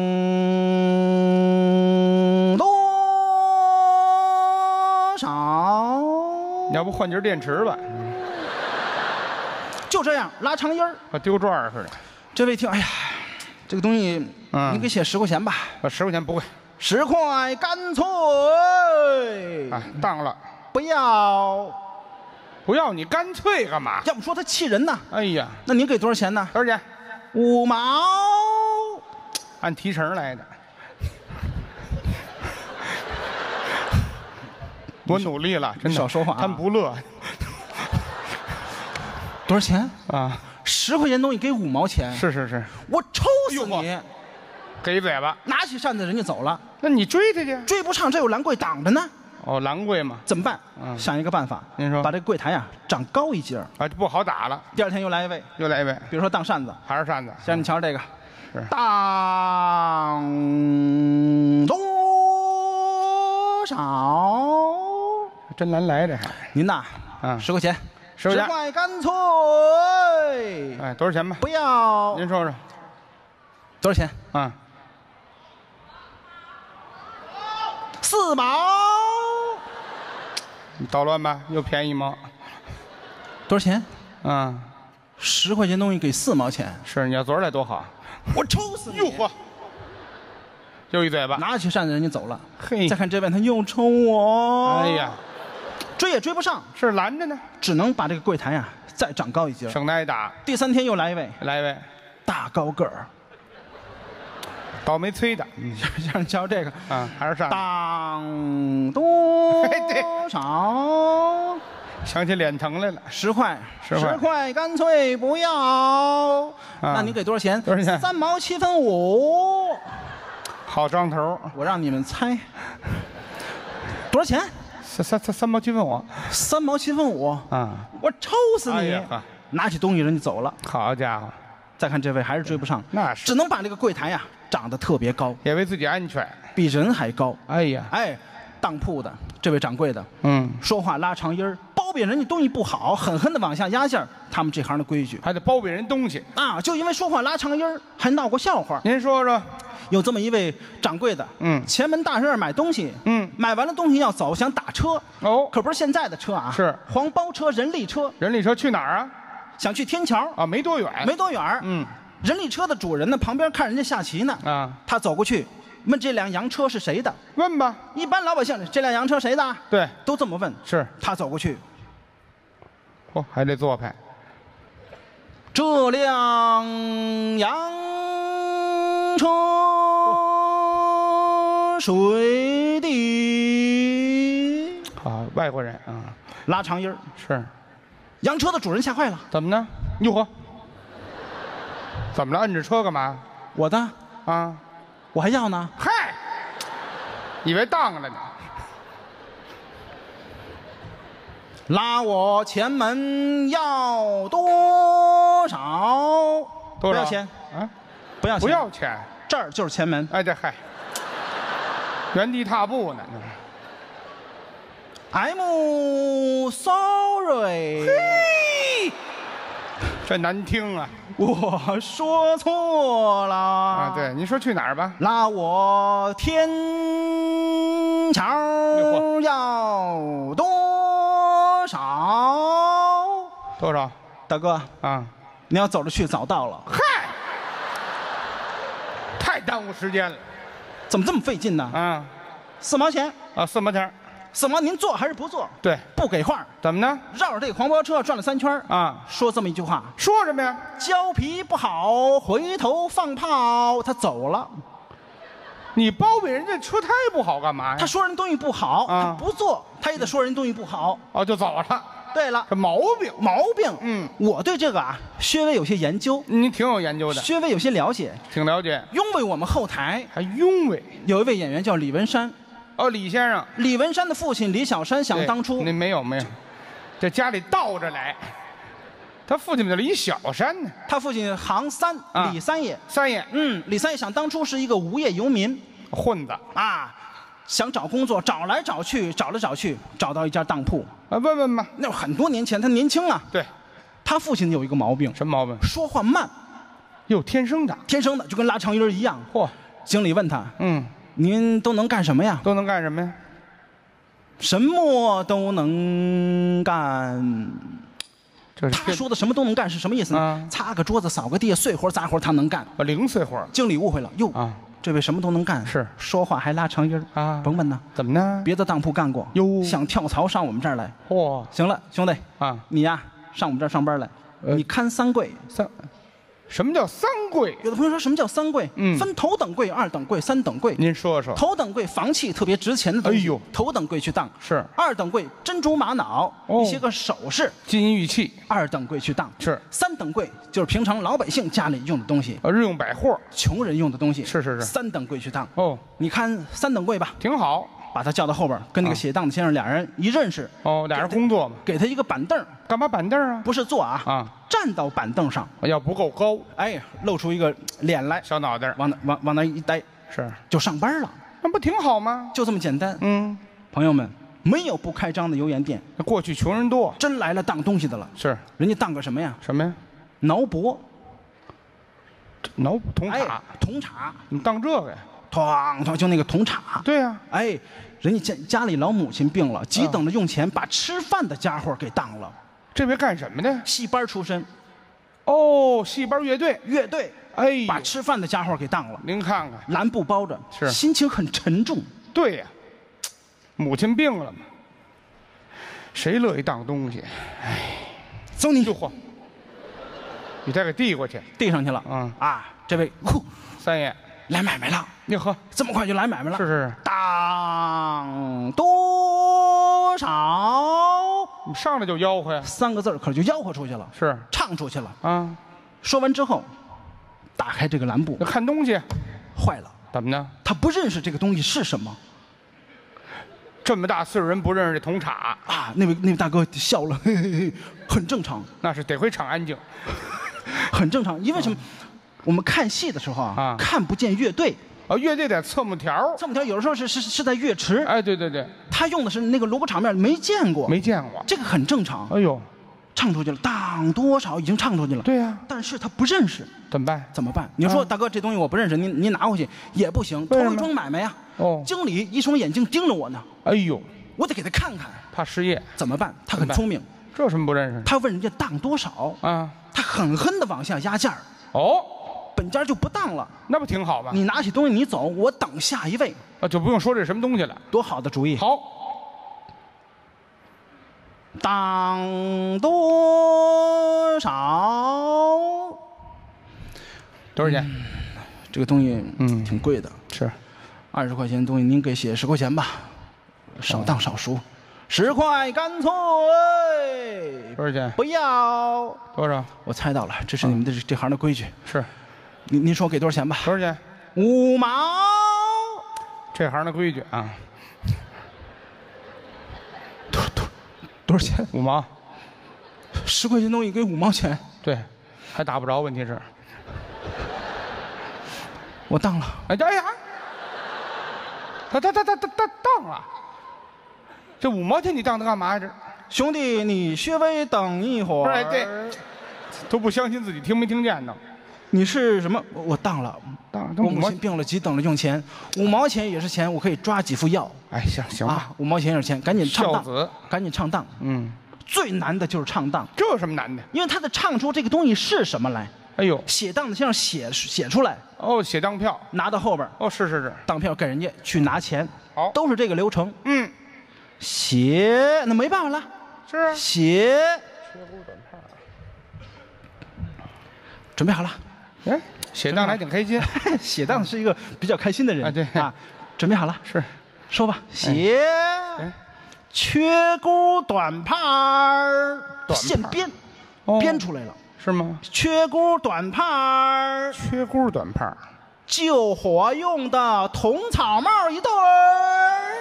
Speaker 4: 多少？
Speaker 5: 要不换节电池吧？
Speaker 4: 就这样拉长音儿，
Speaker 5: 和丢转似的。
Speaker 4: 这位听，哎呀，这个东西，你给写10块钱吧。
Speaker 5: 10块钱不会
Speaker 4: ，10块干脆。
Speaker 5: 啊，当了，
Speaker 4: 不要。
Speaker 5: 不要你干脆干嘛？
Speaker 4: 要不说他气人呢。
Speaker 5: 哎呀，
Speaker 4: 那您给多少钱呢？
Speaker 5: 多少钱
Speaker 4: ？5毛，
Speaker 5: 按提成来的。我努力了，真的。
Speaker 4: 少说话，
Speaker 5: 他们不乐。
Speaker 4: 多少钱
Speaker 5: 啊
Speaker 4: ？10块钱东西给5毛钱。
Speaker 5: 是是是，
Speaker 4: 我抽死你！
Speaker 5: 给一嘴巴，
Speaker 4: 拿起扇子人家走了。
Speaker 5: 那你追他去？
Speaker 4: 追不上，这有栏柜挡着呢。
Speaker 5: 哦，栏柜嘛，
Speaker 4: 怎么办？想一个办法。
Speaker 5: 您说，
Speaker 4: 把这柜台呀长高一截
Speaker 5: 啊，就不好打了。
Speaker 4: 第二天又来一位，比如说当扇子，
Speaker 5: 还是扇子。
Speaker 4: 先生，你瞧这个，当多少？
Speaker 5: 真难来这还。
Speaker 4: 您呐，10块钱
Speaker 5: ，10
Speaker 4: 块干脆。
Speaker 5: 哎，多少钱吧？
Speaker 4: 不要。
Speaker 5: 您说说，
Speaker 4: 多少钱？
Speaker 5: 啊
Speaker 4: ，4毛。
Speaker 5: 你捣乱吧，又便宜1毛。
Speaker 4: 多少钱
Speaker 5: ？10
Speaker 4: 块钱东西给4毛钱。
Speaker 5: 是，你要昨儿来多好。
Speaker 4: 我抽死你！
Speaker 5: 哟呵，就一嘴巴，
Speaker 4: 拿起扇子人家走了。
Speaker 5: 嘿，
Speaker 4: 再看这边他又抽我。
Speaker 5: 哎呀，
Speaker 4: 追也追不上，
Speaker 5: 是拦着呢，
Speaker 4: 只能把这个柜台呀再长高一截，
Speaker 5: 省得挨打。
Speaker 4: 第3天又来一位，大高个儿。
Speaker 5: 倒霉催的，
Speaker 4: 让你瞧这个
Speaker 5: 还是上
Speaker 4: 当多少？
Speaker 5: 想起脸疼来了。
Speaker 4: 10块，10块干脆不要。那你给多少钱？
Speaker 5: 多少钱
Speaker 4: ？3毛7分5。
Speaker 5: 好张头，
Speaker 4: 我让你们猜，多少钱
Speaker 5: ？3毛7分5。
Speaker 4: 3毛7分5啊！我抽死你！拿起东西人就走了。
Speaker 5: 好家伙！
Speaker 4: 再看这位还是追不上，
Speaker 5: 那是
Speaker 4: 只能把这个柜台呀长得特别高，
Speaker 5: 也为自己安全，
Speaker 4: 比人还高。
Speaker 5: 哎呀，
Speaker 4: 当铺的这位掌柜的，说话拉长音儿，包庇人家东西不好，狠狠的往下压价，他们这行的规矩，
Speaker 5: 还得包庇人东西
Speaker 4: 啊！就因为说话拉长音儿，还闹过笑话。
Speaker 5: 您说说，
Speaker 4: 有这么一位掌柜的，前门大院买东西，买完了东西要走，想打车，可不是现在的车啊，
Speaker 5: 是
Speaker 4: 黄包车、人力车。
Speaker 5: 人力车去哪儿啊？
Speaker 4: 想去天桥
Speaker 5: 啊，没多远，
Speaker 4: 人力车的主人呢，旁边看人家下棋呢，他走过去，问这辆洋车是谁的？
Speaker 5: 问吧，
Speaker 4: 一般老百姓这辆洋车谁的？
Speaker 5: 对，
Speaker 4: 都这么问。
Speaker 5: 是，
Speaker 4: 他走过去，
Speaker 5: 还得做派。
Speaker 4: 这辆洋车谁的？
Speaker 5: 好，外国人啊，
Speaker 4: 拉长音儿。
Speaker 5: 是，
Speaker 4: 洋车的主人吓坏了，
Speaker 5: 怎么呢？哟呵，怎么了？摁着车干嘛？
Speaker 4: 我的
Speaker 5: 啊，
Speaker 4: 我还要呢。
Speaker 5: 嗨，以为当了呢。
Speaker 4: 拉我前门要多少？
Speaker 5: 多少？
Speaker 4: 不要钱
Speaker 5: 啊？
Speaker 4: 不要钱？
Speaker 5: 不要钱。
Speaker 4: 这儿就是前门。
Speaker 5: 哎，这嗨，原地踏步呢。
Speaker 4: I'm sorry。
Speaker 5: 嘿，这难听啊！
Speaker 4: 我说错了
Speaker 5: 啊！对，您说去哪儿吧？
Speaker 4: 拉我天桥要多少？
Speaker 5: 多少？
Speaker 4: 大哥
Speaker 5: 啊，
Speaker 4: 你要走着去，早到了。
Speaker 5: 嗨，太耽误时间了。
Speaker 4: 怎么这么费劲呢？
Speaker 5: 啊，
Speaker 4: 4毛钱
Speaker 5: 啊，4毛钱。
Speaker 7: 司马，您做还是不做？
Speaker 5: 对，
Speaker 7: 不给话。
Speaker 5: 怎么呢？
Speaker 7: 绕着这个黄包车转了3圈
Speaker 5: 啊，
Speaker 7: 说这么一句话，
Speaker 5: 说什么呀？
Speaker 7: 胶皮不好，回头放炮，他走了。
Speaker 5: 你包庇人家车胎不好干嘛呀？
Speaker 7: 他说人东西不好，他不做，他也得说人东西不好。
Speaker 5: 哦，就走了。
Speaker 7: 对了，
Speaker 5: 这毛病。
Speaker 7: 我对这个啊，稍微有些研究。
Speaker 5: 你挺有研究的。
Speaker 7: 稍微有些了解。
Speaker 5: 挺了解。
Speaker 7: 拥卫我们后台
Speaker 5: 还拥卫，
Speaker 7: 有一位演员叫李文山。
Speaker 5: 哦，李先生。
Speaker 7: 李文山的父亲李小山想当初，
Speaker 5: 那没有，这家里倒着来。他父亲叫李小山呢。
Speaker 7: 他父亲行三，李三爷。
Speaker 5: 三爷。
Speaker 7: 李三爷想当初是一个无业游民，
Speaker 5: 混子
Speaker 7: 啊。想找工作，找来找去，找来找去，找到一家当铺。
Speaker 5: 问问吧，
Speaker 7: 那很多年前，他年轻啊。
Speaker 5: 对，
Speaker 7: 他父亲有一个毛病，
Speaker 5: 什么毛病？
Speaker 7: 说话慢。
Speaker 5: 哟，天生的，
Speaker 7: 就跟拉长音一样。
Speaker 5: 嚯！
Speaker 7: 经理问他，您都能干什么呀？
Speaker 5: 都能干什么呀？
Speaker 7: 什么都能干。他说的什么都能干是什么意思呢？擦个桌子，扫个地，碎活杂活他能干。
Speaker 5: 零碎活。
Speaker 7: 经理误会了，哟啊。这位什么都能干，
Speaker 5: 是
Speaker 7: 说话还拉长音啊！甭问呢，
Speaker 5: 怎么呢？
Speaker 7: 别的当铺干过，哟，想跳槽上我们这儿来。
Speaker 5: 嚯，
Speaker 7: 行了，兄弟
Speaker 5: 啊，
Speaker 7: 你呀上我们这儿上班来，你看3柜。
Speaker 5: 什么叫3柜？
Speaker 7: 有的朋友说什么叫3柜？分头等柜、2等柜、3等柜。
Speaker 5: 您说说。
Speaker 7: 头等柜房器特别值钱的东西，头等柜去当。
Speaker 5: 是。
Speaker 7: 2等柜珍珠玛瑙，一些个首饰、
Speaker 5: 金银玉器
Speaker 7: ，2等柜去当。
Speaker 5: 是。
Speaker 7: 3等柜就是平常老百姓家里用的东西，
Speaker 5: 日用百货，
Speaker 7: 穷人用的东西。
Speaker 5: 是。
Speaker 7: 3等柜去当。
Speaker 5: 哦，
Speaker 7: 你看3等柜吧，
Speaker 5: 挺好。
Speaker 7: 把他叫到后边，跟那个写档的先生俩人一认识。
Speaker 5: 哦，俩人工作嘛。
Speaker 7: 给他一个板凳。
Speaker 5: 干嘛板凳啊？
Speaker 7: 不是坐啊，站到板凳上。
Speaker 5: 要不够高，
Speaker 7: 哎，露出一个脸来，
Speaker 5: 小脑袋，
Speaker 7: 往那一待，
Speaker 5: 是
Speaker 7: 就上班了。
Speaker 5: 那不挺好吗？
Speaker 7: 就这么简单。朋友们，没有不开张的油盐店。
Speaker 5: 过去穷人多，
Speaker 7: 真来了当东西的了。
Speaker 5: 是，
Speaker 7: 人家当个什么呀？
Speaker 5: 什么呀？
Speaker 7: 挠脖。
Speaker 5: 铜叉。
Speaker 7: 铜叉。
Speaker 5: 你当这个呀？
Speaker 7: 哐，就那个铜叉。
Speaker 5: 对呀。
Speaker 7: 哎，人家家里老母亲病了，急等着用钱，把吃饭的家伙给当了。
Speaker 5: 这位干什么的？
Speaker 7: 戏班出身。
Speaker 5: 哦，戏班乐队。
Speaker 7: 哎，把吃饭的家伙给当了。
Speaker 5: 您看看，
Speaker 7: 蓝布包着，
Speaker 5: 是
Speaker 7: 心情很沉重。
Speaker 5: 对呀，母亲病了嘛，谁乐意当东西？哎，
Speaker 7: 走你！
Speaker 5: 你再给递过去，
Speaker 7: 递上去了。这位
Speaker 5: 三爷
Speaker 7: 来买卖了。
Speaker 5: 哟呵，
Speaker 7: 这么快就来买卖了？
Speaker 5: 是。
Speaker 7: 当多少？
Speaker 5: 你上来就吆喝呀
Speaker 7: ？3个字可就吆喝出去了。
Speaker 5: 是。
Speaker 7: 唱出去了。
Speaker 5: 啊。
Speaker 7: 说完之后，打开这个蓝布，
Speaker 5: 看东西，
Speaker 7: 坏了。
Speaker 5: 怎么呢？
Speaker 7: 他不认识这个东西是什么。
Speaker 5: 这么大岁数人不认识这铜叉
Speaker 7: 啊？那位大哥笑了，嘿嘿嘿，很正常。
Speaker 5: 那是得亏唱安静，
Speaker 7: 很正常。因为什么？我们看戏的时候啊，看不见乐队。
Speaker 5: 乐队在侧幕条，
Speaker 7: 有的时候是在乐池。
Speaker 5: 哎，对。
Speaker 7: 他用的是那个锣鼓场面，没见过。这个很正常。
Speaker 5: 哎呦，
Speaker 7: 唱出去了，当多少已经唱出去了。
Speaker 5: 对呀。
Speaker 7: 但是他不认识，
Speaker 5: 怎么办？
Speaker 7: 你说大哥，这东西我不认识，您拿回去也不行，头一桩买卖呀。经理一双眼睛盯着我呢。
Speaker 5: 哎呦，
Speaker 7: 我得给他看看，
Speaker 5: 怕失业，
Speaker 7: 怎么办？他很聪明，
Speaker 5: 这有什么不认识？
Speaker 7: 他问人家当多少啊？他狠狠地往下压价。本家就不当了，
Speaker 5: 那不挺好吗？
Speaker 7: 你拿起东西你走，我等下一位。
Speaker 5: 就不用说这什么东西了，
Speaker 7: 多好的主意！
Speaker 5: 好，
Speaker 7: 当多少？
Speaker 5: 多少钱？
Speaker 7: 这个东西挺贵的，
Speaker 5: 是
Speaker 7: 20块钱的东西，您给写10块钱吧，少当少赎，10块干脆。
Speaker 5: 多少钱？
Speaker 7: 不要。
Speaker 5: 多少？
Speaker 7: 我猜到了，这是你们的这行的规矩。
Speaker 5: 是。
Speaker 7: 您说给多少钱吧？
Speaker 5: 多少钱
Speaker 7: ？5毛。
Speaker 5: 这行的规矩啊。
Speaker 7: 多少钱
Speaker 5: ？5毛。
Speaker 7: 10块钱东西给5毛钱。
Speaker 5: 对，还打不着，问题是。
Speaker 7: 我当了。
Speaker 5: 哎呀，他当了。这5毛钱你当它干嘛呀？这
Speaker 7: 兄弟，你稍微等一会儿。
Speaker 5: 这都不相信自己听没听见呢。
Speaker 7: 你是什么？我当了，我母亲病了，急等着用钱，5毛钱也是钱，我可以抓几副药。
Speaker 5: 哎，行吧
Speaker 7: ，5毛钱也是钱，赶紧唱档，赶紧唱档。最难的就是唱档。
Speaker 5: 这有什么难的？
Speaker 7: 因为他得唱出这个东西是什么来。
Speaker 5: 哎呦，
Speaker 7: 写档的先生写出来。
Speaker 5: 写当票，
Speaker 7: 拿到后边。
Speaker 5: 是。
Speaker 7: 当票给人家去拿钱。
Speaker 5: 好，
Speaker 7: 都是这个流程。
Speaker 2: 血，那没办法了，
Speaker 5: 是
Speaker 2: 血。
Speaker 5: 缺骨短帕。
Speaker 2: 准备好了。
Speaker 5: 哎，血当还挺开心。
Speaker 2: 血当是一个比较开心的人
Speaker 5: 啊，对
Speaker 2: 啊。准备好了，
Speaker 5: 是，
Speaker 2: 说吧。血，缺骨短帕儿，现编，编出来了。
Speaker 5: 是吗？
Speaker 2: 缺骨短帕儿，
Speaker 5: 缺骨短帕，
Speaker 2: 救火用的铜草帽一对儿。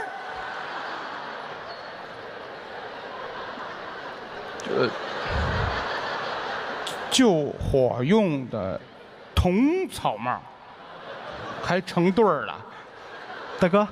Speaker 5: 救火用的铜草帽，还成对儿了。
Speaker 2: 大哥，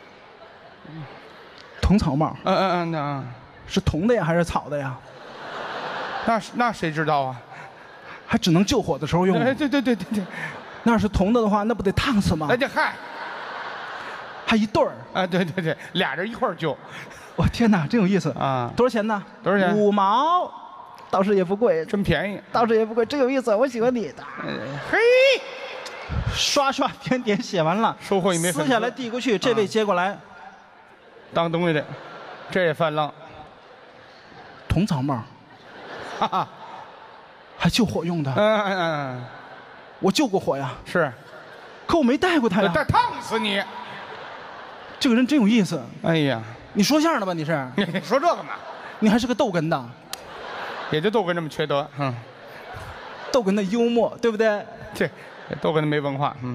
Speaker 2: 铜草帽，
Speaker 5: 那
Speaker 2: 是铜的呀，还是草的呀？
Speaker 5: 那谁知道啊？
Speaker 2: 还只能救火的时候用。
Speaker 5: 哎，对。
Speaker 2: 那要是铜的话，那不得烫死吗？
Speaker 5: 哎，这嗨，
Speaker 2: 还一对儿。
Speaker 5: 啊，对，俩人一块儿救。
Speaker 2: 我天哪，真有意思啊！多少钱呢？
Speaker 5: 多少钱？
Speaker 2: 5毛，倒是也不贵，
Speaker 5: 真便宜，
Speaker 2: 倒是也不贵，真有意思，我喜欢你的。
Speaker 5: 嘿，
Speaker 2: 刷刷点点写完了，
Speaker 5: 收获一枚粉丝，
Speaker 2: 撕下来递过去，这位接过来，
Speaker 5: 当东西的，这也犯愣。
Speaker 2: 铜草帽，
Speaker 5: 哈哈，
Speaker 2: 还救火用的。我救过火呀。
Speaker 5: 是，
Speaker 2: 可我没带过它呀。
Speaker 5: 烫死你！
Speaker 2: 这个人真有意思。
Speaker 5: 哎呀，
Speaker 2: 你说相声的吧？你是？
Speaker 5: 你说这干嘛？
Speaker 2: 你还是个逗哏的。
Speaker 5: 也就逗哏这么缺德，
Speaker 2: 逗哏的幽默，对不对？
Speaker 5: 这逗哏的没文化，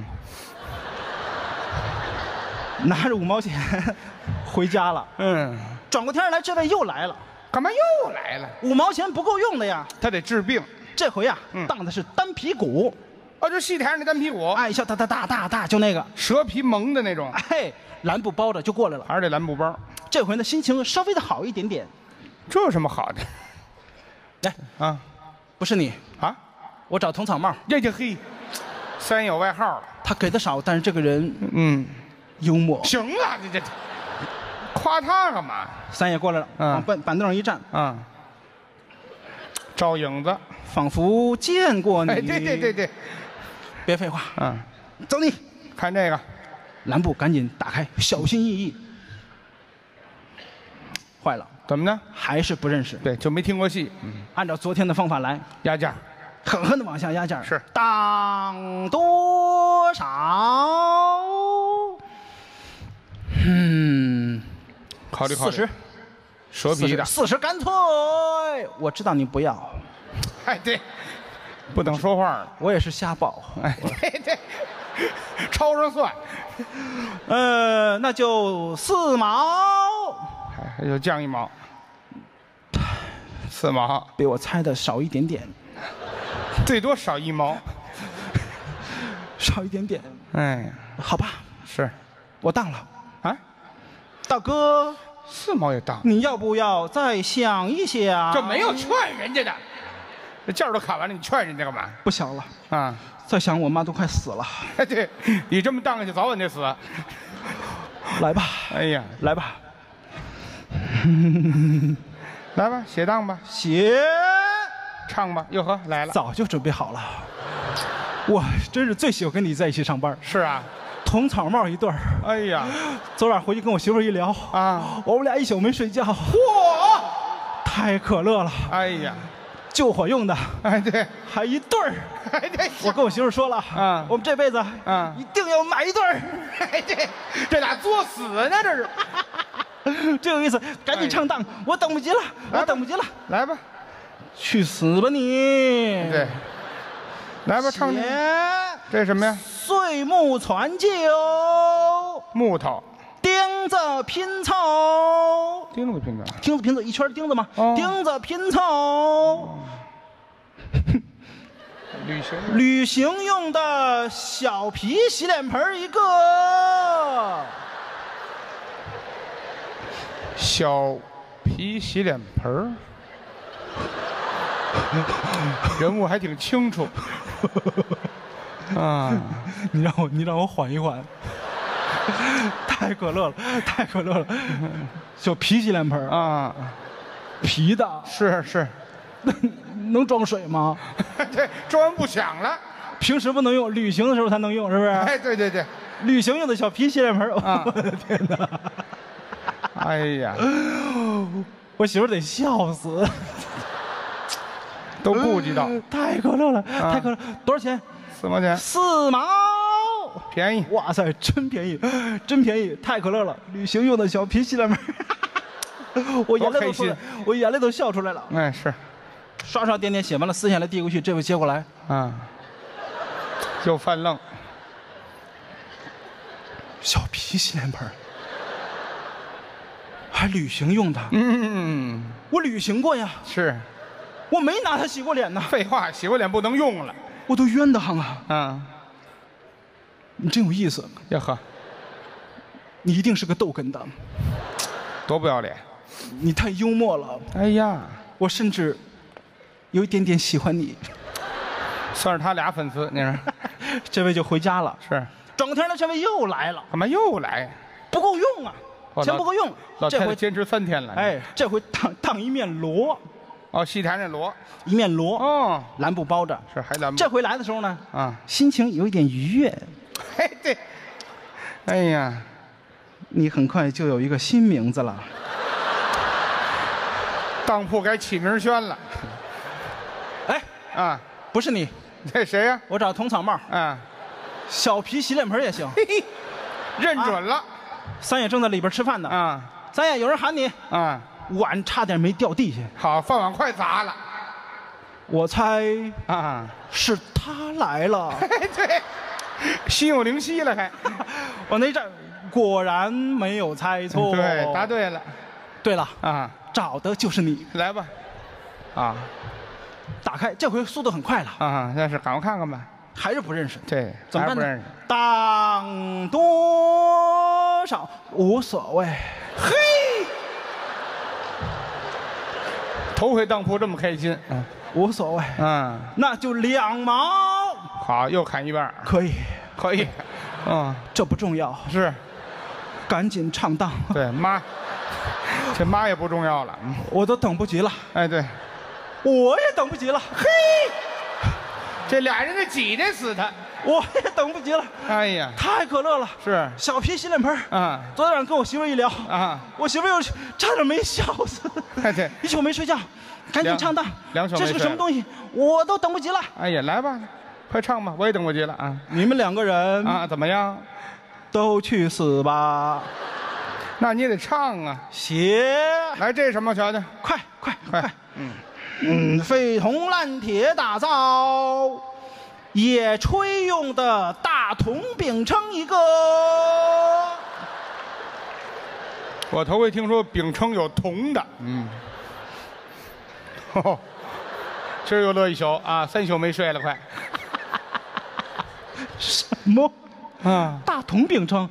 Speaker 2: 拿着5毛钱回家了。转过天来，这位又来了。
Speaker 5: 干嘛又来了
Speaker 2: ？5毛钱不够用的呀。
Speaker 5: 他得治病。
Speaker 2: 这回呀，当的是单皮鼓。
Speaker 5: 哦，就戏台上那单皮鼓。
Speaker 2: 哎，小大，就那个
Speaker 5: 蛇皮蒙的那种。
Speaker 2: 哎，蓝布包着就过来了。
Speaker 5: 还是这蓝布包。
Speaker 2: 这回呢，心情稍微的好一点点。
Speaker 5: 这有什么好的？
Speaker 2: 来
Speaker 5: 啊，
Speaker 2: 不是你
Speaker 5: 啊，
Speaker 2: 我找铜草帽。
Speaker 5: 嘿，三有外号了。
Speaker 2: 他给的少，但是这个人幽默。
Speaker 5: 行了，你这夸他干嘛？
Speaker 2: 三爷过来了，往板凳上一站，
Speaker 5: 照影子，
Speaker 2: 仿佛见过你。
Speaker 5: 哎，对，
Speaker 2: 别废话，走你。
Speaker 5: 看这个，
Speaker 2: 蓝布赶紧打开，小心翼翼。坏了，
Speaker 5: 怎么呢？
Speaker 2: 还是不认识。
Speaker 5: 对，就没听过戏。
Speaker 2: 按照昨天的方法来，
Speaker 5: 压价，
Speaker 2: 狠狠的往下压价。
Speaker 5: 是，
Speaker 2: 当多少？
Speaker 5: 考虑
Speaker 2: 40，
Speaker 5: 蛇皮的
Speaker 2: 40，干脆。我知道你不要。
Speaker 5: 哎，对，不等说话了。
Speaker 2: 我也是瞎报。
Speaker 5: 哎，对，超上算。
Speaker 2: 那就4毛。
Speaker 5: 还就降1毛，4毛，
Speaker 2: 比我猜的少一点点，
Speaker 5: 最多少1毛，
Speaker 2: 少一点点。
Speaker 5: 哎，
Speaker 2: 好吧，
Speaker 5: 是
Speaker 2: 我当了
Speaker 5: 啊，
Speaker 2: 大哥
Speaker 5: ，4毛也当，
Speaker 2: 你要不要再想一想？
Speaker 5: 这没有劝人家的，这价都砍完了，你劝人家干嘛？
Speaker 2: 不想了
Speaker 5: 啊！
Speaker 2: 再想我妈都快死了。
Speaker 5: 哎，对，你这么当下去，早晚得死。
Speaker 2: 来吧，
Speaker 5: 哎呀，
Speaker 2: 来吧。
Speaker 5: 来吧，写当吧，
Speaker 2: 写，
Speaker 5: 唱吧，哟呵，来了，
Speaker 2: 早就准备好了。我真是最喜欢跟你在一起上班。
Speaker 5: 是啊，
Speaker 2: 铜草帽一对儿。
Speaker 5: 哎呀，
Speaker 2: 昨晚回去跟我媳妇一聊
Speaker 5: 啊，
Speaker 2: 我们俩一宿没睡觉。
Speaker 5: 嚯，
Speaker 2: 太可乐了。
Speaker 5: 哎呀，
Speaker 2: 救火用的。
Speaker 5: 哎，对，
Speaker 2: 还一对儿。
Speaker 5: 哎，对，
Speaker 2: 我跟我媳妇说了啊，我们这辈子一定要买一对儿。
Speaker 5: 哎，对，这俩作死呢，这是。
Speaker 2: 真有意思，赶紧唱当，我等不及了，我等不及了，
Speaker 5: 来吧，
Speaker 2: 去死吧你！
Speaker 5: 对，来吧，唱这是什么呀？
Speaker 2: 岁暮传旧，
Speaker 5: 木头，
Speaker 2: 钉子拼凑，
Speaker 5: 钉子拼凑，
Speaker 2: 钉子拼凑，一圈钉子吗？钉子拼凑，旅行用的小皮洗脸盆一个。
Speaker 5: 小皮洗脸盆儿，人物还挺清楚啊！
Speaker 2: 你让我缓一缓，太可乐了，太可乐了！小皮洗脸盆
Speaker 5: 啊，
Speaker 2: 皮的，
Speaker 5: 是，
Speaker 2: 能装水吗？
Speaker 5: 对，装完不响了。
Speaker 2: 平时不能用，旅行的时候才能用，是不是？
Speaker 5: 哎，对，
Speaker 2: 旅行用的小皮洗脸盆啊！我的天哪！
Speaker 5: 哎呀，
Speaker 2: 我媳妇得笑死。
Speaker 5: 都顾及到，
Speaker 2: 太可乐了，太可乐！多少钱
Speaker 5: ？4毛钱。
Speaker 2: 4毛，
Speaker 5: 便宜！
Speaker 2: 哇塞，真便宜，真便宜！太可乐了，旅行用的小皮洗脸盆，我眼泪都笑出来了。
Speaker 5: 哎，是，
Speaker 2: 刷刷点点写完了，撕下来递过去，这位接过来，
Speaker 5: 啊，就犯愣。
Speaker 2: 小皮洗脸盆，还旅行用的？嗯，我旅行过呀。
Speaker 5: 是。
Speaker 2: 我没拿它洗过脸呢。
Speaker 5: 废话，洗过脸不能用了，
Speaker 2: 我都冤得慌啊！
Speaker 5: 啊，
Speaker 2: 你真有意思
Speaker 5: 呀呵，
Speaker 2: 你一定是个逗哏的，
Speaker 5: 多不要脸！
Speaker 2: 你太幽默了。
Speaker 5: 哎呀，
Speaker 2: 我甚至有一点点喜欢你，
Speaker 5: 算是他俩粉丝。你说，
Speaker 2: 这位就回家了。
Speaker 5: 是，
Speaker 2: 整天的这位又来了。
Speaker 5: 干嘛又来？
Speaker 2: 不够用啊，钱不够用。
Speaker 5: 这回坚持3天了。
Speaker 2: 哎，这回烫一面螺。
Speaker 5: 哦，戏台那螺，
Speaker 2: 一面螺，
Speaker 5: 哦，
Speaker 2: 蓝布包着，
Speaker 5: 是还蓝布。
Speaker 2: 这回来的时候呢，
Speaker 5: 啊，
Speaker 2: 心情有一点愉悦。
Speaker 5: 嘿，对，哎呀，
Speaker 2: 你很快就有一个新名字了。
Speaker 5: 当铺该起名宣了。
Speaker 2: 哎，啊，不是你，
Speaker 5: 这谁呀？
Speaker 2: 我找铜草帽。
Speaker 5: 啊，
Speaker 2: 小皮洗脸盆也行。
Speaker 5: 嘿嘿，认准了。
Speaker 2: 三爷正在里边吃饭呢。
Speaker 5: 啊，
Speaker 2: 三爷，有人喊你。
Speaker 5: 啊。
Speaker 2: 碗差点没掉地下，
Speaker 5: 好，饭碗快砸了。
Speaker 2: 我猜
Speaker 5: 啊，
Speaker 2: 是他来了。
Speaker 5: 对，心有灵犀了还。
Speaker 2: 我那阵果然没有猜错。
Speaker 5: 对，答对了。
Speaker 2: 对了
Speaker 5: 啊，
Speaker 2: 找的就是你。
Speaker 5: 来吧。啊，
Speaker 2: 打开，这回速度很快了。
Speaker 5: 啊，那是赶快看看吧。
Speaker 2: 还是不认识。
Speaker 5: 对，
Speaker 2: 怎么办呢？
Speaker 5: 不认识。
Speaker 2: 当多少无所谓。嘿。
Speaker 5: 头回当铺这么开心，
Speaker 2: 无所谓，那就2毛。
Speaker 5: 好，又砍一半，
Speaker 2: 可以，
Speaker 5: 可以，
Speaker 2: 这不重要，
Speaker 5: 是，
Speaker 2: 赶紧唱当。
Speaker 5: 对，妈，这妈也不重要了，
Speaker 2: 我都等不及了。
Speaker 5: 哎，对，
Speaker 2: 我也等不及了。嘿，
Speaker 5: 这俩人得挤得死他，
Speaker 2: 我也等不及了。
Speaker 5: 哎呀，
Speaker 2: 太可乐了，
Speaker 5: 是
Speaker 2: 小皮洗脸盆。昨天晚上跟我媳妇一聊，我媳妇又差点没笑死。
Speaker 5: 对，
Speaker 2: 一宿没睡觉，赶紧唱当。
Speaker 5: 2宿没睡。
Speaker 2: 这是个什么东西？我都等不及了。
Speaker 5: 哎呀，来吧，快唱吧，我也等不及了啊！
Speaker 2: 你们2个人
Speaker 5: 啊，怎么样？
Speaker 2: 都去死吧！
Speaker 5: 那你也得唱啊！
Speaker 2: 写，
Speaker 5: 来，这是什么？瞧瞧，
Speaker 2: 快！废铜烂铁打造，野炊用的大铜饼铛一个。
Speaker 5: 我头回听说饼铛有铜的，今儿又乐一宿啊，3宿没睡了，快。
Speaker 2: 什么？啊，大铜饼铛？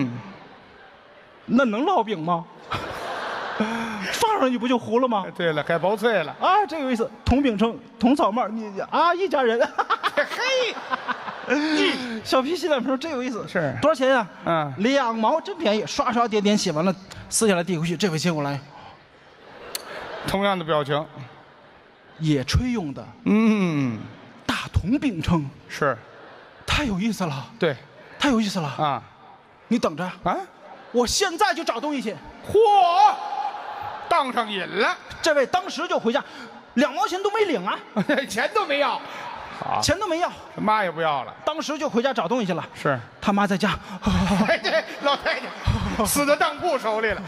Speaker 2: 那能烙饼吗？放上去不就糊了吗？
Speaker 5: 对了，该薄脆了
Speaker 2: 啊，这有意思。铜饼铛，铜草帽，你啊，一家人。
Speaker 5: 嘿，
Speaker 2: 小皮洗脸盆真有意思。
Speaker 5: 是
Speaker 2: 多少钱呀？2毛，真便宜。刷刷点点写完了，撕下来递回去。这回接过来，
Speaker 5: 同样的表情，
Speaker 2: 野炊用的，大铜饼铛
Speaker 5: 是，
Speaker 2: 太有意思了。
Speaker 5: 对，
Speaker 2: 太有意思了啊！你等着啊，我现在就找东西去。
Speaker 5: 嚯！当上瘾了，
Speaker 2: 这位当时就回家，2毛钱都没领啊，
Speaker 5: 钱都没要，
Speaker 2: 钱都没要，
Speaker 5: 妈也不要了，
Speaker 2: 当时就回家找东西去了。
Speaker 5: 是
Speaker 2: 他妈在家，
Speaker 5: 哎，对，老太太死在当铺手里了。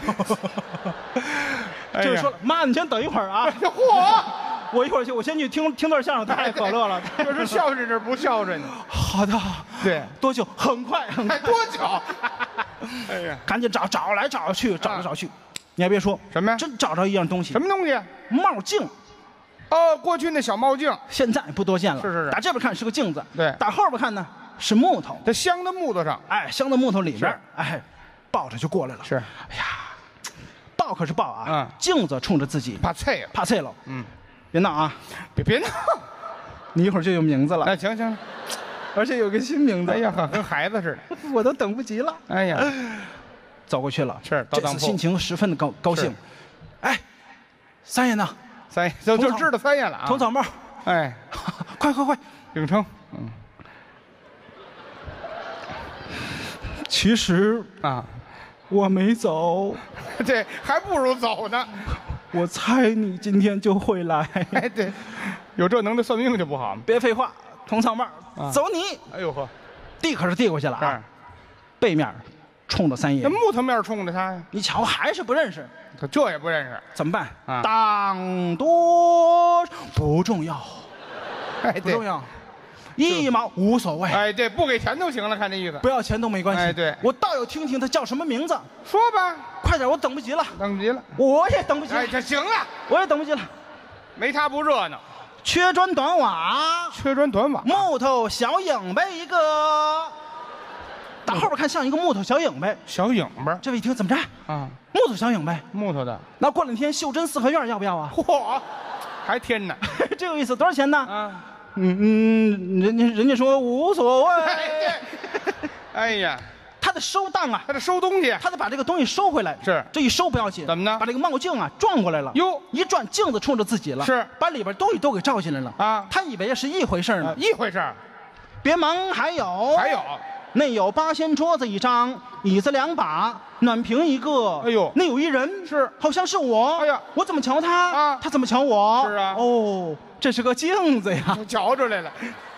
Speaker 2: 就是说了，妈，你先等一会儿啊。
Speaker 5: 嚯！
Speaker 2: 我一会儿去，我先去听段相声，太可乐了。
Speaker 5: 这是孝顺这不孝顺？
Speaker 2: 好的，
Speaker 5: 对，
Speaker 2: 多久？很快，
Speaker 5: 多久？哎呀，
Speaker 2: 赶紧找来找去，找来找去。你还别说，
Speaker 5: 什么呀？
Speaker 2: 真找着一样东西。
Speaker 5: 什么东西？
Speaker 2: 帽镜。
Speaker 5: 哦，过去那小帽镜，
Speaker 2: 现在不多见了。
Speaker 5: 是。
Speaker 2: 打这边看是个镜子，
Speaker 5: 对。
Speaker 2: 打后边看呢是木头，
Speaker 5: 它镶在木头上。
Speaker 2: 哎，镶在木头里边，哎，抱着就过来了。
Speaker 5: 是。
Speaker 2: 哎呀，抱可是抱啊，镜子冲着自己，
Speaker 5: 怕脆了，
Speaker 2: 怕脆了。别闹啊，
Speaker 5: 别闹，
Speaker 2: 你一会儿就有名字了。
Speaker 5: 哎，行，
Speaker 2: 而且有个新名字。
Speaker 5: 哎呀，跟孩子似的，
Speaker 2: 我都等不及了。
Speaker 5: 哎呀，
Speaker 2: 走过去了，
Speaker 5: 是，
Speaker 2: 这次心情十分的高兴。哎，三爷呢？
Speaker 5: 三爷就知道三爷了啊。
Speaker 2: 铜草帽，
Speaker 5: 哎，
Speaker 2: 快，
Speaker 5: 饼铛，
Speaker 2: 其实啊，我没走。
Speaker 5: 对，还不如走呢。
Speaker 8: 我猜你今天就会来。
Speaker 5: 哎，对，有这能耐算命就不好。
Speaker 8: 别废话，佟长帽，走你！
Speaker 5: 哎呦呵，
Speaker 8: 递可是递过去了啊，背面冲着三爷。
Speaker 5: 那木头面冲着他呀？
Speaker 8: 你瞧，还是不认识。
Speaker 5: 这也不认识，
Speaker 8: 怎么办？当多不重要，
Speaker 5: 哎，
Speaker 8: 不重要。1毛无所谓，
Speaker 5: 哎，对，不给钱都行了，看这意思。
Speaker 8: 不要钱都没关系。
Speaker 5: 哎，对，
Speaker 8: 我倒要听听他叫什么名字。
Speaker 5: 说吧，
Speaker 8: 快点，我等不及了，
Speaker 5: 等不及了，
Speaker 8: 我也等不及了。
Speaker 5: 哎，这行了，
Speaker 8: 我也等不及了，
Speaker 5: 没他不热闹。
Speaker 8: 缺砖短瓦，
Speaker 5: 缺砖短瓦，
Speaker 8: 木头小影呗一个。打后边看像一个木头小影呗，
Speaker 5: 小影呗。
Speaker 8: 这位一听怎么着？啊，木头小影呗，
Speaker 5: 木头的。
Speaker 8: 那过两天袖珍四合院要不要啊？
Speaker 5: 嚯，还添呢，
Speaker 8: 这有意思，多少钱呢？啊。人家说无所谓。
Speaker 5: 哎呀，
Speaker 8: 他得收档啊，
Speaker 5: 他得收东西，
Speaker 8: 他得把这个东西收回来。
Speaker 5: 是，
Speaker 8: 这一收不要紧，
Speaker 5: 怎么呢？
Speaker 8: 把这个帽镜啊转过来了。
Speaker 5: 哟，
Speaker 8: 一转镜子冲着自己了。
Speaker 5: 是，
Speaker 8: 把里边东西都给照进来了啊。他以为是一回事呢，
Speaker 5: 一回事。
Speaker 8: 别忙，还有，内有8仙桌子1张，椅子2把，暖瓶1个。哎呦，内有一人，
Speaker 5: 是，
Speaker 8: 好像是我。哎呀，我怎么瞧他啊？他怎么瞧我？
Speaker 5: 是啊。
Speaker 8: 哦。这是个镜子呀，
Speaker 5: 瞧出来了。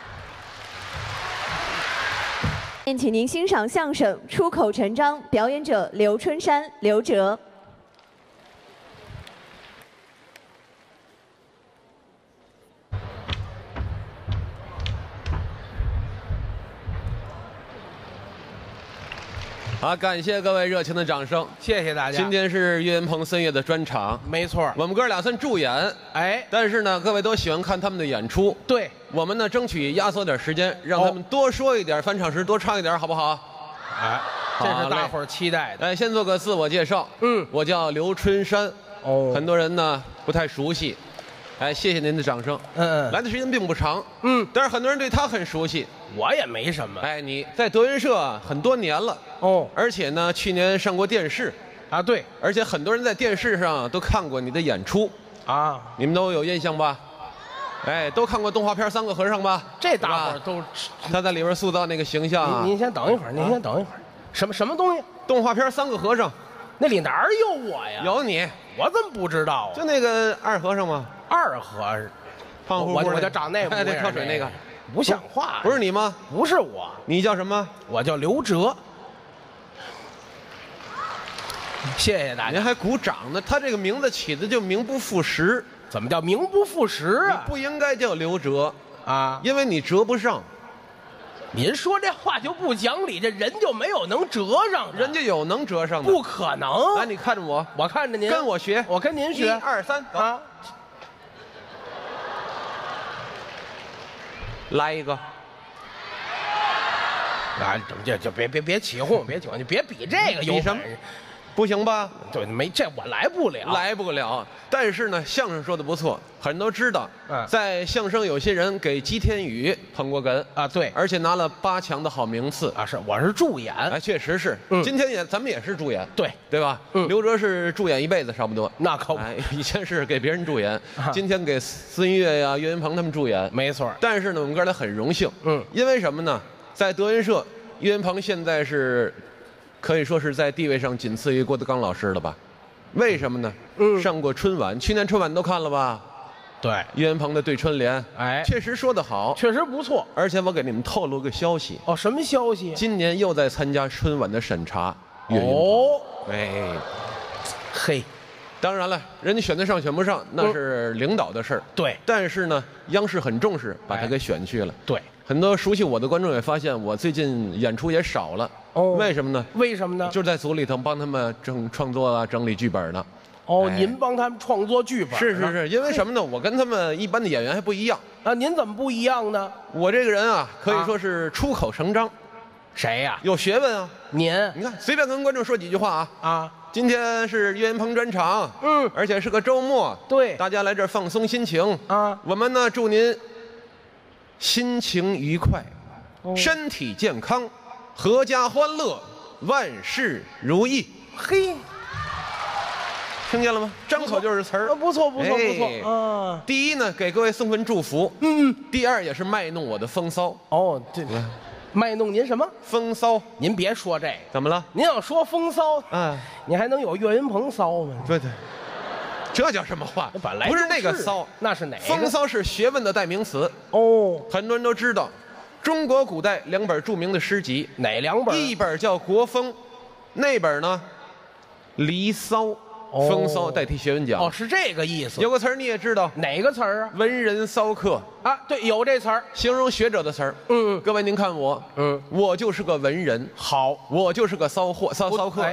Speaker 1: 请您欣赏相声《出口成章》，表演者刘春山、刘哲。
Speaker 9: 好，感谢各位热情的掌声，
Speaker 3: 谢谢大家。
Speaker 9: 今天是岳云鹏、孙越的专场，
Speaker 3: 没错，
Speaker 9: 我们哥俩算助演，哎，但是呢，各位都喜欢看他们的演出，
Speaker 3: 对，
Speaker 9: 我们呢争取压缩点时间，让他们多说一点，返场时多唱一点，好不好？
Speaker 3: 哎，这是大伙儿期待的。
Speaker 9: 哎，先做个自我介绍，我叫刘春山，很多人呢不太熟悉。哎，谢谢您的掌声。来的时间并不长，但是很多人对他很熟悉。
Speaker 3: 我也没什么。
Speaker 9: 哎，你在德云社很多年了，而且呢，去年上过电视，
Speaker 3: 啊，对，
Speaker 9: 而且很多人在电视上都看过你的演出，啊，你们都有印象吧？哎，都看过动画片《三个和尚》吧？
Speaker 3: 这大伙儿都，
Speaker 9: 他在里边塑造那个形象啊。
Speaker 3: 您先等一会儿，您先等一会儿。什么东西？
Speaker 9: 动画片《三个和尚》，
Speaker 3: 那里哪儿有我呀？
Speaker 9: 有你，
Speaker 3: 我怎么不知道啊？
Speaker 9: 就那个二和尚嘛。
Speaker 3: 二和尚，
Speaker 9: 胖乎乎的，
Speaker 3: 我就长那模样，
Speaker 9: 对，跳水那个，
Speaker 3: 不像话。
Speaker 9: 不是你吗？
Speaker 3: 不是我，
Speaker 9: 你叫什么？
Speaker 3: 我叫刘哲。谢谢大家。
Speaker 9: 您还鼓掌呢？他这个名字起的就名不副实。
Speaker 3: 怎么叫名不副实啊？
Speaker 9: 你不应该叫刘哲啊，因为你折不上。
Speaker 3: 您说这话就不讲理，这人就没有能折上的，
Speaker 9: 人家有能折上的，
Speaker 3: 不可能。
Speaker 9: 来，你看着我，
Speaker 3: 我看着您，
Speaker 9: 跟我学，
Speaker 3: 我跟您学。
Speaker 9: 1、2、3，走。啊，来一个。
Speaker 3: 啊，就别起哄，别起哄，你别比这个有
Speaker 9: 什么？不行吧？
Speaker 3: 对，没这我来不了，
Speaker 9: 来不了。但是呢，相声说的不错，很多人都知道。在相声有些人给姬天宇捧过哏啊，对，而且拿了8强的好名次
Speaker 3: 啊。是，我是助演，
Speaker 9: 哎，确实是。今天咱们也是助演，对吧？刘哲是助演一辈子差不多，
Speaker 3: 那可不。
Speaker 9: 哎，以前是给别人助演，今天给孙越呀、岳云鹏他们助演，
Speaker 3: 没错。
Speaker 9: 但是呢，我们哥俩很荣幸，因为什么呢？在德云社，岳云鹏现在是。可以说是在地位上仅次于郭德纲老师了吧？为什么呢？上过春晚，去年春晚都看了吧？
Speaker 3: 对，
Speaker 9: 岳云鹏的对春联，哎，确实说得好，
Speaker 3: 确实不错。
Speaker 9: 而且我给你们透露个消息
Speaker 3: 哦，什么消息？
Speaker 9: 今年又在参加春晚的审查。
Speaker 3: 哦，
Speaker 9: 哎，
Speaker 3: 嘿，
Speaker 9: 当然了，人家选得上选不上那是领导的事儿。
Speaker 3: 对，
Speaker 9: 但是呢，央视很重视，把他给选去了。
Speaker 3: 对，
Speaker 9: 很多熟悉我的观众也发现，我最近演出也少了。哦，为什么呢？
Speaker 3: 为什么呢？
Speaker 9: 就是在组里头帮他们创作啊，整理剧本呢。
Speaker 3: 哦，您帮他们创作剧本？
Speaker 9: 是，因为什么呢？我跟他们一般的演员还不一样
Speaker 3: 啊。您怎么不一样呢？
Speaker 9: 我这个人啊，可以说是出口成章。
Speaker 3: 谁呀？
Speaker 9: 有学问啊。
Speaker 3: 您，
Speaker 9: 你看，随便跟观众说几句话啊。啊，今天是岳云鹏专场，而且是个周末，
Speaker 3: 对，
Speaker 9: 大家来这儿放松心情啊。我们呢，祝您心情愉快，身体健康。阖家欢乐，万事如意。
Speaker 3: 嘿，
Speaker 9: 听见了吗？张口就是词儿。
Speaker 3: 不错。啊，
Speaker 9: 第一呢，给各位送份祝福。第二也是卖弄我的风骚。
Speaker 3: 哦，对，
Speaker 10: 卖弄您什么
Speaker 9: 风骚？
Speaker 10: 您别说这个，
Speaker 9: 怎么了？
Speaker 10: 您要说风骚，你还能有岳云鹏骚吗？
Speaker 9: 对，这叫什么话？
Speaker 10: 本来
Speaker 9: 不是那个骚，
Speaker 10: 那是哪个？
Speaker 9: 风骚是学问的代名词。
Speaker 10: 哦，
Speaker 9: 很多人都知道，中国古代2本著名的诗集，
Speaker 10: 哪2本？
Speaker 9: 一本叫《国风》，那本呢，《离骚》。风骚代替学问讲。
Speaker 10: 哦，是这个意思。
Speaker 9: 有个词儿你也知道，
Speaker 10: 哪个词儿啊？
Speaker 9: 文人骚客
Speaker 10: 啊，对，有这词儿，
Speaker 9: 形容学者的词儿。各位您看我，我就是个文人。
Speaker 10: 好，
Speaker 9: 我就是个骚货，骚客。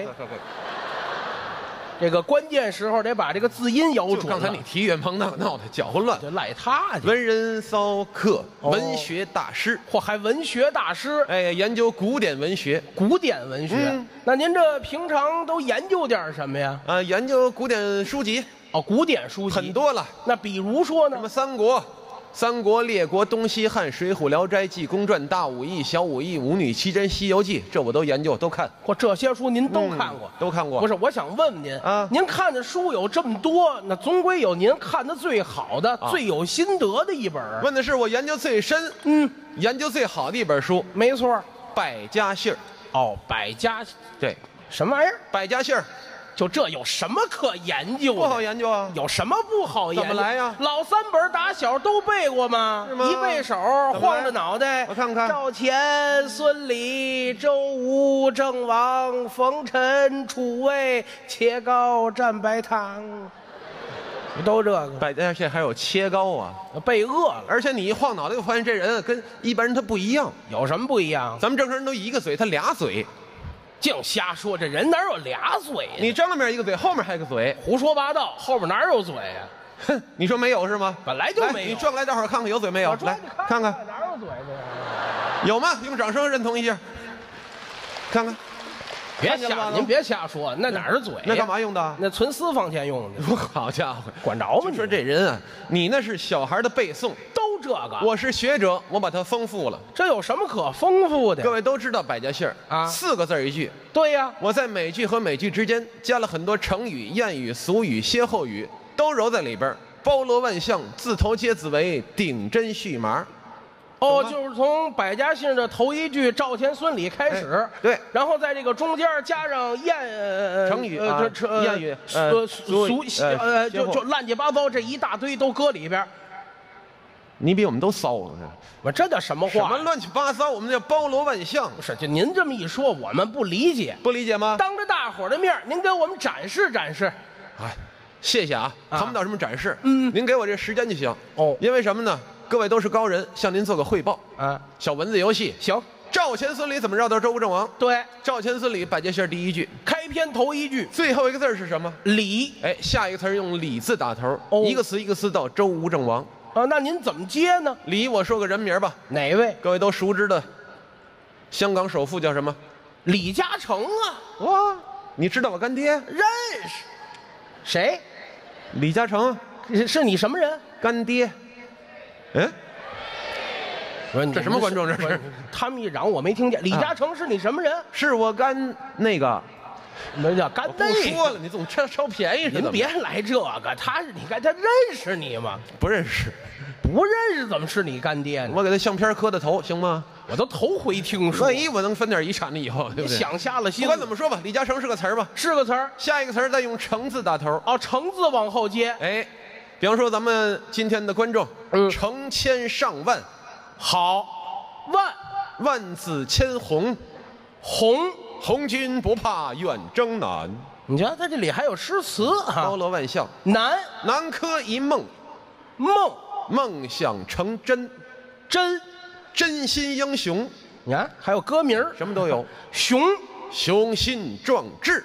Speaker 10: 这个关键时候得把这个字音咬准。
Speaker 9: 刚才你提岳云鹏闹得搅和乱，
Speaker 10: 就赖他去。
Speaker 9: 文人骚客，文学大师，
Speaker 10: 嚯，还文学大师。
Speaker 9: 哎，研究古典文学。
Speaker 10: 古典文学，那您这平常都研究点什么呀？
Speaker 9: 研究古典书籍。
Speaker 10: 哦，古典书籍
Speaker 9: 很多了。
Speaker 10: 那比如说呢？
Speaker 9: 什么三国、列国、东西汉、水浒、聊斋、济公传、大武艺、小武艺、舞女奇珍、西游记，这我都研究都看。
Speaker 10: 嚯，这些书您都看过？
Speaker 9: 都看过。
Speaker 10: 不是，我想问问您啊，您看的书有这么多，那总归有您看的最好的、最有心得的一本。
Speaker 9: 问的是我研究最深，研究最好的一本书。
Speaker 10: 没错，《
Speaker 9: 百家姓》。
Speaker 10: 哦，百家，
Speaker 9: 对，
Speaker 10: 什么玩意儿？
Speaker 9: 百家姓。
Speaker 10: 就这有什么可研究的？
Speaker 9: 不好研究啊！
Speaker 10: 有什么不好研究？
Speaker 9: 怎么来呀？
Speaker 10: 老3本打小都背过吗？一背手，晃着脑袋。
Speaker 9: 我看看：
Speaker 10: 赵钱、孙李、周吴、郑王、冯陈、楚卫、切糕、蘸白糖，都这个。
Speaker 9: 百家姓还有切糕啊，
Speaker 10: 背饿了。
Speaker 9: 而且你一晃脑袋，就发现这人跟一般人他不一样。
Speaker 10: 有什么不一样？
Speaker 9: 咱们正常人都一个嘴，他俩嘴。
Speaker 10: 净瞎说，这人哪有俩嘴呀？
Speaker 9: 你正面一个嘴，后面还有个嘴，
Speaker 10: 胡说八道，后面哪有嘴呀？
Speaker 9: 哼，你说没有是吗？
Speaker 10: 本来就没有。
Speaker 9: 你转过来，待会儿看看有嘴没有？来看看，
Speaker 10: 哪有嘴
Speaker 9: 的？有吗？用掌声认同一下。看看，
Speaker 10: 别瞎，您别瞎说，那哪是嘴？
Speaker 9: 那干嘛用的？
Speaker 10: 那存私房钱用的。
Speaker 9: 好家伙，
Speaker 10: 管着吗？
Speaker 9: 你说这人啊，你那是小孩的背诵。
Speaker 10: 这个
Speaker 9: 我是学者，我把它丰富了。
Speaker 10: 这有什么可丰富的？
Speaker 9: 各位都知道百家姓啊，4个字一句。
Speaker 10: 对呀，
Speaker 9: 我在每句和每句之间加了很多成语、谚语、俗语、歇后语，都揉在里边，包罗万象，字头接字尾，顶针续麻。
Speaker 10: 哦，就是从百家姓的头一句赵钱孙李开始，
Speaker 9: 对，
Speaker 10: 然后在这个中间加上
Speaker 9: 成语啊、谚语、
Speaker 10: 俗就乱七八糟这一大堆都搁里边。
Speaker 9: 你比我们都骚了，
Speaker 10: 我这叫什么话？
Speaker 9: 什么乱七八糟？我们叫包罗万象。
Speaker 10: 不是，就您这么一说，我们不理解。
Speaker 9: 不理解吗？
Speaker 10: 当着大伙儿的面，您给我们展示展示。
Speaker 9: 哎，谢谢啊，谈不到什么展示。您给我这时间就行。哦，因为什么呢？各位都是高人，向您做个汇报。啊，小文字游戏
Speaker 10: 行。
Speaker 9: 赵钱孙李怎么绕到周吴郑王？
Speaker 10: 对，
Speaker 9: 赵钱孙李百家姓第一句，
Speaker 10: 开篇头一句，
Speaker 9: 最后一个字是什么？
Speaker 10: 李。
Speaker 9: 哎，下一个词用李字打头，一个词一个词到周吴郑王。
Speaker 10: 那您怎么接呢？
Speaker 9: 李，我说个人名吧。
Speaker 10: 哪位？
Speaker 9: 各位都熟知的，香港首富叫什么？
Speaker 10: 李嘉诚啊！
Speaker 9: 哇，你知道我干爹？
Speaker 10: 认识。谁？
Speaker 9: 李嘉诚。
Speaker 10: 是你什么人？
Speaker 9: 干爹。嗯？这什么观众？这是？
Speaker 10: 他们一嚷我没听见。李嘉诚是你什么人？
Speaker 9: 是我干那个。
Speaker 10: 那叫干那个。
Speaker 9: 不说了，你总超便宜似的。
Speaker 10: 您别来这个，你看他认识你吗？
Speaker 9: 不认识。
Speaker 10: 不认识怎么是你干爹呢？
Speaker 9: 我给他相片磕的头，行吗？
Speaker 10: 我都头回听说。
Speaker 9: 万一我能分点遗产呢？以后对不对？
Speaker 10: 想瞎了心。
Speaker 9: 不管怎么说吧，李嘉诚是个词儿吧？
Speaker 10: 是个词儿。
Speaker 9: 下一个词儿再用成字打头。
Speaker 10: 哦，成字往后接。
Speaker 9: 哎，比方说咱们今天的观众，成千上万，
Speaker 10: 好，
Speaker 9: 万紫千红，红军不怕远征难。
Speaker 10: 你瞧，他这里还有诗词啊，
Speaker 9: 包罗万象。
Speaker 10: 南
Speaker 9: 柯一梦，梦想成真，真心英雄。
Speaker 10: 你看，还有歌名，
Speaker 9: 什么都有。雄心壮志，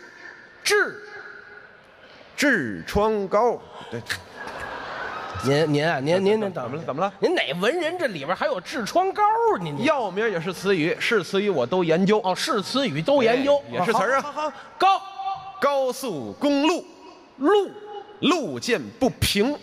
Speaker 9: 痔疮膏。对。
Speaker 10: 您
Speaker 9: 怎么了？
Speaker 10: 您哪文人这里边还有痔疮膏？您
Speaker 9: 药名也是词语，是词语我都研究。
Speaker 10: 哦，是词语都研究，
Speaker 9: 也是词儿啊。
Speaker 10: 好，
Speaker 9: 高速公路，路见不平，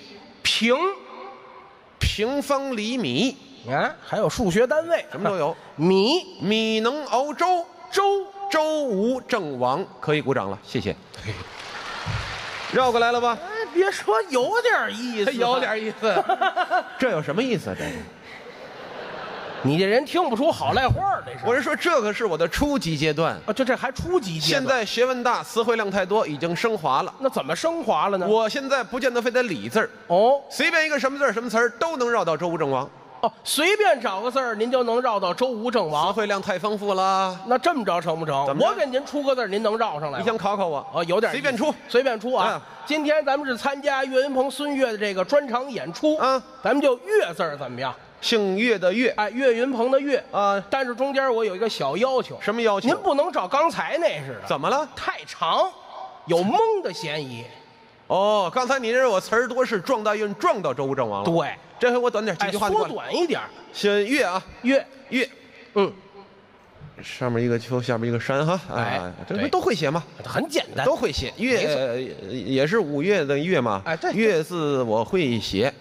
Speaker 9: 平方厘米。
Speaker 10: 你看，还有数学单位，
Speaker 9: 什么都有。
Speaker 10: 米
Speaker 9: 能熬粥，周吴郑王可以鼓掌了，谢谢。绕过来了吧？
Speaker 10: 别说有点意思，
Speaker 9: 有点意思，这有什么意思？这
Speaker 10: 你这人听不出好赖话儿，这是。
Speaker 9: 我是说，这可是我的初级阶段
Speaker 10: 啊，这还初级阶段。
Speaker 9: 现在学问大，词汇量太多，已经升华了。
Speaker 10: 那怎么升华了呢？
Speaker 9: 我现在不见得非得理字儿
Speaker 10: 哦，
Speaker 9: 随便一个什么字儿、什么词儿都能绕到周吴郑王。
Speaker 10: 哦，随便找个字儿，您就能绕到周吴郑王。
Speaker 9: 词汇量太丰富了。
Speaker 10: 那这么着成不成？我给您出个字儿，您能绕上来？
Speaker 9: 你想考考我？
Speaker 10: 哦，有点
Speaker 9: 随便出，
Speaker 10: 随便出啊！今天咱们是参加岳云鹏、孙越的这个专场演出啊，咱们就岳字儿怎么样？
Speaker 9: 姓岳的岳，
Speaker 10: 哎，岳云鹏的岳啊，但是中间我有一个小要求。
Speaker 9: 什么要求？
Speaker 10: 您不能照刚才那似的。
Speaker 9: 怎么了？
Speaker 10: 太长，有蒙的嫌疑。
Speaker 9: 哦，刚才你认为我词儿多是撞大运撞到周吴郑王了？
Speaker 10: 对，
Speaker 9: 这回我短点，几句话就
Speaker 10: 缩短一点。
Speaker 9: 先岳啊，
Speaker 10: 岳，
Speaker 9: 上面一个秋，下面一个山哈，哎，这不都会写吗？
Speaker 10: 很简单，
Speaker 9: 都会写。岳也是五岳的岳嘛，
Speaker 10: 哎，对，
Speaker 9: 岳字我会写。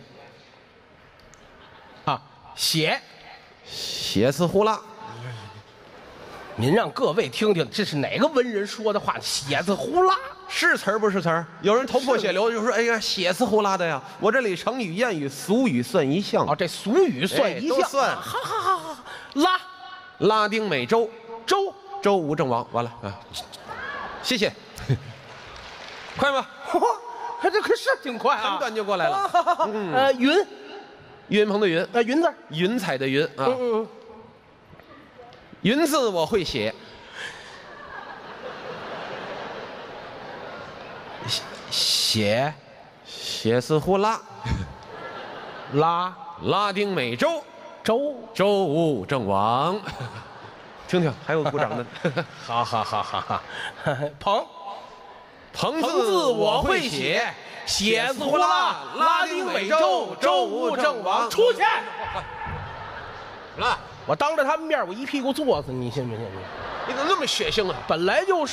Speaker 9: 写字呼啦，
Speaker 10: 您让各位听听，这是哪个文人说的话？写字呼啦
Speaker 9: 是词儿不是词儿？有人头破血流就说：“哎呀，写字呼啦的呀！”我这里成语、谚语、俗语算一项。
Speaker 10: 哦，这俗语算一项，
Speaker 9: 都算。
Speaker 10: 好，
Speaker 9: 拉丁美洲，周吴郑王，完了啊！谢谢，快吗？
Speaker 10: 这可是挺快啊，
Speaker 9: 很短就过来了。
Speaker 10: 云。
Speaker 9: 岳云鹏的云，
Speaker 10: 云字，
Speaker 9: 云彩的云啊。云字我会写，写字呼啦，拉丁美洲，周吴郑王。听听，还有鼓掌的。
Speaker 10: 好，
Speaker 9: 鹏字我会写。
Speaker 10: 写字呼啦，拉丁美洲，周吴郑王，出去！
Speaker 9: 来，
Speaker 10: 我当着他们面，我一屁股坐死你，信不信？
Speaker 9: 你怎么那么血性啊？
Speaker 10: 本来就是，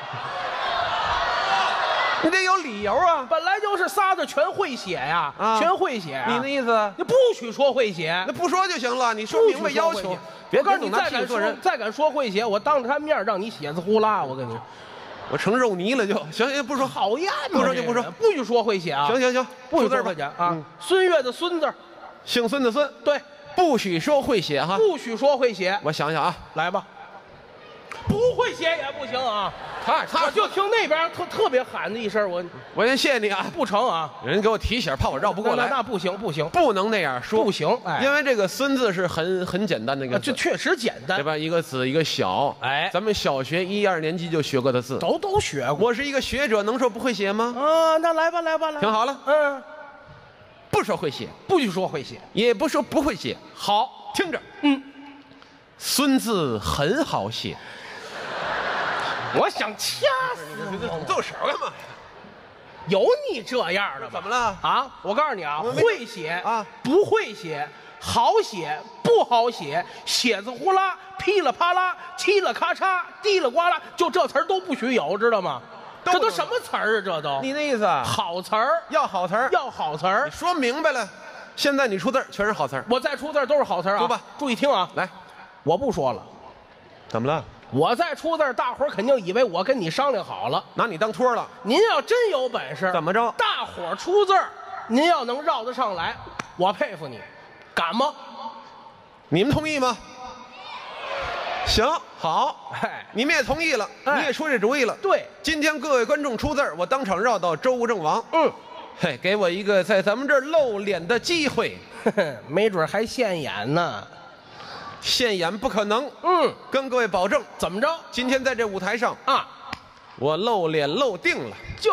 Speaker 9: 你得有理由啊！
Speaker 10: 本来就是仨字全会写呀，全会写。
Speaker 9: 你的意思？
Speaker 10: 你不许说会写，
Speaker 9: 那不说就行了。你说明白要求，别告诉你
Speaker 10: 再敢说会写，我当着他面让你写字呼啦，我跟你。
Speaker 9: 我成肉泥了就行，不说
Speaker 10: 好呀，
Speaker 9: 不说就不说，
Speaker 10: 不许说会写啊！
Speaker 9: 行，
Speaker 10: 不许说会写啊！孙越的孙字，
Speaker 9: 姓孙的孙，
Speaker 10: 对，
Speaker 9: 不许说会写哈，
Speaker 10: 不许说会写。
Speaker 9: 我想想啊，
Speaker 10: 来吧，不会写也不行啊！
Speaker 9: 我
Speaker 10: 就听那边特别喊的一声，
Speaker 9: 我先谢谢你啊，
Speaker 10: 不成啊！
Speaker 9: 有人给我提醒，怕我绕不过来。
Speaker 10: 那不行，
Speaker 9: 不能那样说，
Speaker 10: 不行，
Speaker 9: 因为这个孙字是很简单的一个字，
Speaker 10: 这确实简单，
Speaker 9: 对吧？一个子一个小，哎，咱们小学1、2年级就学过的字，
Speaker 10: 都学过。
Speaker 9: 我是一个学者，能说不会写吗？
Speaker 10: 啊，那来吧，
Speaker 9: 听好了，不说会写，
Speaker 10: 不许说会写，
Speaker 9: 也不说不会写，
Speaker 10: 好，
Speaker 9: 听着，孙字很好写。
Speaker 10: 我想掐死你！
Speaker 9: 动手干嘛？
Speaker 10: 有你这样的吗？
Speaker 9: 怎么了
Speaker 10: 啊？我告诉你啊，会写啊，不会写，好写不好写，写字呼啦，噼里啪啦，嘁了咔嚓，滴了呱啦，就这词儿都不许有，知道吗？这都什么词儿啊？这都
Speaker 9: 你那意思？
Speaker 10: 好词儿，
Speaker 9: 要好词儿，
Speaker 10: 要好词儿。
Speaker 9: 你说明白了，现在你出字儿全是好词儿，
Speaker 10: 我再出字儿都是好词儿啊。
Speaker 9: 说吧，
Speaker 10: 注意听啊，
Speaker 9: 来，
Speaker 10: 我不说了。
Speaker 9: 怎么了？
Speaker 10: 我再出字，大伙儿肯定以为我跟你商量好了，
Speaker 9: 拿你当托了。
Speaker 10: 您要真有本事，
Speaker 9: 怎么着？
Speaker 10: 大伙儿出字，您要能绕得上来，我佩服你，敢吗？
Speaker 9: 你们同意吗？行，好，你们也同意了，你也出这主意了。
Speaker 10: 对，
Speaker 9: 今天各位观众出字，我当场绕到周吴郑王。嘿，给我一个在咱们这儿露脸的机会，
Speaker 10: 没准还现眼呢。
Speaker 9: 现眼不可能，跟各位保证。
Speaker 10: 怎么着？
Speaker 9: 今天在这舞台上
Speaker 10: 啊，
Speaker 9: 我露脸露定了。
Speaker 10: 就，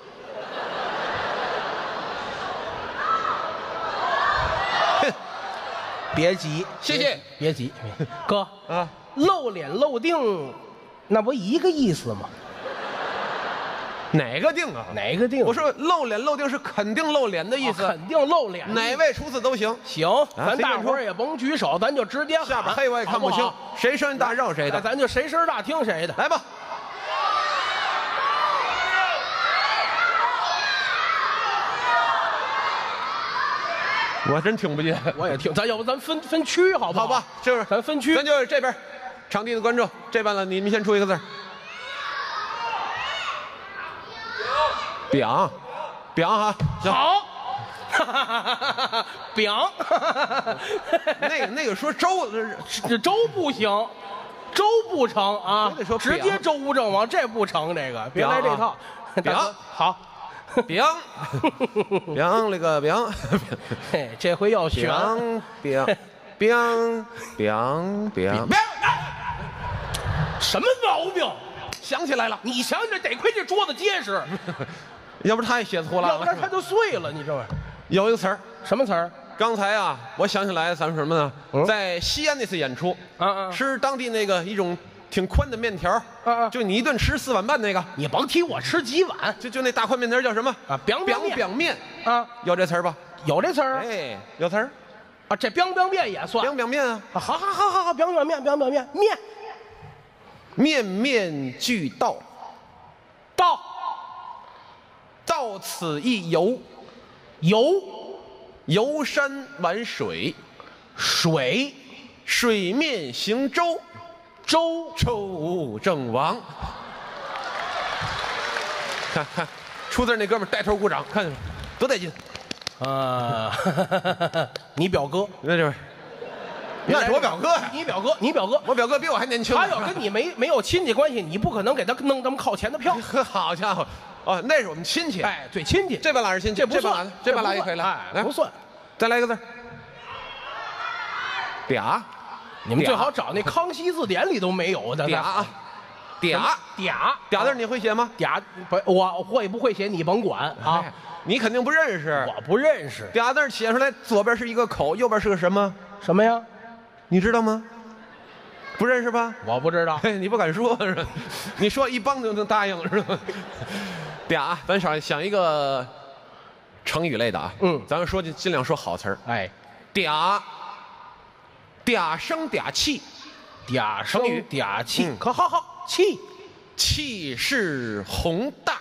Speaker 10: 别急，
Speaker 9: 谢谢，
Speaker 10: 别急，哥啊，露脸露定，那不一个意思吗？
Speaker 9: 哪个定啊？
Speaker 10: 哪个定？
Speaker 9: 我说露脸露定是肯定露脸的意思，
Speaker 10: 肯定露脸。
Speaker 9: 哪位出字都行。
Speaker 10: 行，咱大伙儿也甭举手，咱就直接喊。
Speaker 9: 下边黑我也看不清，谁声音大绕谁的。
Speaker 10: 咱就谁声大听谁的。
Speaker 9: 来吧。我真听不见，
Speaker 10: 我也听。咱要不咱分区好不好？
Speaker 9: 好吧，就是
Speaker 10: 咱分区，
Speaker 9: 咱就这边，场地的观众这边了，你们先出一个字。表哈，行，
Speaker 10: 好， 饼。
Speaker 9: 那个说周，
Speaker 10: 这周不行，周不成啊！
Speaker 9: 得说
Speaker 10: 直接周吴郑王，这不成，这个别来这套。
Speaker 9: 饼
Speaker 10: 好，
Speaker 9: 饼，饼那个饼，
Speaker 10: 嘿，这回要选
Speaker 9: 饼，
Speaker 10: 什么毛病？
Speaker 9: 想起来了，
Speaker 10: 你想想，得亏这桌子结实，
Speaker 9: 要不他也写错了，
Speaker 10: 要不然他就碎了。你这玩意儿
Speaker 9: 有一个词儿，
Speaker 10: 什么词儿？
Speaker 9: 刚才啊，我想起来咱们什么呢？在西安那次演出，吃当地那个一种挺宽的面条，就你一顿吃4碗半那个，
Speaker 10: 你甭提我吃几碗，
Speaker 9: 就那大宽面条叫什么
Speaker 10: 啊？biang
Speaker 9: 面
Speaker 10: 啊，
Speaker 9: 有这词儿吧？
Speaker 10: 有这词儿，
Speaker 9: 哎，有词儿
Speaker 10: 啊，这 biang 面也算
Speaker 9: biang 面啊，
Speaker 10: 好，biang 面，
Speaker 9: 面面俱到，到此一游，游山玩水，水面行舟，周吴郑王。看，出字那哥们带头鼓掌，看多带劲
Speaker 10: 啊！你表哥，
Speaker 9: 那就是。那是我表哥，
Speaker 10: 你表哥，
Speaker 9: 我表哥比我还年轻。
Speaker 10: 他要跟你没有亲戚关系，你不可能给他弄这么靠前的票。
Speaker 9: 好家伙，哦，那是我们亲戚。
Speaker 10: 哎，对，亲戚，
Speaker 9: 这半拉是亲戚，
Speaker 10: 这不算，
Speaker 9: 这半拉也可以了，
Speaker 10: 来，不算。
Speaker 9: 再来一个字，嗲。
Speaker 10: 你们最好找那康熙字典里都没有的。
Speaker 9: 嗲字你会写吗？
Speaker 10: 嗲不，我会不会写你甭管啊，
Speaker 9: 你肯定不认识。
Speaker 10: 我不认识。
Speaker 9: 嗲字写出来，左边是一个口，右边是个什么？
Speaker 10: 什么呀？
Speaker 9: 你知道吗？不认识吧？
Speaker 10: 我不知道。
Speaker 9: 你不敢说是吧？你说一帮就能答应是吧？嗲，咱想一个成语类的啊。咱们说尽量说好词儿。
Speaker 10: 哎，
Speaker 9: 嗲声嗲气，
Speaker 10: 嗲声嗲气，可好，
Speaker 9: 气势宏大，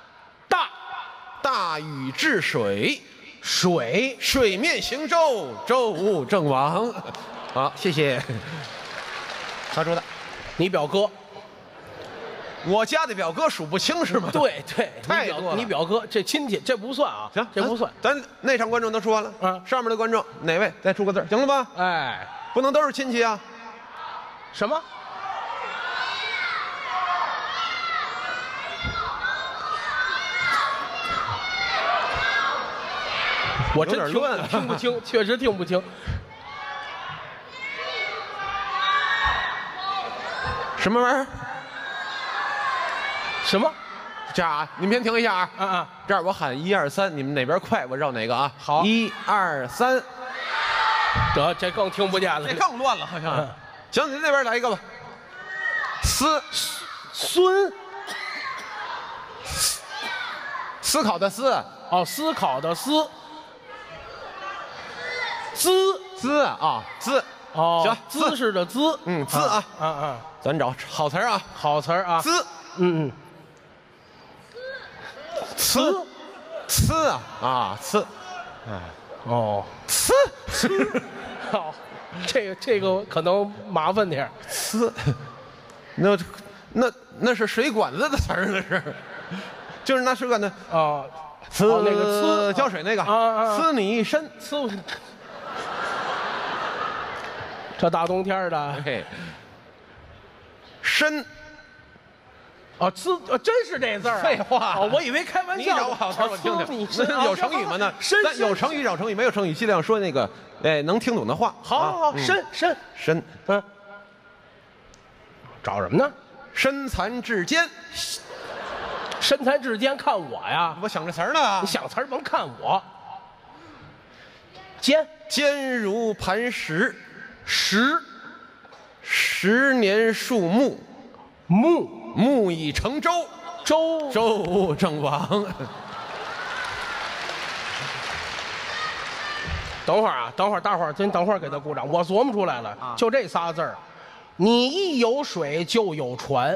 Speaker 9: 大禹治水，水面行舟，周吴郑王。好，谢谢。他说的，
Speaker 10: 你表哥，
Speaker 9: 我家的表哥数不清是吗？
Speaker 10: 对，
Speaker 9: 太多了。
Speaker 10: 你表哥这亲戚这不算啊，
Speaker 9: 行，
Speaker 10: 这不算。
Speaker 9: 咱那场观众都说了，上面的观众哪位再出个字，行了吧？
Speaker 10: 哎，
Speaker 9: 不能都是亲戚啊。
Speaker 10: 什么？我真听不清，确实听不清。
Speaker 9: 什么玩意儿？
Speaker 10: 什么？
Speaker 9: 这样啊，你们先停一下啊！这样我喊1、2、3，你们哪边快，我绕哪个啊？
Speaker 10: 好
Speaker 9: ，1、2、3。
Speaker 10: 得，这更听不见了，
Speaker 9: 这更乱了，好像。行，您那边来一个吧。思考的思。
Speaker 10: 哦，思考的思。
Speaker 9: 滋啊，滋。
Speaker 10: 哦，
Speaker 9: 行，
Speaker 10: 姿势的姿。
Speaker 9: 滋啊。咱找好词儿啊，
Speaker 10: 好词儿啊。
Speaker 9: 滋。呲啊，呲。
Speaker 10: 哦，
Speaker 9: 呲。
Speaker 10: 好，这个可能麻烦点。
Speaker 9: 呲，那是水管子的词儿，那是，就是那水管子
Speaker 10: 啊，
Speaker 9: 呲
Speaker 10: 那个
Speaker 9: 呲浇水那个呲你一身呲。
Speaker 10: 这大冬天的，
Speaker 9: 身。
Speaker 10: 哦，真是这字儿。
Speaker 9: 废话，
Speaker 10: 我以为开玩笑。
Speaker 9: 你找我好词，我听听。有成语吗？那咱有成语找成语，没有成语尽量说那个能听懂的话。
Speaker 10: 好，身。找什么呢？
Speaker 9: 身残志坚。
Speaker 10: 身残志坚，看我呀！
Speaker 9: 我想这词儿呢。
Speaker 10: 你想词儿甭看我。
Speaker 9: 坚如磐石。十年树木。木已成舟，周吴郑王。
Speaker 10: 等会儿啊，大伙儿真等会儿给他鼓掌。我琢磨出来了，就这仨字儿，你一有水就有船，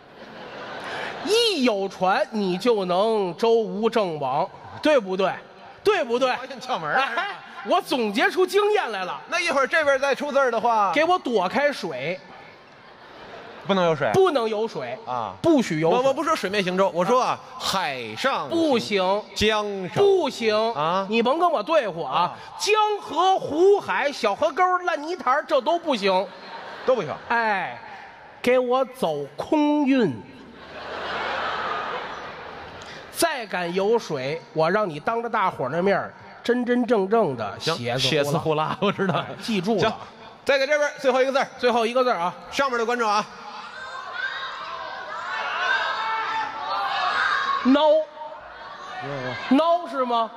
Speaker 10: 一有船你就能周吴郑王，对不对？
Speaker 9: 发现窍门了。
Speaker 10: 我总结出经验来了。
Speaker 9: 那一会儿这边再出字的话，
Speaker 10: 给我躲开水。
Speaker 9: 不能有水，
Speaker 10: 不能有水啊，不许有水。
Speaker 9: 我不说水面行舟，我说啊，海上
Speaker 10: 不行，
Speaker 9: 江上
Speaker 10: 不行啊，你甭跟我对付啊，江河湖海、小河沟、烂泥潭这都不行，
Speaker 9: 都不行。
Speaker 10: 哎，给我走空运。再敢有水，我让你当着大伙儿的面儿真真正正的
Speaker 9: 血丝呼啦，我知道，
Speaker 10: 记住了。
Speaker 9: 再给这边最后一个字，
Speaker 10: 最后一个字啊，
Speaker 9: 上面的观众啊，
Speaker 10: 孬是吗？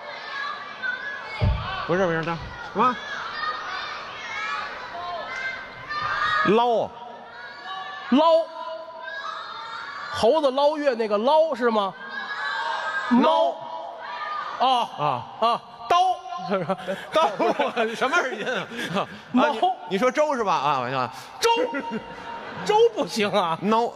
Speaker 9: 不是，什么？捞，
Speaker 10: 猴子捞月那个捞是吗？
Speaker 9: 孬，
Speaker 10: 刀
Speaker 9: 什么音啊？你说粥是吧？啊，我想
Speaker 10: 粥不行啊。
Speaker 9: 孬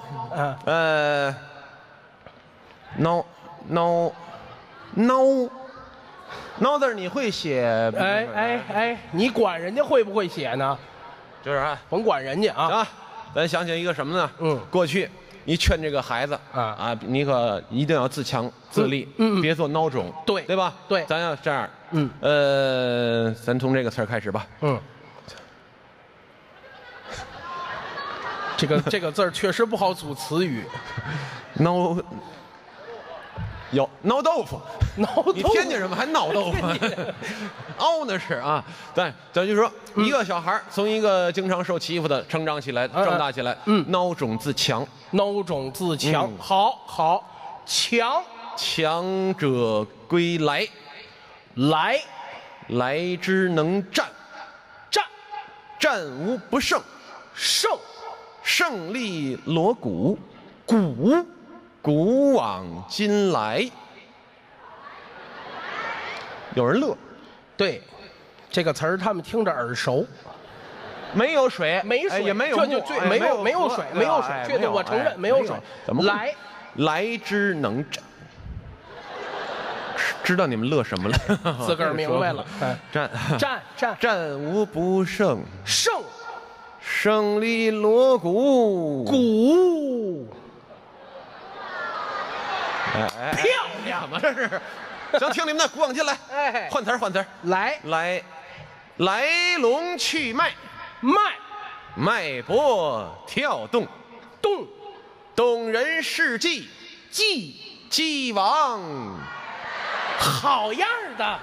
Speaker 9: 字你会写？
Speaker 10: 哎，你管人家会不会写呢？
Speaker 9: 就是啊，
Speaker 10: 甭管人家啊。
Speaker 9: 行，咱想起一个什么呢？过去你劝这个孩子啊，你可一定要自强自立，别做孬种，对吧？
Speaker 10: 对，
Speaker 9: 咱要这样，咱从这个词儿开始吧。
Speaker 10: 这个字儿确实不好组词语。
Speaker 9: 孬豆腐，你天津人吗？还孬豆腐？凹那是啊。对，咱就说一个小孩从一个经常受欺负的成长起来，长大起来，孬种自强，
Speaker 10: 好，
Speaker 9: 强者归来，来之能战，战无不胜，胜利锣鼓，古往今来。有人乐，
Speaker 10: 对，这个词儿他们听着耳熟。
Speaker 9: 没有水，
Speaker 10: 也没有水，确定我承认没有水。
Speaker 9: 来之能战，知道你们乐什么了？
Speaker 10: 自个儿明白了。
Speaker 9: 战无不胜，胜利锣鼓，
Speaker 10: 漂亮
Speaker 9: 嘛这是。行，听你们的，古往今来。换词儿。来龙去脉，脉搏跳动，动人事迹，既往，
Speaker 10: 好样的。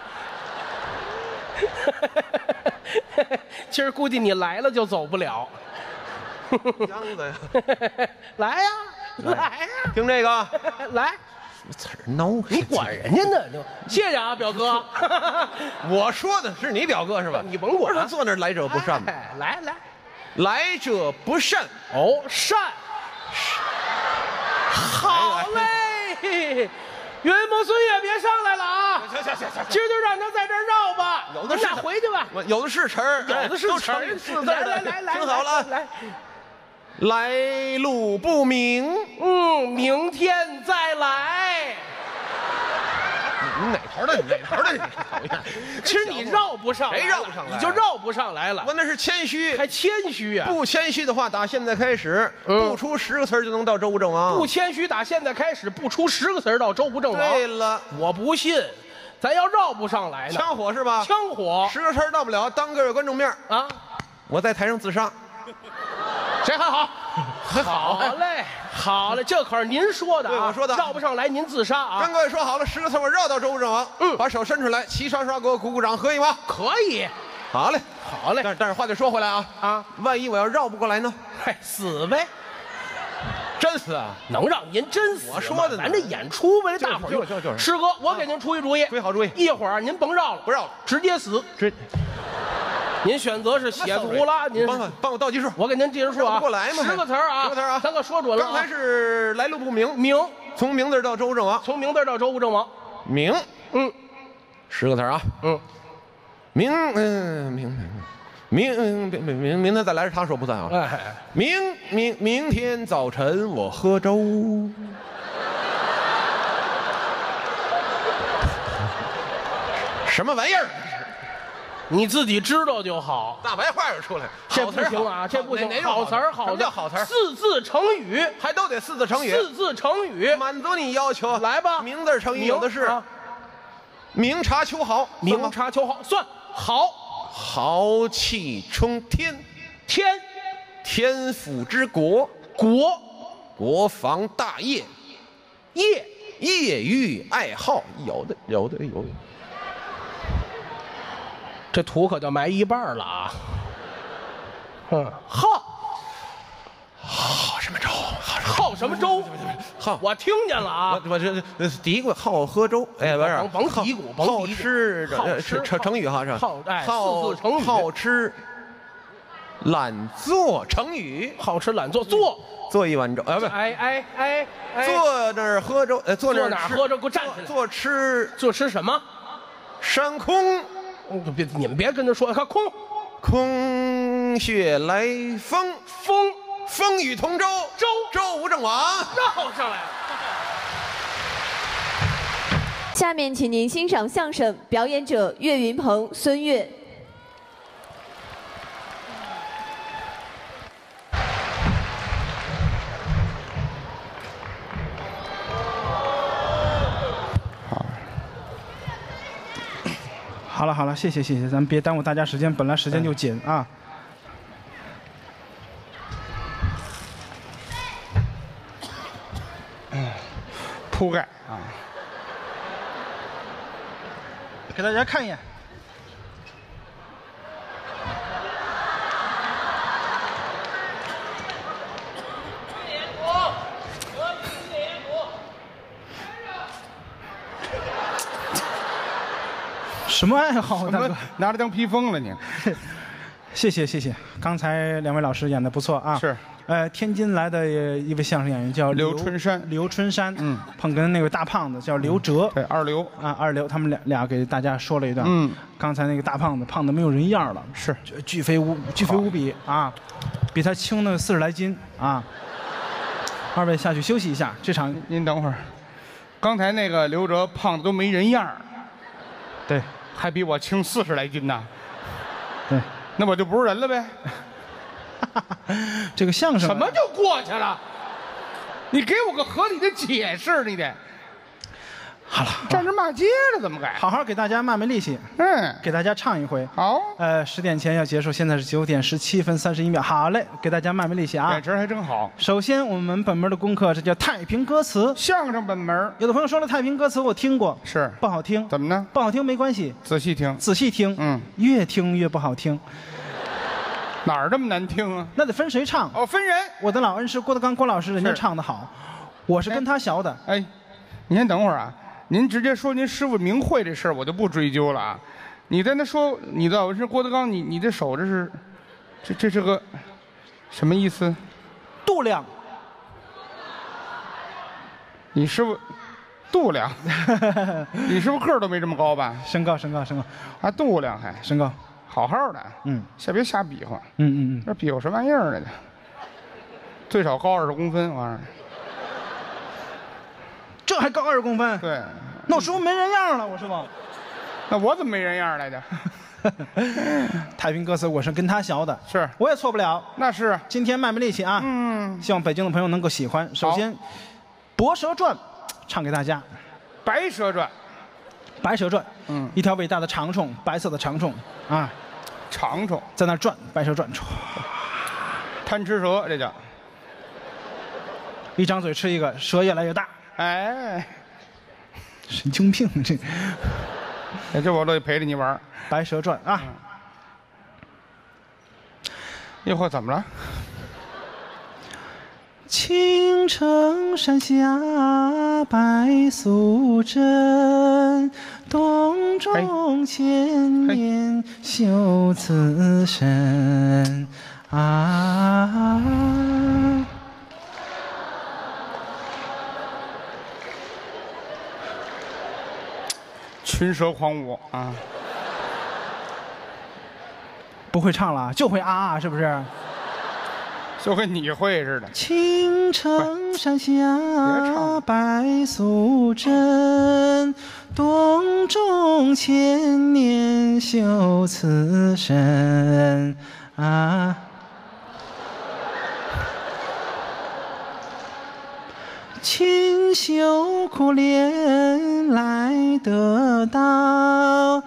Speaker 10: 今儿估计你来了就走不了。
Speaker 9: 样子呀。
Speaker 10: 来呀，
Speaker 9: 听这个，
Speaker 10: 来。
Speaker 9: 词儿孬，
Speaker 10: 你管人家呢？谢谢啊，表哥。
Speaker 9: 我说的是你表哥是吧？
Speaker 10: 你甭管，
Speaker 9: 坐那儿来者不善嘛。来者不善。
Speaker 10: 善。好嘞，云梦孙月别上来了啊！
Speaker 9: 行，
Speaker 10: 今儿就让他在这儿绕吧。
Speaker 9: 有的是，
Speaker 10: 回去吧。
Speaker 9: 有的是词儿，4字。
Speaker 10: 来，
Speaker 9: 听好了，来路不明，
Speaker 10: 明天再来。
Speaker 9: 你哪头的？你讨厌！
Speaker 10: 其实你绕不上来，
Speaker 9: 谁绕不上来？
Speaker 10: 你就绕不上来了。
Speaker 9: 我那是谦虚，
Speaker 10: 还谦虚啊！
Speaker 9: 不谦虚的话，打现在开始，不出10个词就能到周吴郑王。
Speaker 10: 不谦虚，打现在开始，不出10个词到周吴郑王。
Speaker 9: 对了，
Speaker 10: 我不信，咱要绕不上来呢。
Speaker 9: 枪火是吧？
Speaker 10: 枪火
Speaker 9: ，10个词到不了，当各位观众面啊，我在台上自杀。
Speaker 10: 谁还好？好嘞，这可是您说的啊！
Speaker 9: 对，我说的，
Speaker 10: 绕不上来您自杀啊！
Speaker 9: 跟各位说好了，10个词我绕到周吴郑王，把手伸出来，齐刷刷给我鼓掌，可以吗？
Speaker 10: 可以。
Speaker 9: 好嘞。但是话得说回来啊，万一我要绕不过来呢？
Speaker 10: 死呗！
Speaker 9: 真死啊！
Speaker 10: 能让您真死？
Speaker 9: 我说的，
Speaker 10: 咱这演出为了大伙儿。
Speaker 9: 就是。
Speaker 10: 师哥，我给您出一主意，
Speaker 9: 好主意。
Speaker 10: 一会儿您甭绕了，
Speaker 9: 不绕了，
Speaker 10: 直接死。您选择是血字胡拉，您
Speaker 9: 帮我倒计数，
Speaker 10: 我给您计数啊，
Speaker 9: 过来嘛
Speaker 10: 10个词啊
Speaker 9: ，10个词啊，
Speaker 10: 咱可说准了。
Speaker 9: 刚才是来路不明，从明字到周吴郑王，
Speaker 10: 从明字到周吴郑王，
Speaker 9: 明，10个词啊，明天再来是他说不算啊，明天早晨我喝粥，什么玩意儿？
Speaker 10: 你自己知道就好。
Speaker 9: 大白话就出来，
Speaker 10: 这不行啊，这不行。好词儿，好词儿。
Speaker 9: 什么叫好词儿
Speaker 10: ？4字成语，
Speaker 9: 还都得4字成语。
Speaker 10: 4字成语，
Speaker 9: 满足你要求。
Speaker 10: 来吧，
Speaker 9: 名字成语有的是。明察秋毫，
Speaker 10: 明察秋毫算好。
Speaker 9: 豪气冲天，天府之国，国防大业，业余爱好，有的。
Speaker 10: 这土可就埋一半了啊！
Speaker 9: 好什么粥？
Speaker 10: 好什么粥？好，我听见了啊！
Speaker 9: 我这嘀咕好喝粥，哎，不是，
Speaker 10: 甭嘀咕，
Speaker 9: 好吃成语哈是吧？
Speaker 10: 4字成语，
Speaker 9: 好吃懒做成语，
Speaker 10: 好吃懒做
Speaker 9: 做一碗粥，不，坐那儿喝粥，坐那儿
Speaker 10: 喝粥，给我站起来！
Speaker 9: 坐吃
Speaker 10: 什么？
Speaker 9: 山空。
Speaker 10: 你们别跟他说，看
Speaker 9: 空穴来风，风雨同舟，周吴郑王，
Speaker 10: 绕上来了。
Speaker 1: 下面请您欣赏相声，表演者岳云鹏、孙越。
Speaker 11: 好了，谢谢，咱们别耽误大家时间，本来时间就紧啊。
Speaker 5: 铺盖啊，
Speaker 11: 给大家看一眼。什么爱好，大哥？
Speaker 5: 拿着当披风了你？
Speaker 11: 谢谢，刚才2位老师演的不错啊。
Speaker 5: 是。
Speaker 11: 天津来的一位相声演员叫
Speaker 5: 刘春山，
Speaker 11: 碰跟那位大胖子叫刘哲，
Speaker 5: 对，二刘，
Speaker 11: 他们俩给大家说了一段。刚才那个大胖子胖的没有人样了，
Speaker 5: 是
Speaker 11: 巨肥无比啊，比他轻那个40来斤啊。2位下去休息一下，这场
Speaker 5: 您等会儿，刚才那个刘哲胖的都没人样，
Speaker 11: 对，
Speaker 5: 还比我轻40来斤呢，
Speaker 11: 对，
Speaker 5: 那我就不是人了呗。
Speaker 11: 这个相声
Speaker 5: 什么就过去了？你给我个合理的解释，你得。
Speaker 11: 好了，
Speaker 5: 站着骂街了，怎么改？
Speaker 11: 好好给大家卖力气，给大家唱一回。
Speaker 5: 好
Speaker 11: ，10点前要结束，现在是9点17分31秒。好嘞，给大家卖力气啊！
Speaker 5: 眼神还真好。
Speaker 11: 首先，我们本门的功课，这叫太平歌词，
Speaker 5: 相声本门。
Speaker 11: 有的朋友说了，太平歌词我听过，
Speaker 5: 是
Speaker 11: 不好听。
Speaker 5: 怎么呢？
Speaker 11: 不好听没关系，
Speaker 5: 仔细听，
Speaker 11: 越听越不好听。
Speaker 5: 哪儿这么难听啊？
Speaker 11: 那得分谁唱
Speaker 5: 哦，分人。
Speaker 11: 我的老恩师郭德纲郭老师，人家唱得好，我是跟他学的。
Speaker 5: 哎，你先等会儿啊，您直接说您师傅名讳这事儿，我就不追究了啊。你在那说你的老恩师郭德纲，你这手这是，这是个什么意思？
Speaker 11: 度量。
Speaker 5: 你师傅度量，你师傅个儿都没这么高吧？
Speaker 11: 身高，
Speaker 5: 还度量还
Speaker 11: 身高。
Speaker 5: 好好的，先别瞎比划，这比划什么玩意儿来的？最少高20公分，玩意儿。
Speaker 11: 这还高20公分？
Speaker 5: 对，
Speaker 11: 那我师傅没人样了，我师傅。
Speaker 5: 那我怎么没人样来着？
Speaker 11: 太平歌词我是跟他学的，
Speaker 5: 是，
Speaker 11: 我也错不了。
Speaker 5: 那是，
Speaker 11: 今天卖力气啊，希望北京的朋友能够喜欢。首先，《博蛇传》唱给大家，《
Speaker 5: 白蛇传》。
Speaker 11: 白蛇传，一条伟大的长虫，白色的长虫啊，
Speaker 5: 长虫
Speaker 11: 在那转，白蛇转，
Speaker 5: 贪吃蛇，这叫
Speaker 11: 一张嘴吃一个，蛇越来越大，
Speaker 5: 哎，
Speaker 11: 神经病
Speaker 5: 这我乐意陪着你玩。
Speaker 11: 白蛇传啊，
Speaker 5: 一会儿怎么了？
Speaker 11: 青城山下白素贞，洞中千年修此身啊。
Speaker 5: 群蛇狂舞啊！
Speaker 11: 不会唱了，就会啊，是不是？
Speaker 5: 就跟你会似的。
Speaker 11: 青城山下白素贞，洞中千年修此身啊。勤修苦练来得道。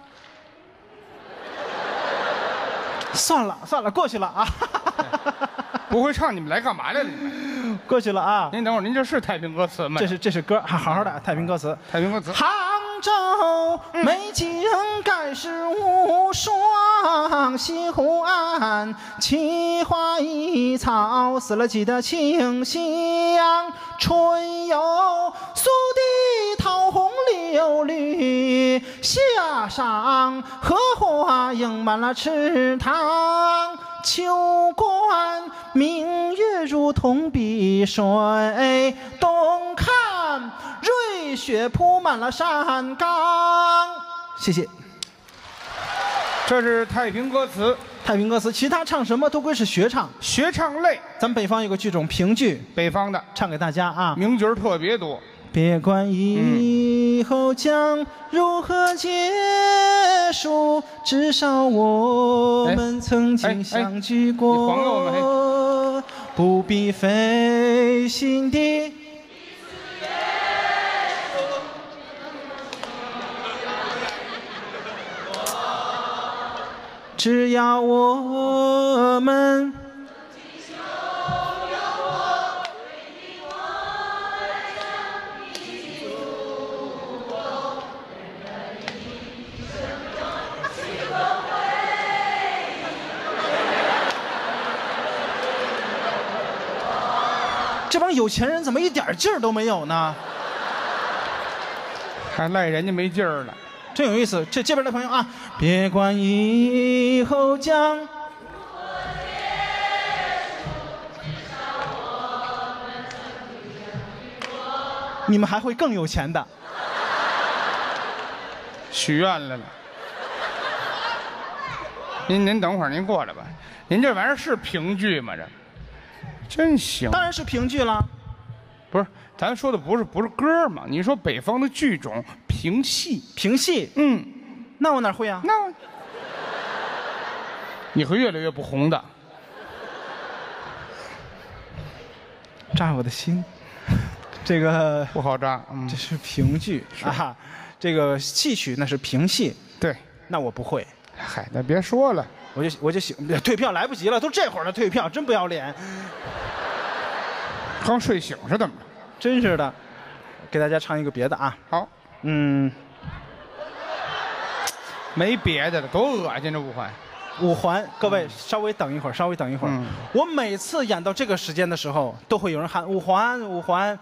Speaker 11: 算了，过去了啊！
Speaker 5: 不会唱，你们来干嘛来了？
Speaker 11: 过去了啊！
Speaker 5: 您等会儿，您这是太平歌词吗？
Speaker 11: 这是歌，好好的太平歌词。
Speaker 5: 太平歌词。
Speaker 11: 杭州美景盖世无双，西湖岸奇花异草，死了几的清香。春有苏堤桃红柳绿，夏赏荷花映满了池塘。秋观明月如同碧水，东看瑞雪铺满了山岗。谢谢。
Speaker 5: 这是太平歌词，
Speaker 11: 太平歌词，其他唱什么都归是学唱，
Speaker 5: 学唱类。
Speaker 11: 咱们北方有个剧种评剧，
Speaker 5: 北方的
Speaker 11: 唱给大家啊，
Speaker 5: 名角特别多。
Speaker 11: 别管以后将如何结束，至少我们曾经相聚过。
Speaker 5: 你还给我们，
Speaker 11: 不必费心地。只要我们。这帮有钱人怎么一点劲儿都没有呢？
Speaker 5: 还赖人家没劲儿了，
Speaker 11: 真有意思。这边的朋友啊，别管以后将。你们还会更有钱的。
Speaker 5: 许愿来了。您等会儿，您过来吧。您这玩意儿是评剧吗？这。真行，
Speaker 11: 当然是评剧了。
Speaker 5: 不是，咱说的不是歌吗？你说北方的剧种评戏，
Speaker 11: 评戏，那我哪会啊？
Speaker 5: 那你会越来越不红的。
Speaker 11: 扎我的心，这个
Speaker 5: 不好扎。
Speaker 11: 这是评剧啊，这个戏曲那是评戏。
Speaker 5: 对，
Speaker 11: 那我不会。
Speaker 5: 嗨，那别说了。
Speaker 11: 我就退票来不及了，都这会儿了退票，真不要脸。
Speaker 5: 刚睡醒是怎么着？
Speaker 11: 真是的，给大家唱一个别的啊。
Speaker 5: 好，没别的了，多恶心这五环。
Speaker 11: 五环，各位稍微等一会儿，稍微等一会儿。我每次演到这个时间的时候，都会有人喊五环，五环。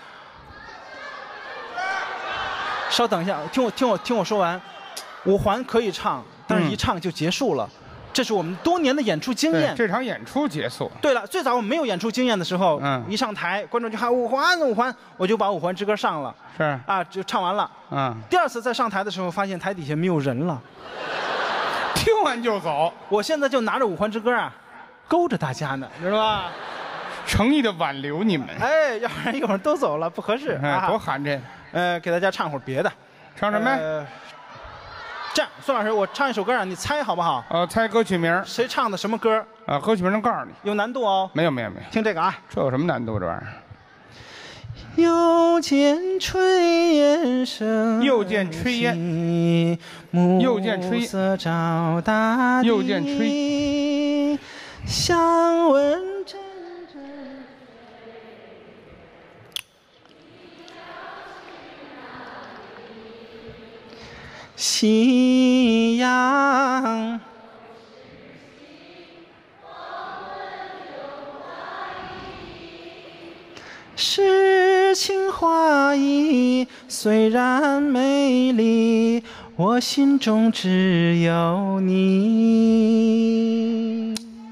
Speaker 11: 稍等一下，听我说完。五环可以唱，但是一唱就结束了。这是我们多年的演出经验。
Speaker 5: 这场演出结束。
Speaker 11: 对了，最早我们没有演出经验的时候，一上台，观众就喊五环五环，我就把五环之歌上了。
Speaker 5: 是
Speaker 11: 啊，就唱完了。第二次再上台的时候，发现台底下没有人了，
Speaker 5: 听完就走。
Speaker 11: 我现在就拿着五环之歌啊，勾着大家呢，知道吧？
Speaker 5: 诚意的挽留你们。
Speaker 11: 哎，要不然一会儿都走了，不合适。
Speaker 5: 多寒碜。
Speaker 11: 给大家唱会儿别的。
Speaker 5: 唱什么？
Speaker 11: 这样，孙老师，我唱一首歌啊，你猜好不好？
Speaker 5: 猜歌曲名。
Speaker 11: 谁唱的什么歌？
Speaker 5: 歌曲名能告诉你。
Speaker 11: 有难度哦。
Speaker 5: 没有。
Speaker 11: 听这个啊。
Speaker 5: 这有什么难度？这玩意儿。
Speaker 11: 又见炊烟升，
Speaker 5: 又见炊烟，又见炊
Speaker 11: 色照大地，
Speaker 5: 又见炊，
Speaker 11: 香闻阵阵。夕阳，诗情画意虽然美丽，我心中只有你。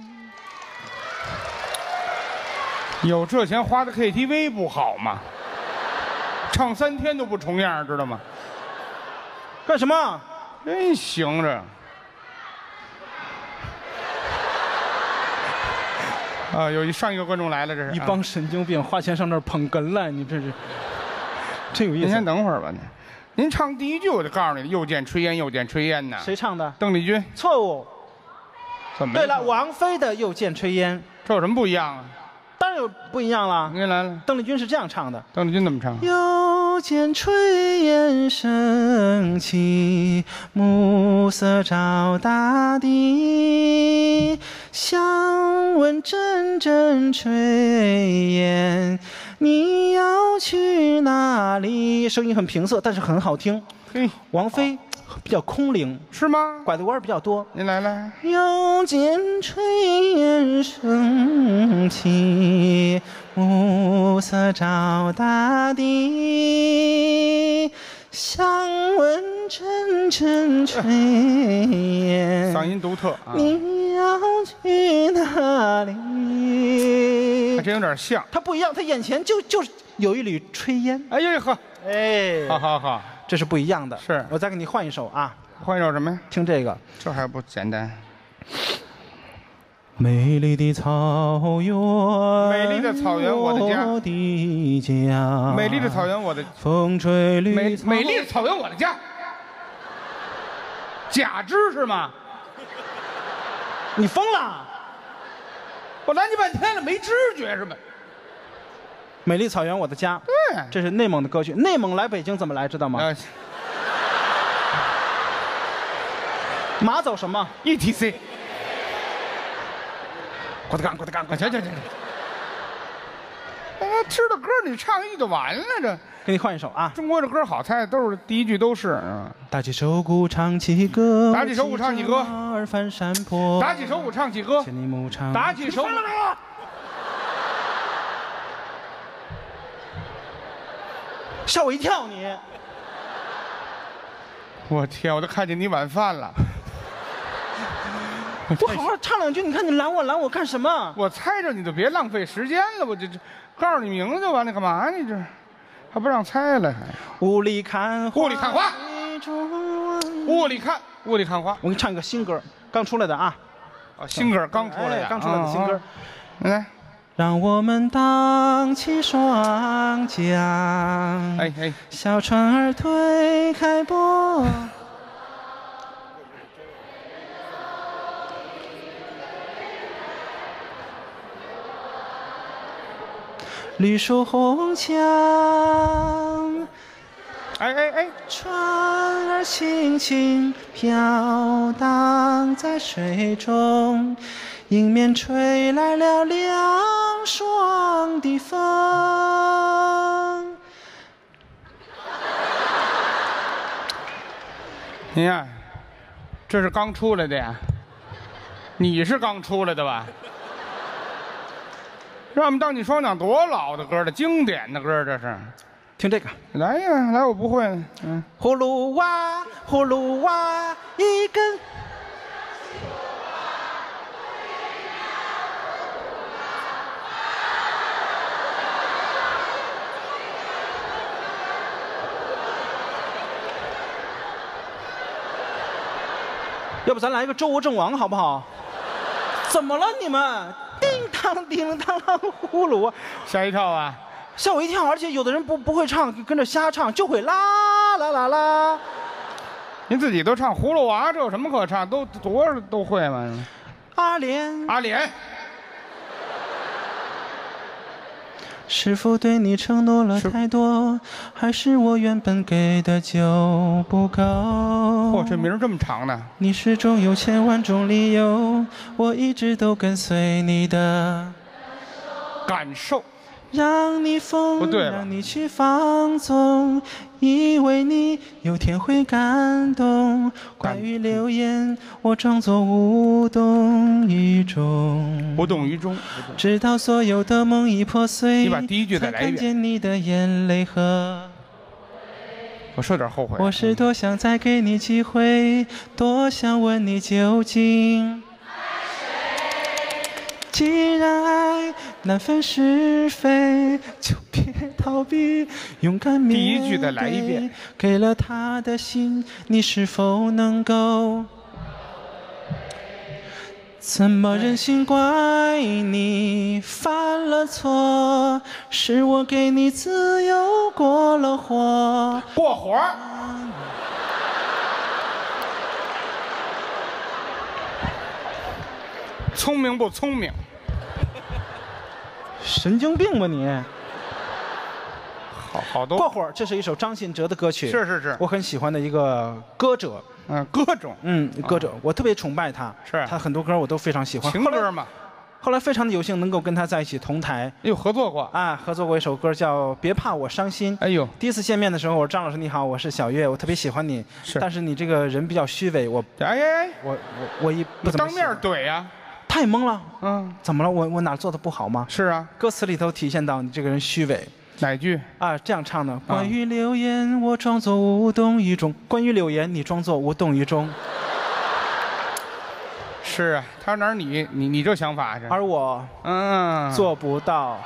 Speaker 5: 有这钱花的 KTV 不好吗？唱3天都不重样，知道吗？
Speaker 11: 干什么？
Speaker 5: 真行着。 啊，上一个观众来了，这是
Speaker 11: 一帮神经病，花钱上这儿捧哏来，你这是真有意思。
Speaker 5: 您先等会儿吧，您唱第一句我就告诉你，又见炊烟，又见炊烟呐。
Speaker 11: 谁唱的？
Speaker 5: 邓丽君。
Speaker 11: 错误。
Speaker 5: 怎么？
Speaker 11: 对了，王菲的《又见炊烟》，
Speaker 5: 这有什么不一样啊？
Speaker 11: 当然有不一样了。
Speaker 5: 您来了。
Speaker 11: 邓丽君是这样唱的。
Speaker 5: 邓丽君怎么唱？
Speaker 11: 又见炊烟升起，暮色照大地，想问阵阵炊烟，你要去哪里？声音很平仄，但是很好听。王菲比较空灵，
Speaker 5: 是吗？
Speaker 11: 拐的弯比较多。
Speaker 5: 您来了。
Speaker 11: 又见炊烟升起，暮色照大地，想问阵阵炊烟，
Speaker 5: 嗓音独特啊！
Speaker 11: 你要去哪里？
Speaker 5: 还真有点像。
Speaker 11: 他不一样，他眼前就是有一缕炊烟。
Speaker 5: 哎呦呵，
Speaker 11: 哎，
Speaker 5: 好，
Speaker 11: 这是不一样的。
Speaker 5: 是，
Speaker 11: 我再给你换一首啊。
Speaker 5: 换一首什么呀？
Speaker 11: 听这个，
Speaker 5: 这还不简单。
Speaker 11: 美丽的草原，
Speaker 5: 美丽的草原，我的家。
Speaker 11: 美
Speaker 5: 丽的草原，我的
Speaker 11: 风吹绿。
Speaker 5: 美丽的草原，我的家。假肢是吗？
Speaker 11: 你疯了！
Speaker 5: 我拦你半天了，没知觉是吗？
Speaker 11: 美丽草原，我的家。
Speaker 5: 对，
Speaker 11: 这是内蒙的歌曲。内蒙来北京怎么来？知道吗？马走什么
Speaker 5: ？ETC。
Speaker 11: 郭德纲，
Speaker 5: 行。知道歌你唱一就完了，这。
Speaker 11: 给你换一首啊！
Speaker 5: 中国的歌好猜，都是第一句都是。
Speaker 11: 打起手鼓唱起歌，
Speaker 5: 打起手鼓唱起歌。
Speaker 11: 二翻山坡，
Speaker 5: 打起手鼓唱起歌。
Speaker 11: 千里牧场，
Speaker 5: 打起手鼓。
Speaker 11: 吓我一跳你！
Speaker 5: 我天，我都看见你晚饭了。
Speaker 11: 我好好唱两句，你看你拦我干什么？
Speaker 5: 我猜着你就别浪费时间了，我这告诉你名字就完了，干嘛你这还不让猜了？
Speaker 11: 雾里看花，
Speaker 5: 雾里看花，雾里看花。
Speaker 11: 我给你唱一个新歌，刚出来的啊！
Speaker 5: 新歌刚出来的，
Speaker 11: 刚出来的新歌。
Speaker 5: 来，
Speaker 11: 让我们荡起双桨，小船儿推开波。绿树红墙，船儿轻轻飘荡在水中，迎面吹来了凉爽的风。
Speaker 5: 您呀，这是刚出来的呀？你是刚出来的吧？让我们荡起双桨，多老的歌了，经典的歌这是。
Speaker 11: 听这个，
Speaker 5: 来呀，来，我不会。
Speaker 11: 葫芦娃，葫芦娃，一根。要不咱来一个周吴郑王好不好？怎么了你们？叮当叮当葫芦，
Speaker 5: 吓一跳啊！
Speaker 11: 吓我一跳，而且有的人不会唱，跟着瞎唱，就会啦啦啦啦。
Speaker 5: 您自己都唱葫芦娃，这有什么可唱？都多少都会嘛。
Speaker 11: 阿莲，
Speaker 5: 阿莲。
Speaker 11: 是否对你承诺了太多，还是我原本给的就不够？
Speaker 5: 嚯，这名这么长呢！
Speaker 11: 你始终有千万种理由，我一直都跟随你的
Speaker 5: 感受，
Speaker 11: 让你疯，让你去放纵，以为你有天会感动。关于流言，我装作无动于衷，
Speaker 5: 无动于衷，
Speaker 11: 直到所有的梦已破碎，
Speaker 5: 你把第一句再来一遍。
Speaker 11: 才看见你的眼泪和。
Speaker 5: 我是有点后悔。
Speaker 11: 我是多想再给你机会，多想问你究竟。既然爱难分是非，就别逃避，勇敢面对。
Speaker 5: 第一句再来一遍。
Speaker 11: 给了他的心，你是否能够怎么忍心怪你犯了错？是我给你自由过了火。
Speaker 5: 过火。聪明不聪明？
Speaker 11: 神经病吧你！
Speaker 5: 好多
Speaker 11: 过火，这是一首张信哲的歌曲，
Speaker 5: 是，
Speaker 11: 我很喜欢的一个歌者，歌者，我特别崇拜他，
Speaker 5: 是
Speaker 11: 他很多歌我都非常喜欢，
Speaker 5: 情歌嘛。
Speaker 11: 后来非常的有幸能够跟他在一起同台，
Speaker 5: 合作过
Speaker 11: 啊，合作过一首歌叫《别怕我伤心》。
Speaker 5: 哎呦，
Speaker 11: 第一次见面的时候，我说张老师你好，我是小岳，我特别喜欢你，但是你这个人比较虚伪，我不怎么
Speaker 5: 当面怼呀，
Speaker 11: 太懵了，怎么了？我哪做的不好吗？
Speaker 5: 是啊，
Speaker 11: 歌词里头体现到你这个人虚伪。
Speaker 5: 哪句
Speaker 11: 啊？这样唱的。关于流言，我装作无动于衷。关于流言，你装作无动于衷。
Speaker 5: 是啊，他哪儿你这想法是？
Speaker 11: 而我，做不到。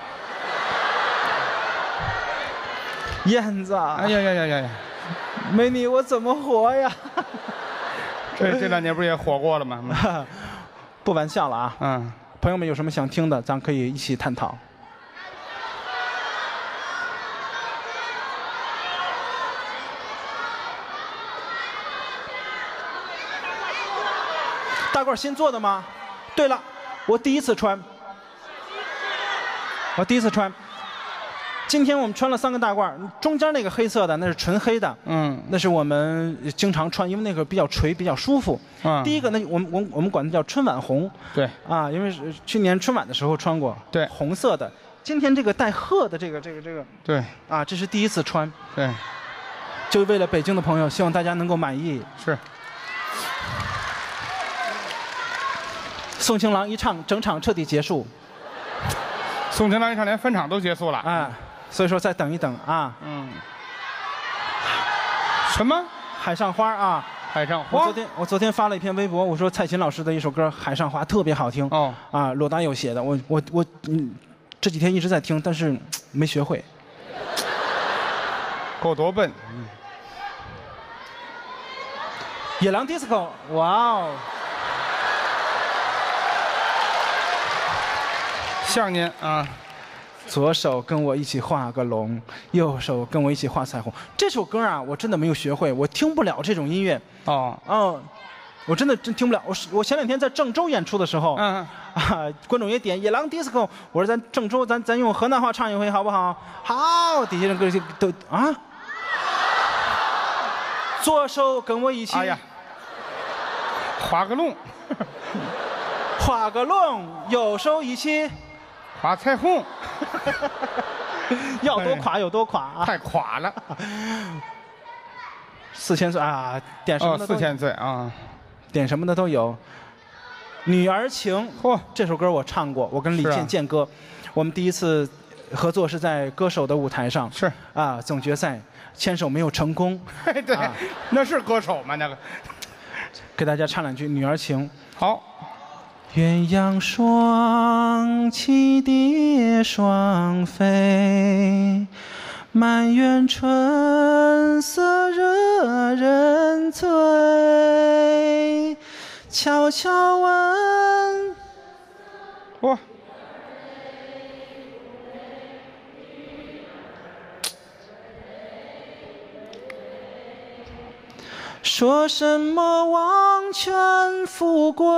Speaker 11: 燕子，
Speaker 5: 哎呀，
Speaker 11: 没你我怎么活呀？
Speaker 5: 这两年不是也火过了吗？
Speaker 11: 不玩笑了啊。朋友们有什么想听的，咱可以一起探讨。大褂新做的吗？对了，我第一次穿。今天我们穿了3个大褂，中间那个黑色的那是纯黑的，那是我们经常穿，因为那个比较垂，比较舒服。第一个那我们管它叫春晚红，
Speaker 5: 对
Speaker 11: 啊，因为是去年春晚的时候穿过，
Speaker 5: 对，
Speaker 11: 红色的。今天这个带鹤的这个，
Speaker 5: 对，
Speaker 11: 啊，这是第一次穿，
Speaker 5: 对，
Speaker 11: 就为了北京的朋友，希望大家能够满意。
Speaker 5: 是。
Speaker 11: 宋情郎一唱，整场彻底结束。
Speaker 5: 宋情郎一唱，连分场都结束了
Speaker 11: 啊！所以说再等一等啊。
Speaker 5: 什么？
Speaker 11: 海上花啊！
Speaker 5: 海上花。
Speaker 11: 我昨天发了一篇微博，我说蔡琴老师的一首歌《海上花》特别好听。
Speaker 5: 哦。
Speaker 11: 啊，罗大佑写的，我这几天一直在听，但是没学会。
Speaker 5: 够多笨。
Speaker 11: 野狼 disco， 哇哦！
Speaker 5: 像您啊，
Speaker 11: 左手跟我一起画个龙，右手跟我一起画彩虹。这首歌啊，我真的没有学会，我听不了这种音乐。我真听不了。我前2天在郑州演出的时候，观众也点野狼 disco， 我说咱郑州咱用河南话唱一回好不好？好，底下人歌都啊，左手跟我一起，
Speaker 5: 画个龙，
Speaker 11: 画个龙，右手一起。
Speaker 5: 画彩虹，
Speaker 11: 要多垮有多垮啊！
Speaker 5: 太垮了。
Speaker 11: 4000岁啊，点什么的都有。
Speaker 5: 4000岁啊，
Speaker 11: 点什么的都有。女儿情，这首歌我唱过，我跟李健健哥，我们第一次合作是在歌手的舞台上，
Speaker 5: 是
Speaker 11: 啊，总决赛牵手没有成功。
Speaker 5: 对，那是歌手吗？那个，
Speaker 11: 给大家唱2句女儿情。
Speaker 5: 好。
Speaker 11: 鸳鸯双栖蝶双飞，满园春色惹人醉。悄悄问，
Speaker 5: 哇！
Speaker 11: 说什么王权富贵，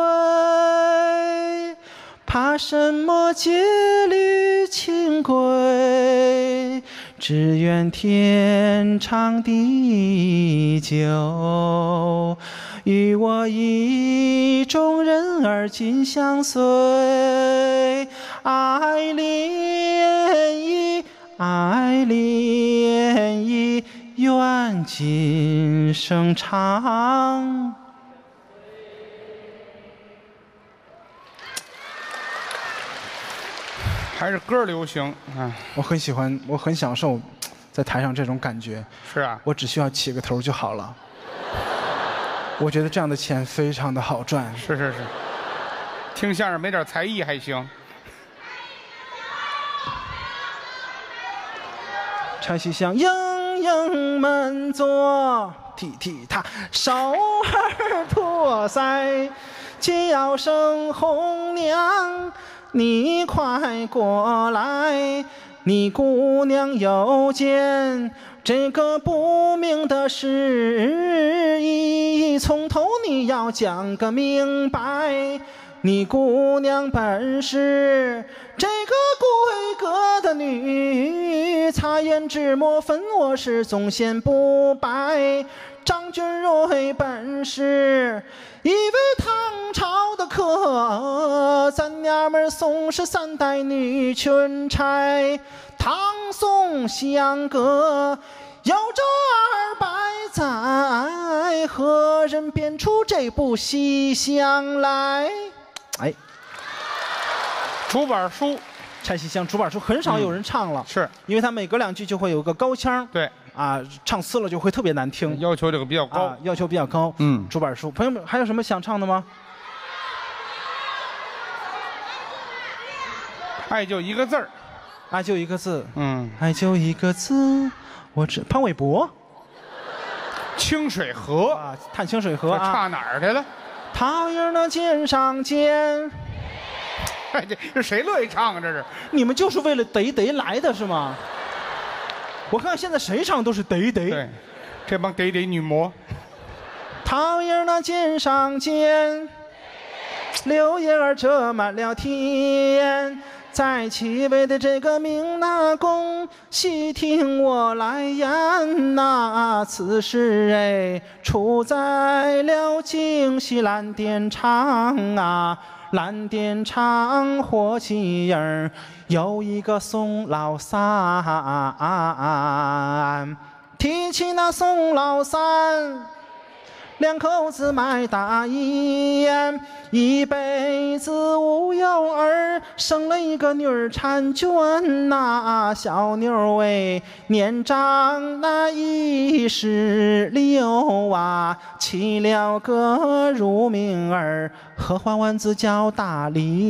Speaker 11: 怕什么戒律清规，只愿天长地久，与我意中人儿紧相随。爱恋意，爱恋意，愿今生长。
Speaker 5: 还是歌流行啊！
Speaker 11: 我很喜欢，我很享受在台上这种感觉。
Speaker 5: 是啊，
Speaker 11: 我只需要起个头就好了。我觉得这样的钱非常的好赚。
Speaker 5: 是，听相声没点才艺还行。
Speaker 11: 拆西厢，莺莺门坐，踢踢踏，手儿托腮。 叫声红娘，你快过来，你姑娘有件这个不明的事宜，从头你要讲个明白。你姑娘本是这个贵阁的女，擦胭脂抹粉我是总嫌不白。张君瑞本是一位唐朝的客，咱娘们宋氏3代女裙钗，唐宋相隔有着200载，何人编出这部戏相来？哎，
Speaker 5: 竹板书，
Speaker 11: 拆戏腔竹板书很少有人唱了，
Speaker 5: 是
Speaker 11: 因为他每隔2句就会有个高腔，
Speaker 5: 对
Speaker 11: 啊，唱次了就会特别难听，
Speaker 5: 要求这个比较高，
Speaker 11: 要求比较高。竹板书，朋友们还有什么想唱的吗？
Speaker 5: 爱就一个字儿，
Speaker 11: 爱就一个字，爱就一个字，我知潘玮柏，
Speaker 5: 清水河
Speaker 11: 啊，探清水河啊，
Speaker 5: 差哪儿去了？
Speaker 11: 桃影的肩上肩，
Speaker 5: 哎，这谁乐意唱啊？这是
Speaker 11: 你们就是为了得来的是吗？我看现在谁唱都是得。
Speaker 5: 对，这帮得女魔。
Speaker 11: 桃影的肩上肩，柳叶儿遮满了天。在七位的这个明纳宫，细听我来言呐，此事哎出在了京西蓝靛厂啊，蓝靛厂火器儿有一个宋老三，提起那宋老三。2口子卖大烟，一辈子无有儿，生了一个女儿婵娟呐，小妞哎，年长那16啊，起了个乳名儿，合欢丸子叫大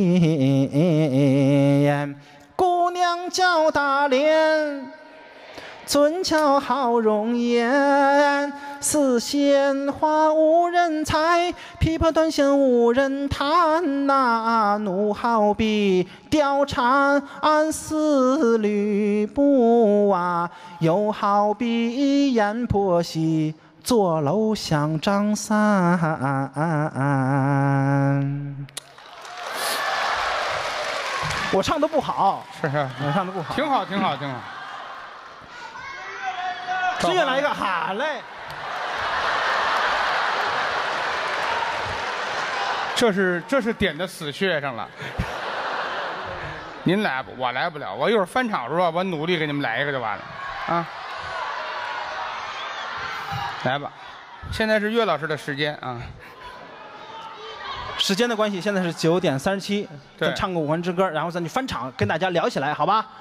Speaker 11: 莲，姑娘叫大莲。尊俏好容颜，似鲜花无人采，琵琶断弦无人弹呐，怒好比貂蝉丝吕布啊，又好比阎婆惜坐楼想张三。我唱的不好，
Speaker 5: 是
Speaker 11: 我唱的不好，
Speaker 5: 挺好。
Speaker 11: 支援来一个，好嘞！
Speaker 5: 这是点在死穴上了。您来不？我来不了。我一会儿翻场是吧？我努力给你们来一个就完了，啊！来吧，现在是岳老师的时间啊。
Speaker 11: 时间的关系，现在是9点37，咱唱个5环之歌，然后咱就翻场跟大家聊起来，好吧？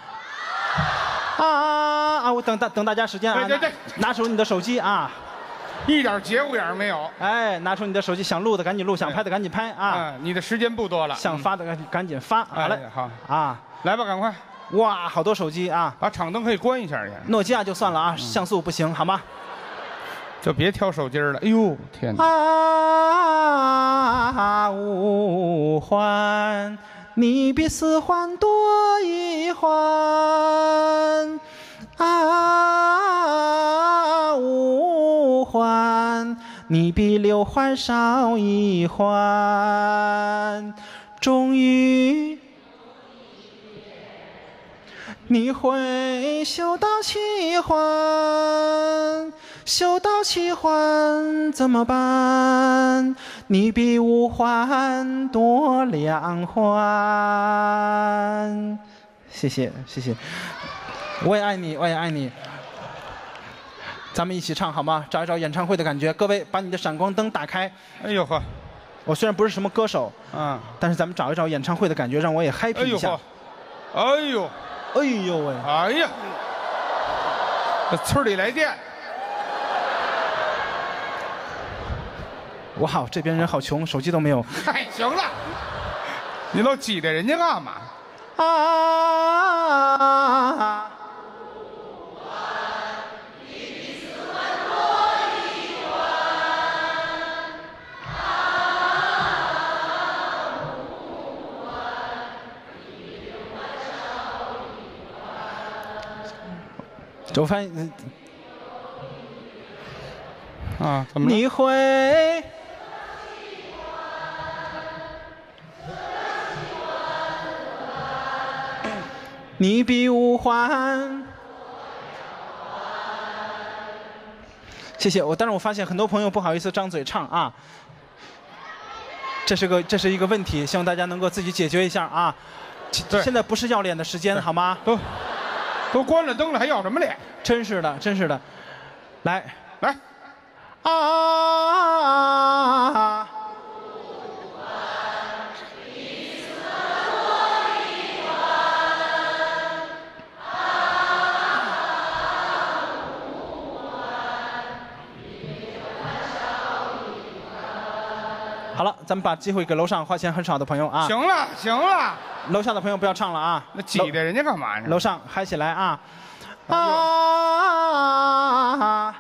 Speaker 11: 我等大家时间啊！
Speaker 5: 对，
Speaker 11: 拿出你的手机啊！
Speaker 5: 一点节骨眼没有。
Speaker 11: 哎，拿出你的手机，想录的赶紧录，想拍的赶紧拍啊！
Speaker 5: 你的时间不多了，
Speaker 11: 想发的赶紧发。好嘞，
Speaker 5: 好
Speaker 11: 啊，
Speaker 5: 来吧，赶快！
Speaker 11: 哇，好多手机啊！
Speaker 5: 把场灯可以关一下去。
Speaker 11: 诺基亚就算了啊，像素不行，好吗？
Speaker 5: 就别挑手机了。哎呦，天哪！
Speaker 11: 5环，你比4环多1环。5环，你比6环少1环。终于，你会修到7环，修到7环怎么办？你比5环多2环。谢谢。我也爱你，我也爱你。咱们一起唱好吗？找一找演唱会的感觉。各位，把你的闪光灯打开。
Speaker 5: 哎呦呵，
Speaker 11: 我虽然不是什么歌手，但是咱们找一找演唱会的感觉，让我也 happy 一下。
Speaker 5: 哎呦
Speaker 11: 喂！
Speaker 5: 哎呀，村里来电。
Speaker 11: 哇，这边人好穷，手机都没有。
Speaker 5: 哎，行了，你老挤兑人家干嘛？
Speaker 8: 周翻
Speaker 5: 啊，怎么了？
Speaker 8: 你会。你必无还。谢谢我，但是我发现很多朋友不好意思张嘴唱啊，这是一个问题，希望大家能够自己解决一下啊。现在不是要脸的时间，好吗？
Speaker 5: 都关了灯了，还要什么脸？
Speaker 8: 真是的，真是的。来，
Speaker 11: 啊！
Speaker 8: 好了，咱们把机会给楼上花钱很少的朋友啊。
Speaker 5: 行了，行了，
Speaker 8: 楼下的朋友不要唱了啊。
Speaker 5: 那挤着人家干嘛呢？
Speaker 8: 楼上嗨起来啊！
Speaker 11: 啊！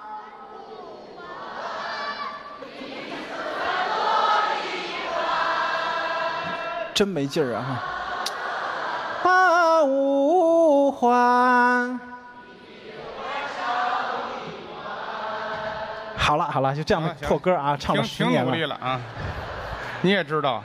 Speaker 8: 真没劲儿啊！
Speaker 11: 啊，无还。
Speaker 8: 好了好了，就这样的破歌啊，唱了10年了。
Speaker 5: 挺努力了啊！你也知道，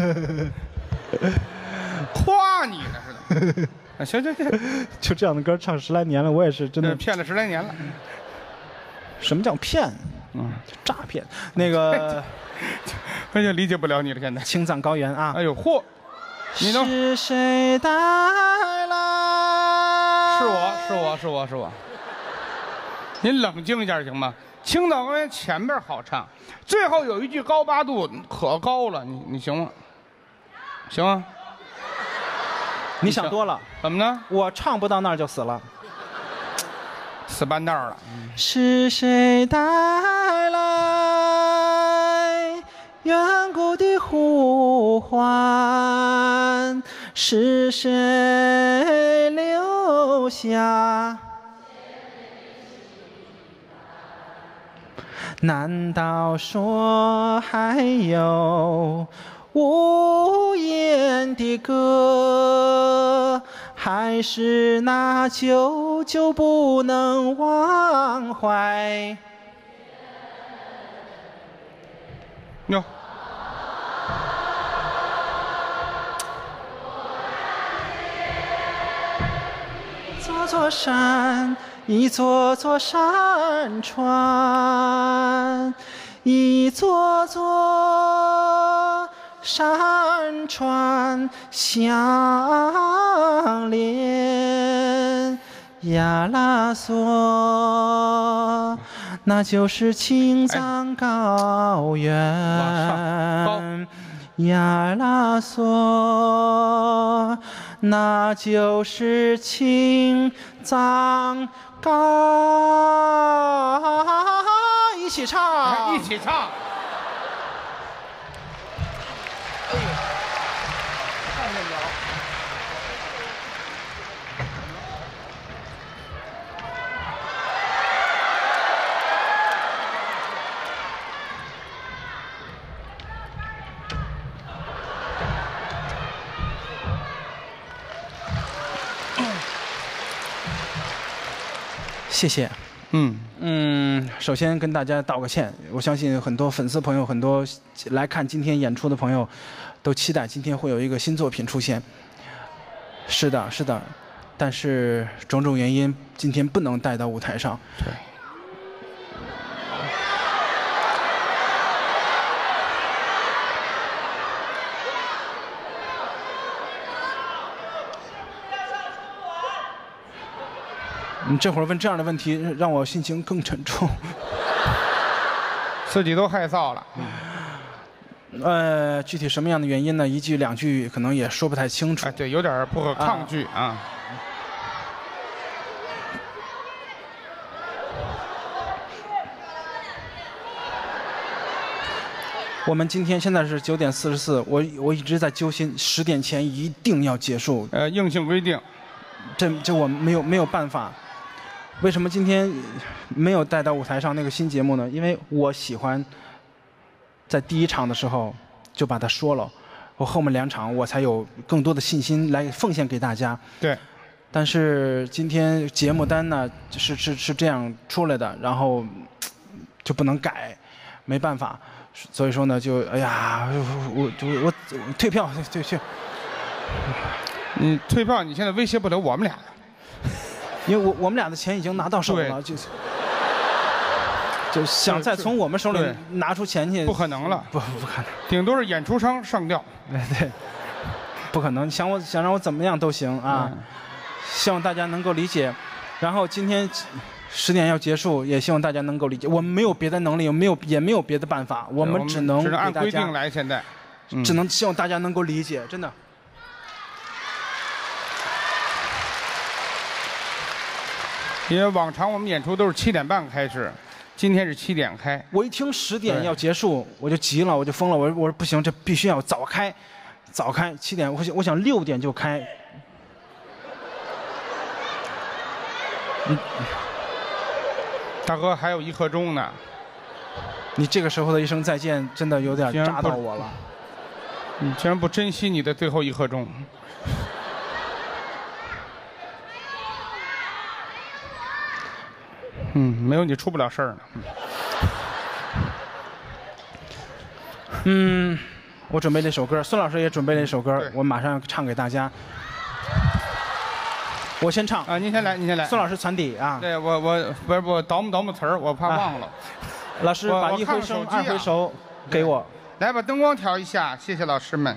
Speaker 5: 夸你呢似的。行行行，
Speaker 8: 就这样的歌唱10来年了，我也是真的
Speaker 5: 骗了10来年了。
Speaker 8: 什么叫骗？诈骗。那个，
Speaker 5: 我就理解不了你了。现在
Speaker 8: 青藏高原啊！
Speaker 5: 哎呦嚯！你能
Speaker 11: 是谁带来？
Speaker 5: 是我。您冷静一下行吗？青藏高原前面好唱，最后有一句高八度可高了，你行吗？行吗？
Speaker 8: 你想多了。
Speaker 5: 怎么呢？
Speaker 8: 我唱不到那儿就死了，
Speaker 5: 死半道了。
Speaker 11: 是谁带来远古的呼唤？是谁留下？难道说还有无言的歌，还是那久久不能忘怀？
Speaker 5: 哟，
Speaker 11: 座座山，一座座山川，一座座山川相连。亚拉索，那就是青藏高原。亚拉索，那就是青藏高。一起唱，
Speaker 5: 一起唱。哎呦，看见没有？
Speaker 8: 谢谢。首先跟大家道个歉，我相信很多粉丝朋友，很多来看今天演出的朋友，都期待今天会有一个新作品出现。是的，是的，但是种种原因，今天不能带到舞台上。
Speaker 5: 对。
Speaker 8: 你这会儿问这样的问题，让我心情更沉重，
Speaker 5: 自己都害臊
Speaker 8: 了。具体什么样的原因呢？一句两句可能也说不太清楚。
Speaker 5: 哎，对，有点不可抗拒啊。
Speaker 8: 我们今天现在是9点44，我一直在揪心，10点前一定要结束。
Speaker 5: 硬性规定，
Speaker 8: 这我没有办法。为什么今天没有带到舞台上那个新节目呢？因为我喜欢在第1场的时候就把它说了，我后面2场我才有更多的信心来奉献给大家。
Speaker 5: 对，
Speaker 8: 但是今天节目单呢是这样出来的，然后就不能改，没办法，所以说呢就哎呀，我退票退。
Speaker 5: 你退票，你现在威胁不了我们俩，
Speaker 8: 因为我们俩的钱已经拿到手了，就想再从我们手里拿出钱去，
Speaker 5: 不可能了，
Speaker 8: 不可能，
Speaker 5: 顶多是演出商上吊，
Speaker 8: 对，不可能，想让我怎么样都行啊，希望大家能够理解。然后今天10点要结束，也希望大家能够理解。我们没有别的能力，也没有别的办法，我们只能
Speaker 5: 按规定来。现在，
Speaker 8: 只能希望大家能够理解，真的。
Speaker 5: 因为往常我们演出都是7点半开始，今天是7点开。
Speaker 8: 我一听10点要结束，我就急了，我就疯了。我说不行，这必须要早开7点。我想6点就开。
Speaker 5: 大哥还有1刻钟呢。
Speaker 8: 你这个时候的一声再见，真的有点扎到我了。
Speaker 5: 你竟然不珍惜你的最后1刻钟。没有你出不了事儿
Speaker 8: 呢。我准备了一首歌，孙老师也准备了一首歌，我马上唱给大家。我先唱
Speaker 5: 啊，您先来，您先来。
Speaker 8: 孙老师传底啊。
Speaker 5: 对，我倒木词儿，我怕忘了。
Speaker 8: 老师把1回生2回熟给我。
Speaker 5: 来，把灯光调一下，谢谢老师们。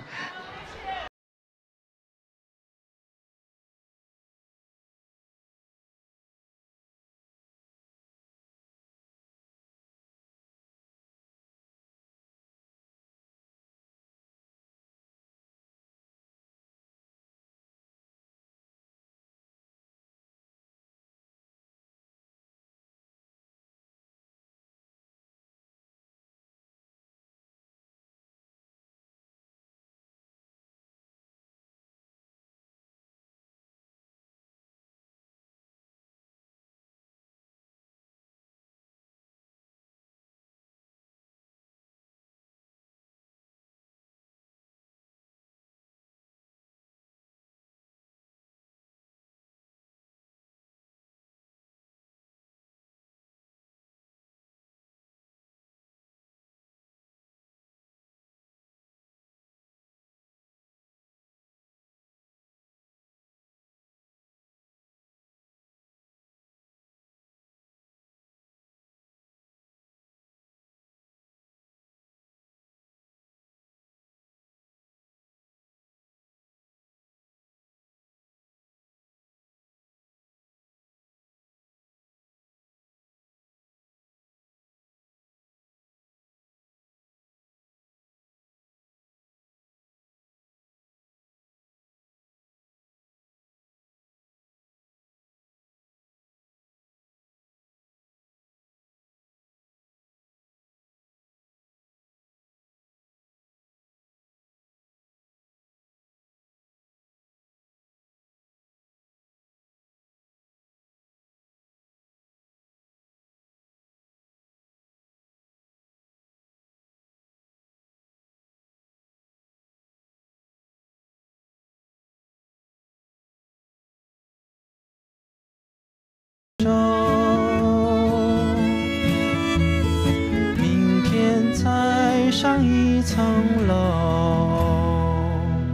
Speaker 11: 明天再上一层楼，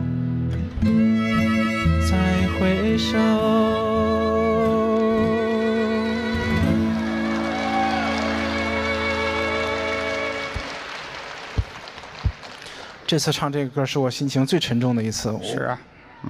Speaker 11: 再回首。
Speaker 8: 这次唱这个歌是我心情最沉重的一次。
Speaker 5: 是啊，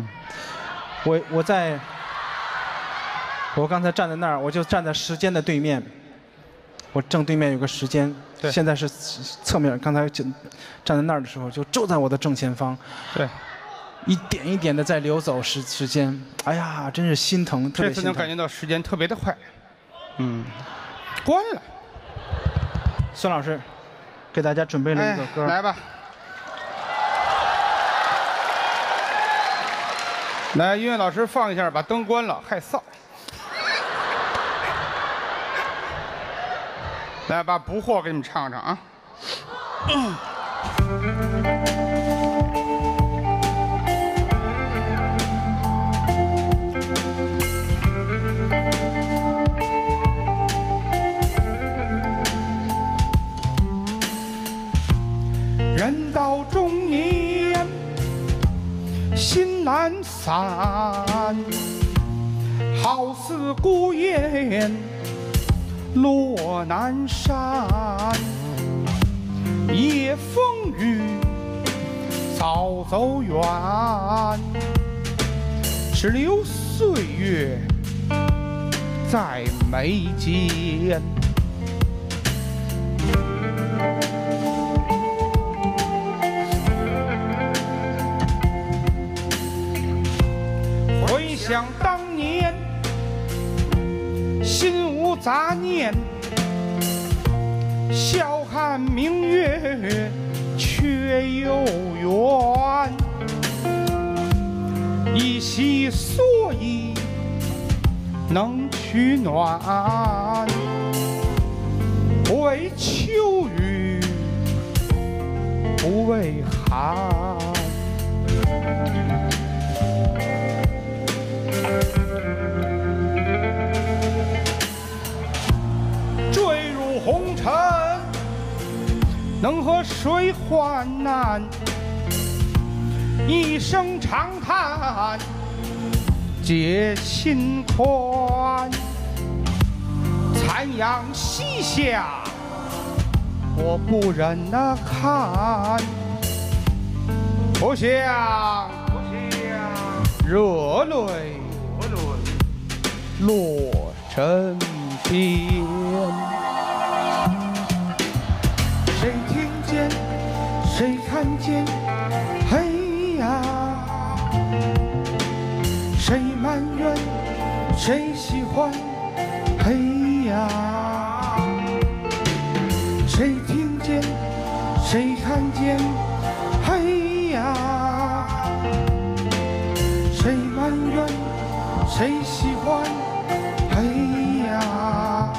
Speaker 8: 我刚才站在那儿，我就站在时间的对面，我正对面有个时间，现在是侧面。刚才站在那儿的时候，就就在我的正前方，
Speaker 5: 对，
Speaker 8: 一点一点的在流走时间，哎呀，真是心疼，特别心疼。
Speaker 5: 这次能感觉到时间特别的快，关了。
Speaker 8: 孙老师给大家准备了一个歌，
Speaker 5: 来吧。来，音乐老师放一下，把灯关了，害臊。来，把《不惑》给你们唱唱啊。 散，好似孤雁落南山。夜风雨早走远，只留岁月在眉间。回想当年，心无杂念，笑看明月却有缘。一夕所以能取暖，不为秋雨，不畏寒。坠入红尘，能和谁患难？一声长叹，解心宽。残阳西下，我不忍看，不想热泪落枕边。谁听见？谁看见？嘿呀！谁埋怨？谁喜欢？嘿呀！谁听见？谁看见？嘿呀！谁埋怨？谁喜欢？嘿呀！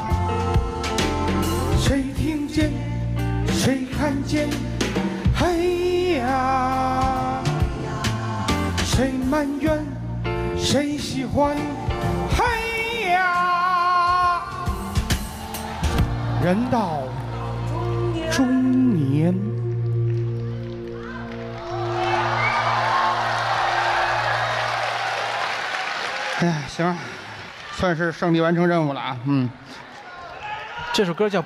Speaker 5: 谁听见？谁看见？嘿呀！谁埋怨？谁喜欢？嘿呀！人到中年。哎呀，行，算是胜利完成任务了啊。
Speaker 8: 这首歌叫。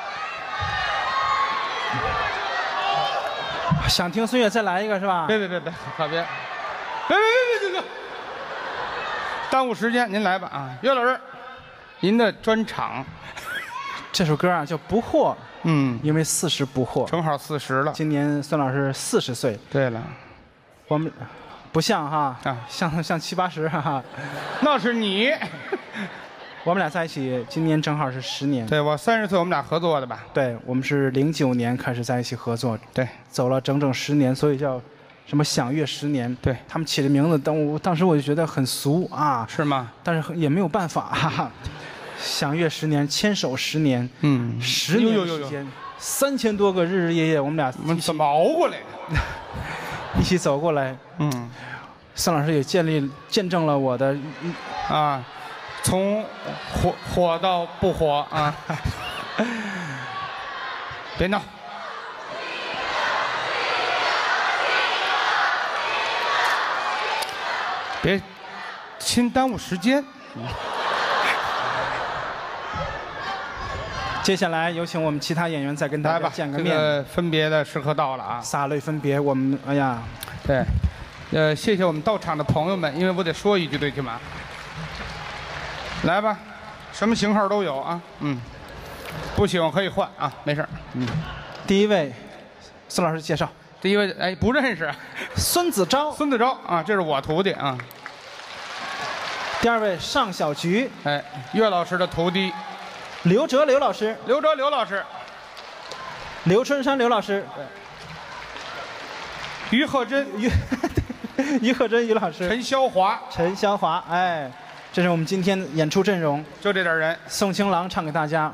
Speaker 8: 想听岁月再来一个是吧？
Speaker 5: 别，可别，别，耽误时间，您来吧啊，岳老师，您的专场。
Speaker 8: 这首歌啊叫《不惑》，因为40不惑，
Speaker 5: 正好40了。
Speaker 8: 今年孙老师40岁。
Speaker 5: 对了，
Speaker 8: 我们不像哈像70、80哈，
Speaker 5: 那是你。
Speaker 8: 我们俩在一起，今年正好是10年。
Speaker 5: 对，我30岁，我们俩合作的吧？
Speaker 8: 对，我们是09年开始在一起合作，
Speaker 5: 对，
Speaker 8: 走了整整10年，所以叫什么享乐10年。
Speaker 5: 对，
Speaker 8: 他们起的名字，当时我就觉得很俗啊。
Speaker 5: 是吗？
Speaker 8: 但是也没有办法，哈哈。享乐10年，牵手10年，10年的时间，3000多个日日夜夜，我们俩
Speaker 5: 怎么熬过来的？
Speaker 8: 一起走过来。孙老师也见证了我的
Speaker 5: 啊。从火到不火啊！别闹！别亲耽误时间。
Speaker 8: 接下来有请我们其他演员再跟大家见个面。
Speaker 5: 这个分别的时刻到了啊！
Speaker 8: 洒泪分别，我们哎呀，
Speaker 5: 对，谢谢我们到场的朋友们，因为我得说一句，最起码。来吧，什么型号都有啊，不喜欢可以换啊，没事。
Speaker 8: 第一位，孙老师介绍。
Speaker 5: 第一位，哎，不认识，
Speaker 8: 孙子昭。
Speaker 5: 孙子昭啊，这是我徒弟啊。
Speaker 8: 第二位，尚小菊。
Speaker 5: 哎，岳老师的徒弟。
Speaker 8: 刘哲刘老师。
Speaker 5: 刘哲刘老师。
Speaker 8: 刘春山刘老师。
Speaker 5: 对。于鹤珍
Speaker 8: 于鹤珍于老师。
Speaker 5: 陈霄华。
Speaker 8: 陈霄华，哎。这是我们今天演出阵容，
Speaker 5: 就这点人。
Speaker 8: 宋清郎唱给大家。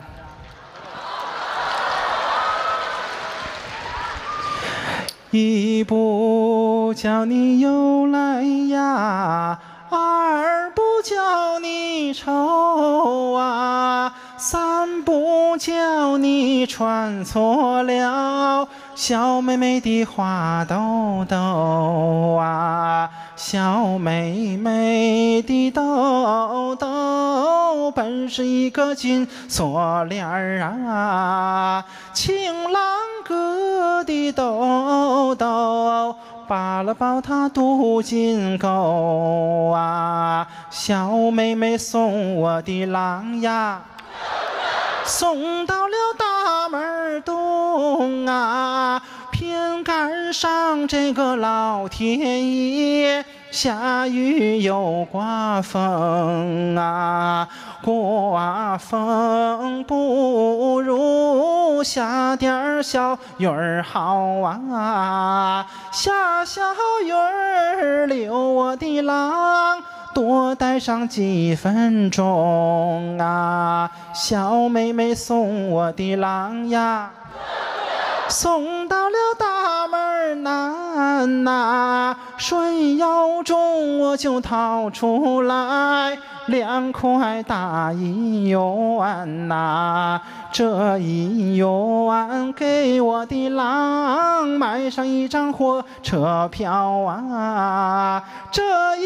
Speaker 8: 一不叫你又来呀，二不叫你愁啊，三不叫你穿错了小妹妹的花兜兜啊。
Speaker 11: 小妹妹的豆豆本是一个金锁链儿啊，情郎哥的豆豆扒了抱他镀金钩啊，小妹妹送我的郎呀，送到了大门东啊，偏赶上这个老天爷下雨又刮风啊，刮风不如下点小雨儿好啊，下小雨儿留我的郎多待上几分钟啊，小妹妹送我的郎呀，送到了大门南呐，顺腰中我就掏出来2块大1元呐，这1元给我的郎买上一张火车票啊，这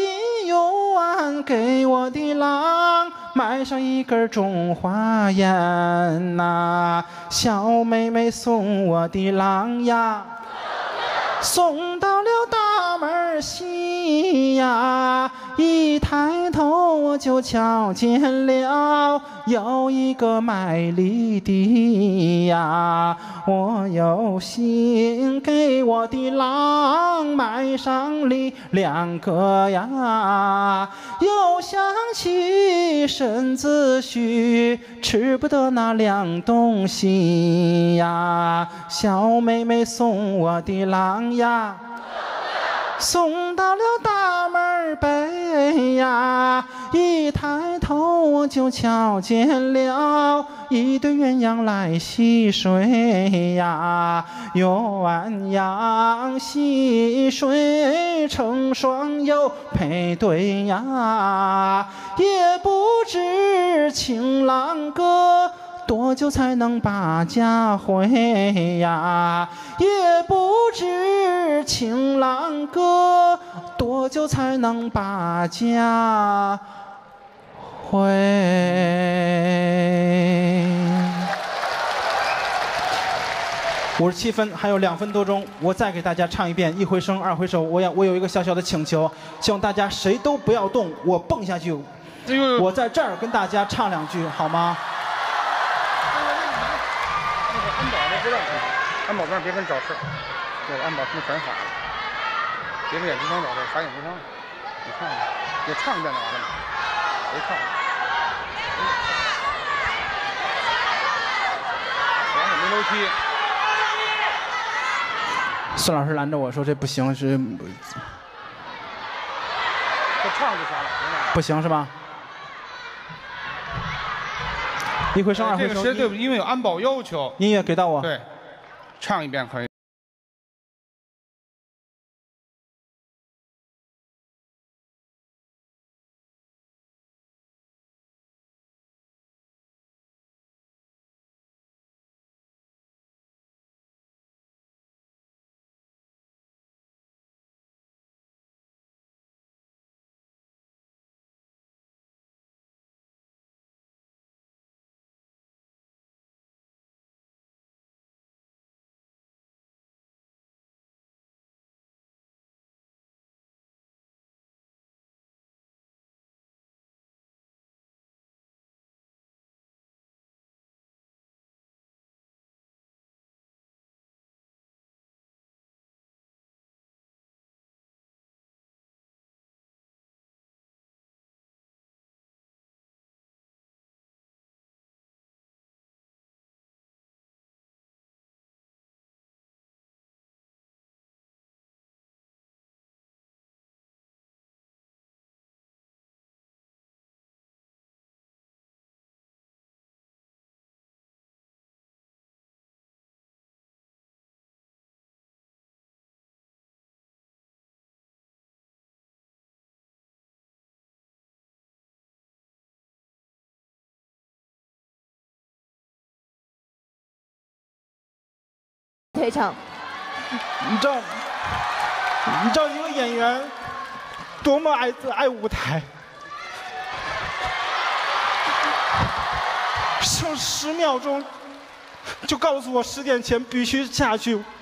Speaker 11: 1元给我的郎买上一根中华烟呐，小妹妹送我的郎呀，送到了大门西呀，一抬头我就瞧见了有一个卖梨的呀，我有心给我的郎买上梨2个呀，又想起身子虚吃不得那2东西呀，小妹妹送我的郎呀，送到了大门北呀，一抬头我就瞧见了一对鸳鸯来戏水呀，鸳鸯戏水成双又配对呀，也不知情郎哥多久才能把家回呀，也不知情郎哥多久才能把家回。57分，还有2分多钟，我再给大家唱一遍1回生2回熟。我有一个小小的请求，希望大家谁都不要动，我蹦下去，我在这儿跟大家唱2句，好吗？
Speaker 5: 安保别跟找事，这安保他们全傻了，别跟眼睛上找事，啥也不上。你看看，也唱一遍就完了嘛，别唱。完了没楼梯。
Speaker 11: 孙老师拦着我说这不行，是。这
Speaker 5: 唱就行了，
Speaker 11: 不行是吧？1回生2回熟。
Speaker 5: 这个是对，因为有安保要求。
Speaker 11: 音乐给到我。
Speaker 5: 对。唱一遍可以。
Speaker 1: 退场。
Speaker 11: 你知道一个演员多么爱舞台。剩10秒钟，就告诉我10点前必须下去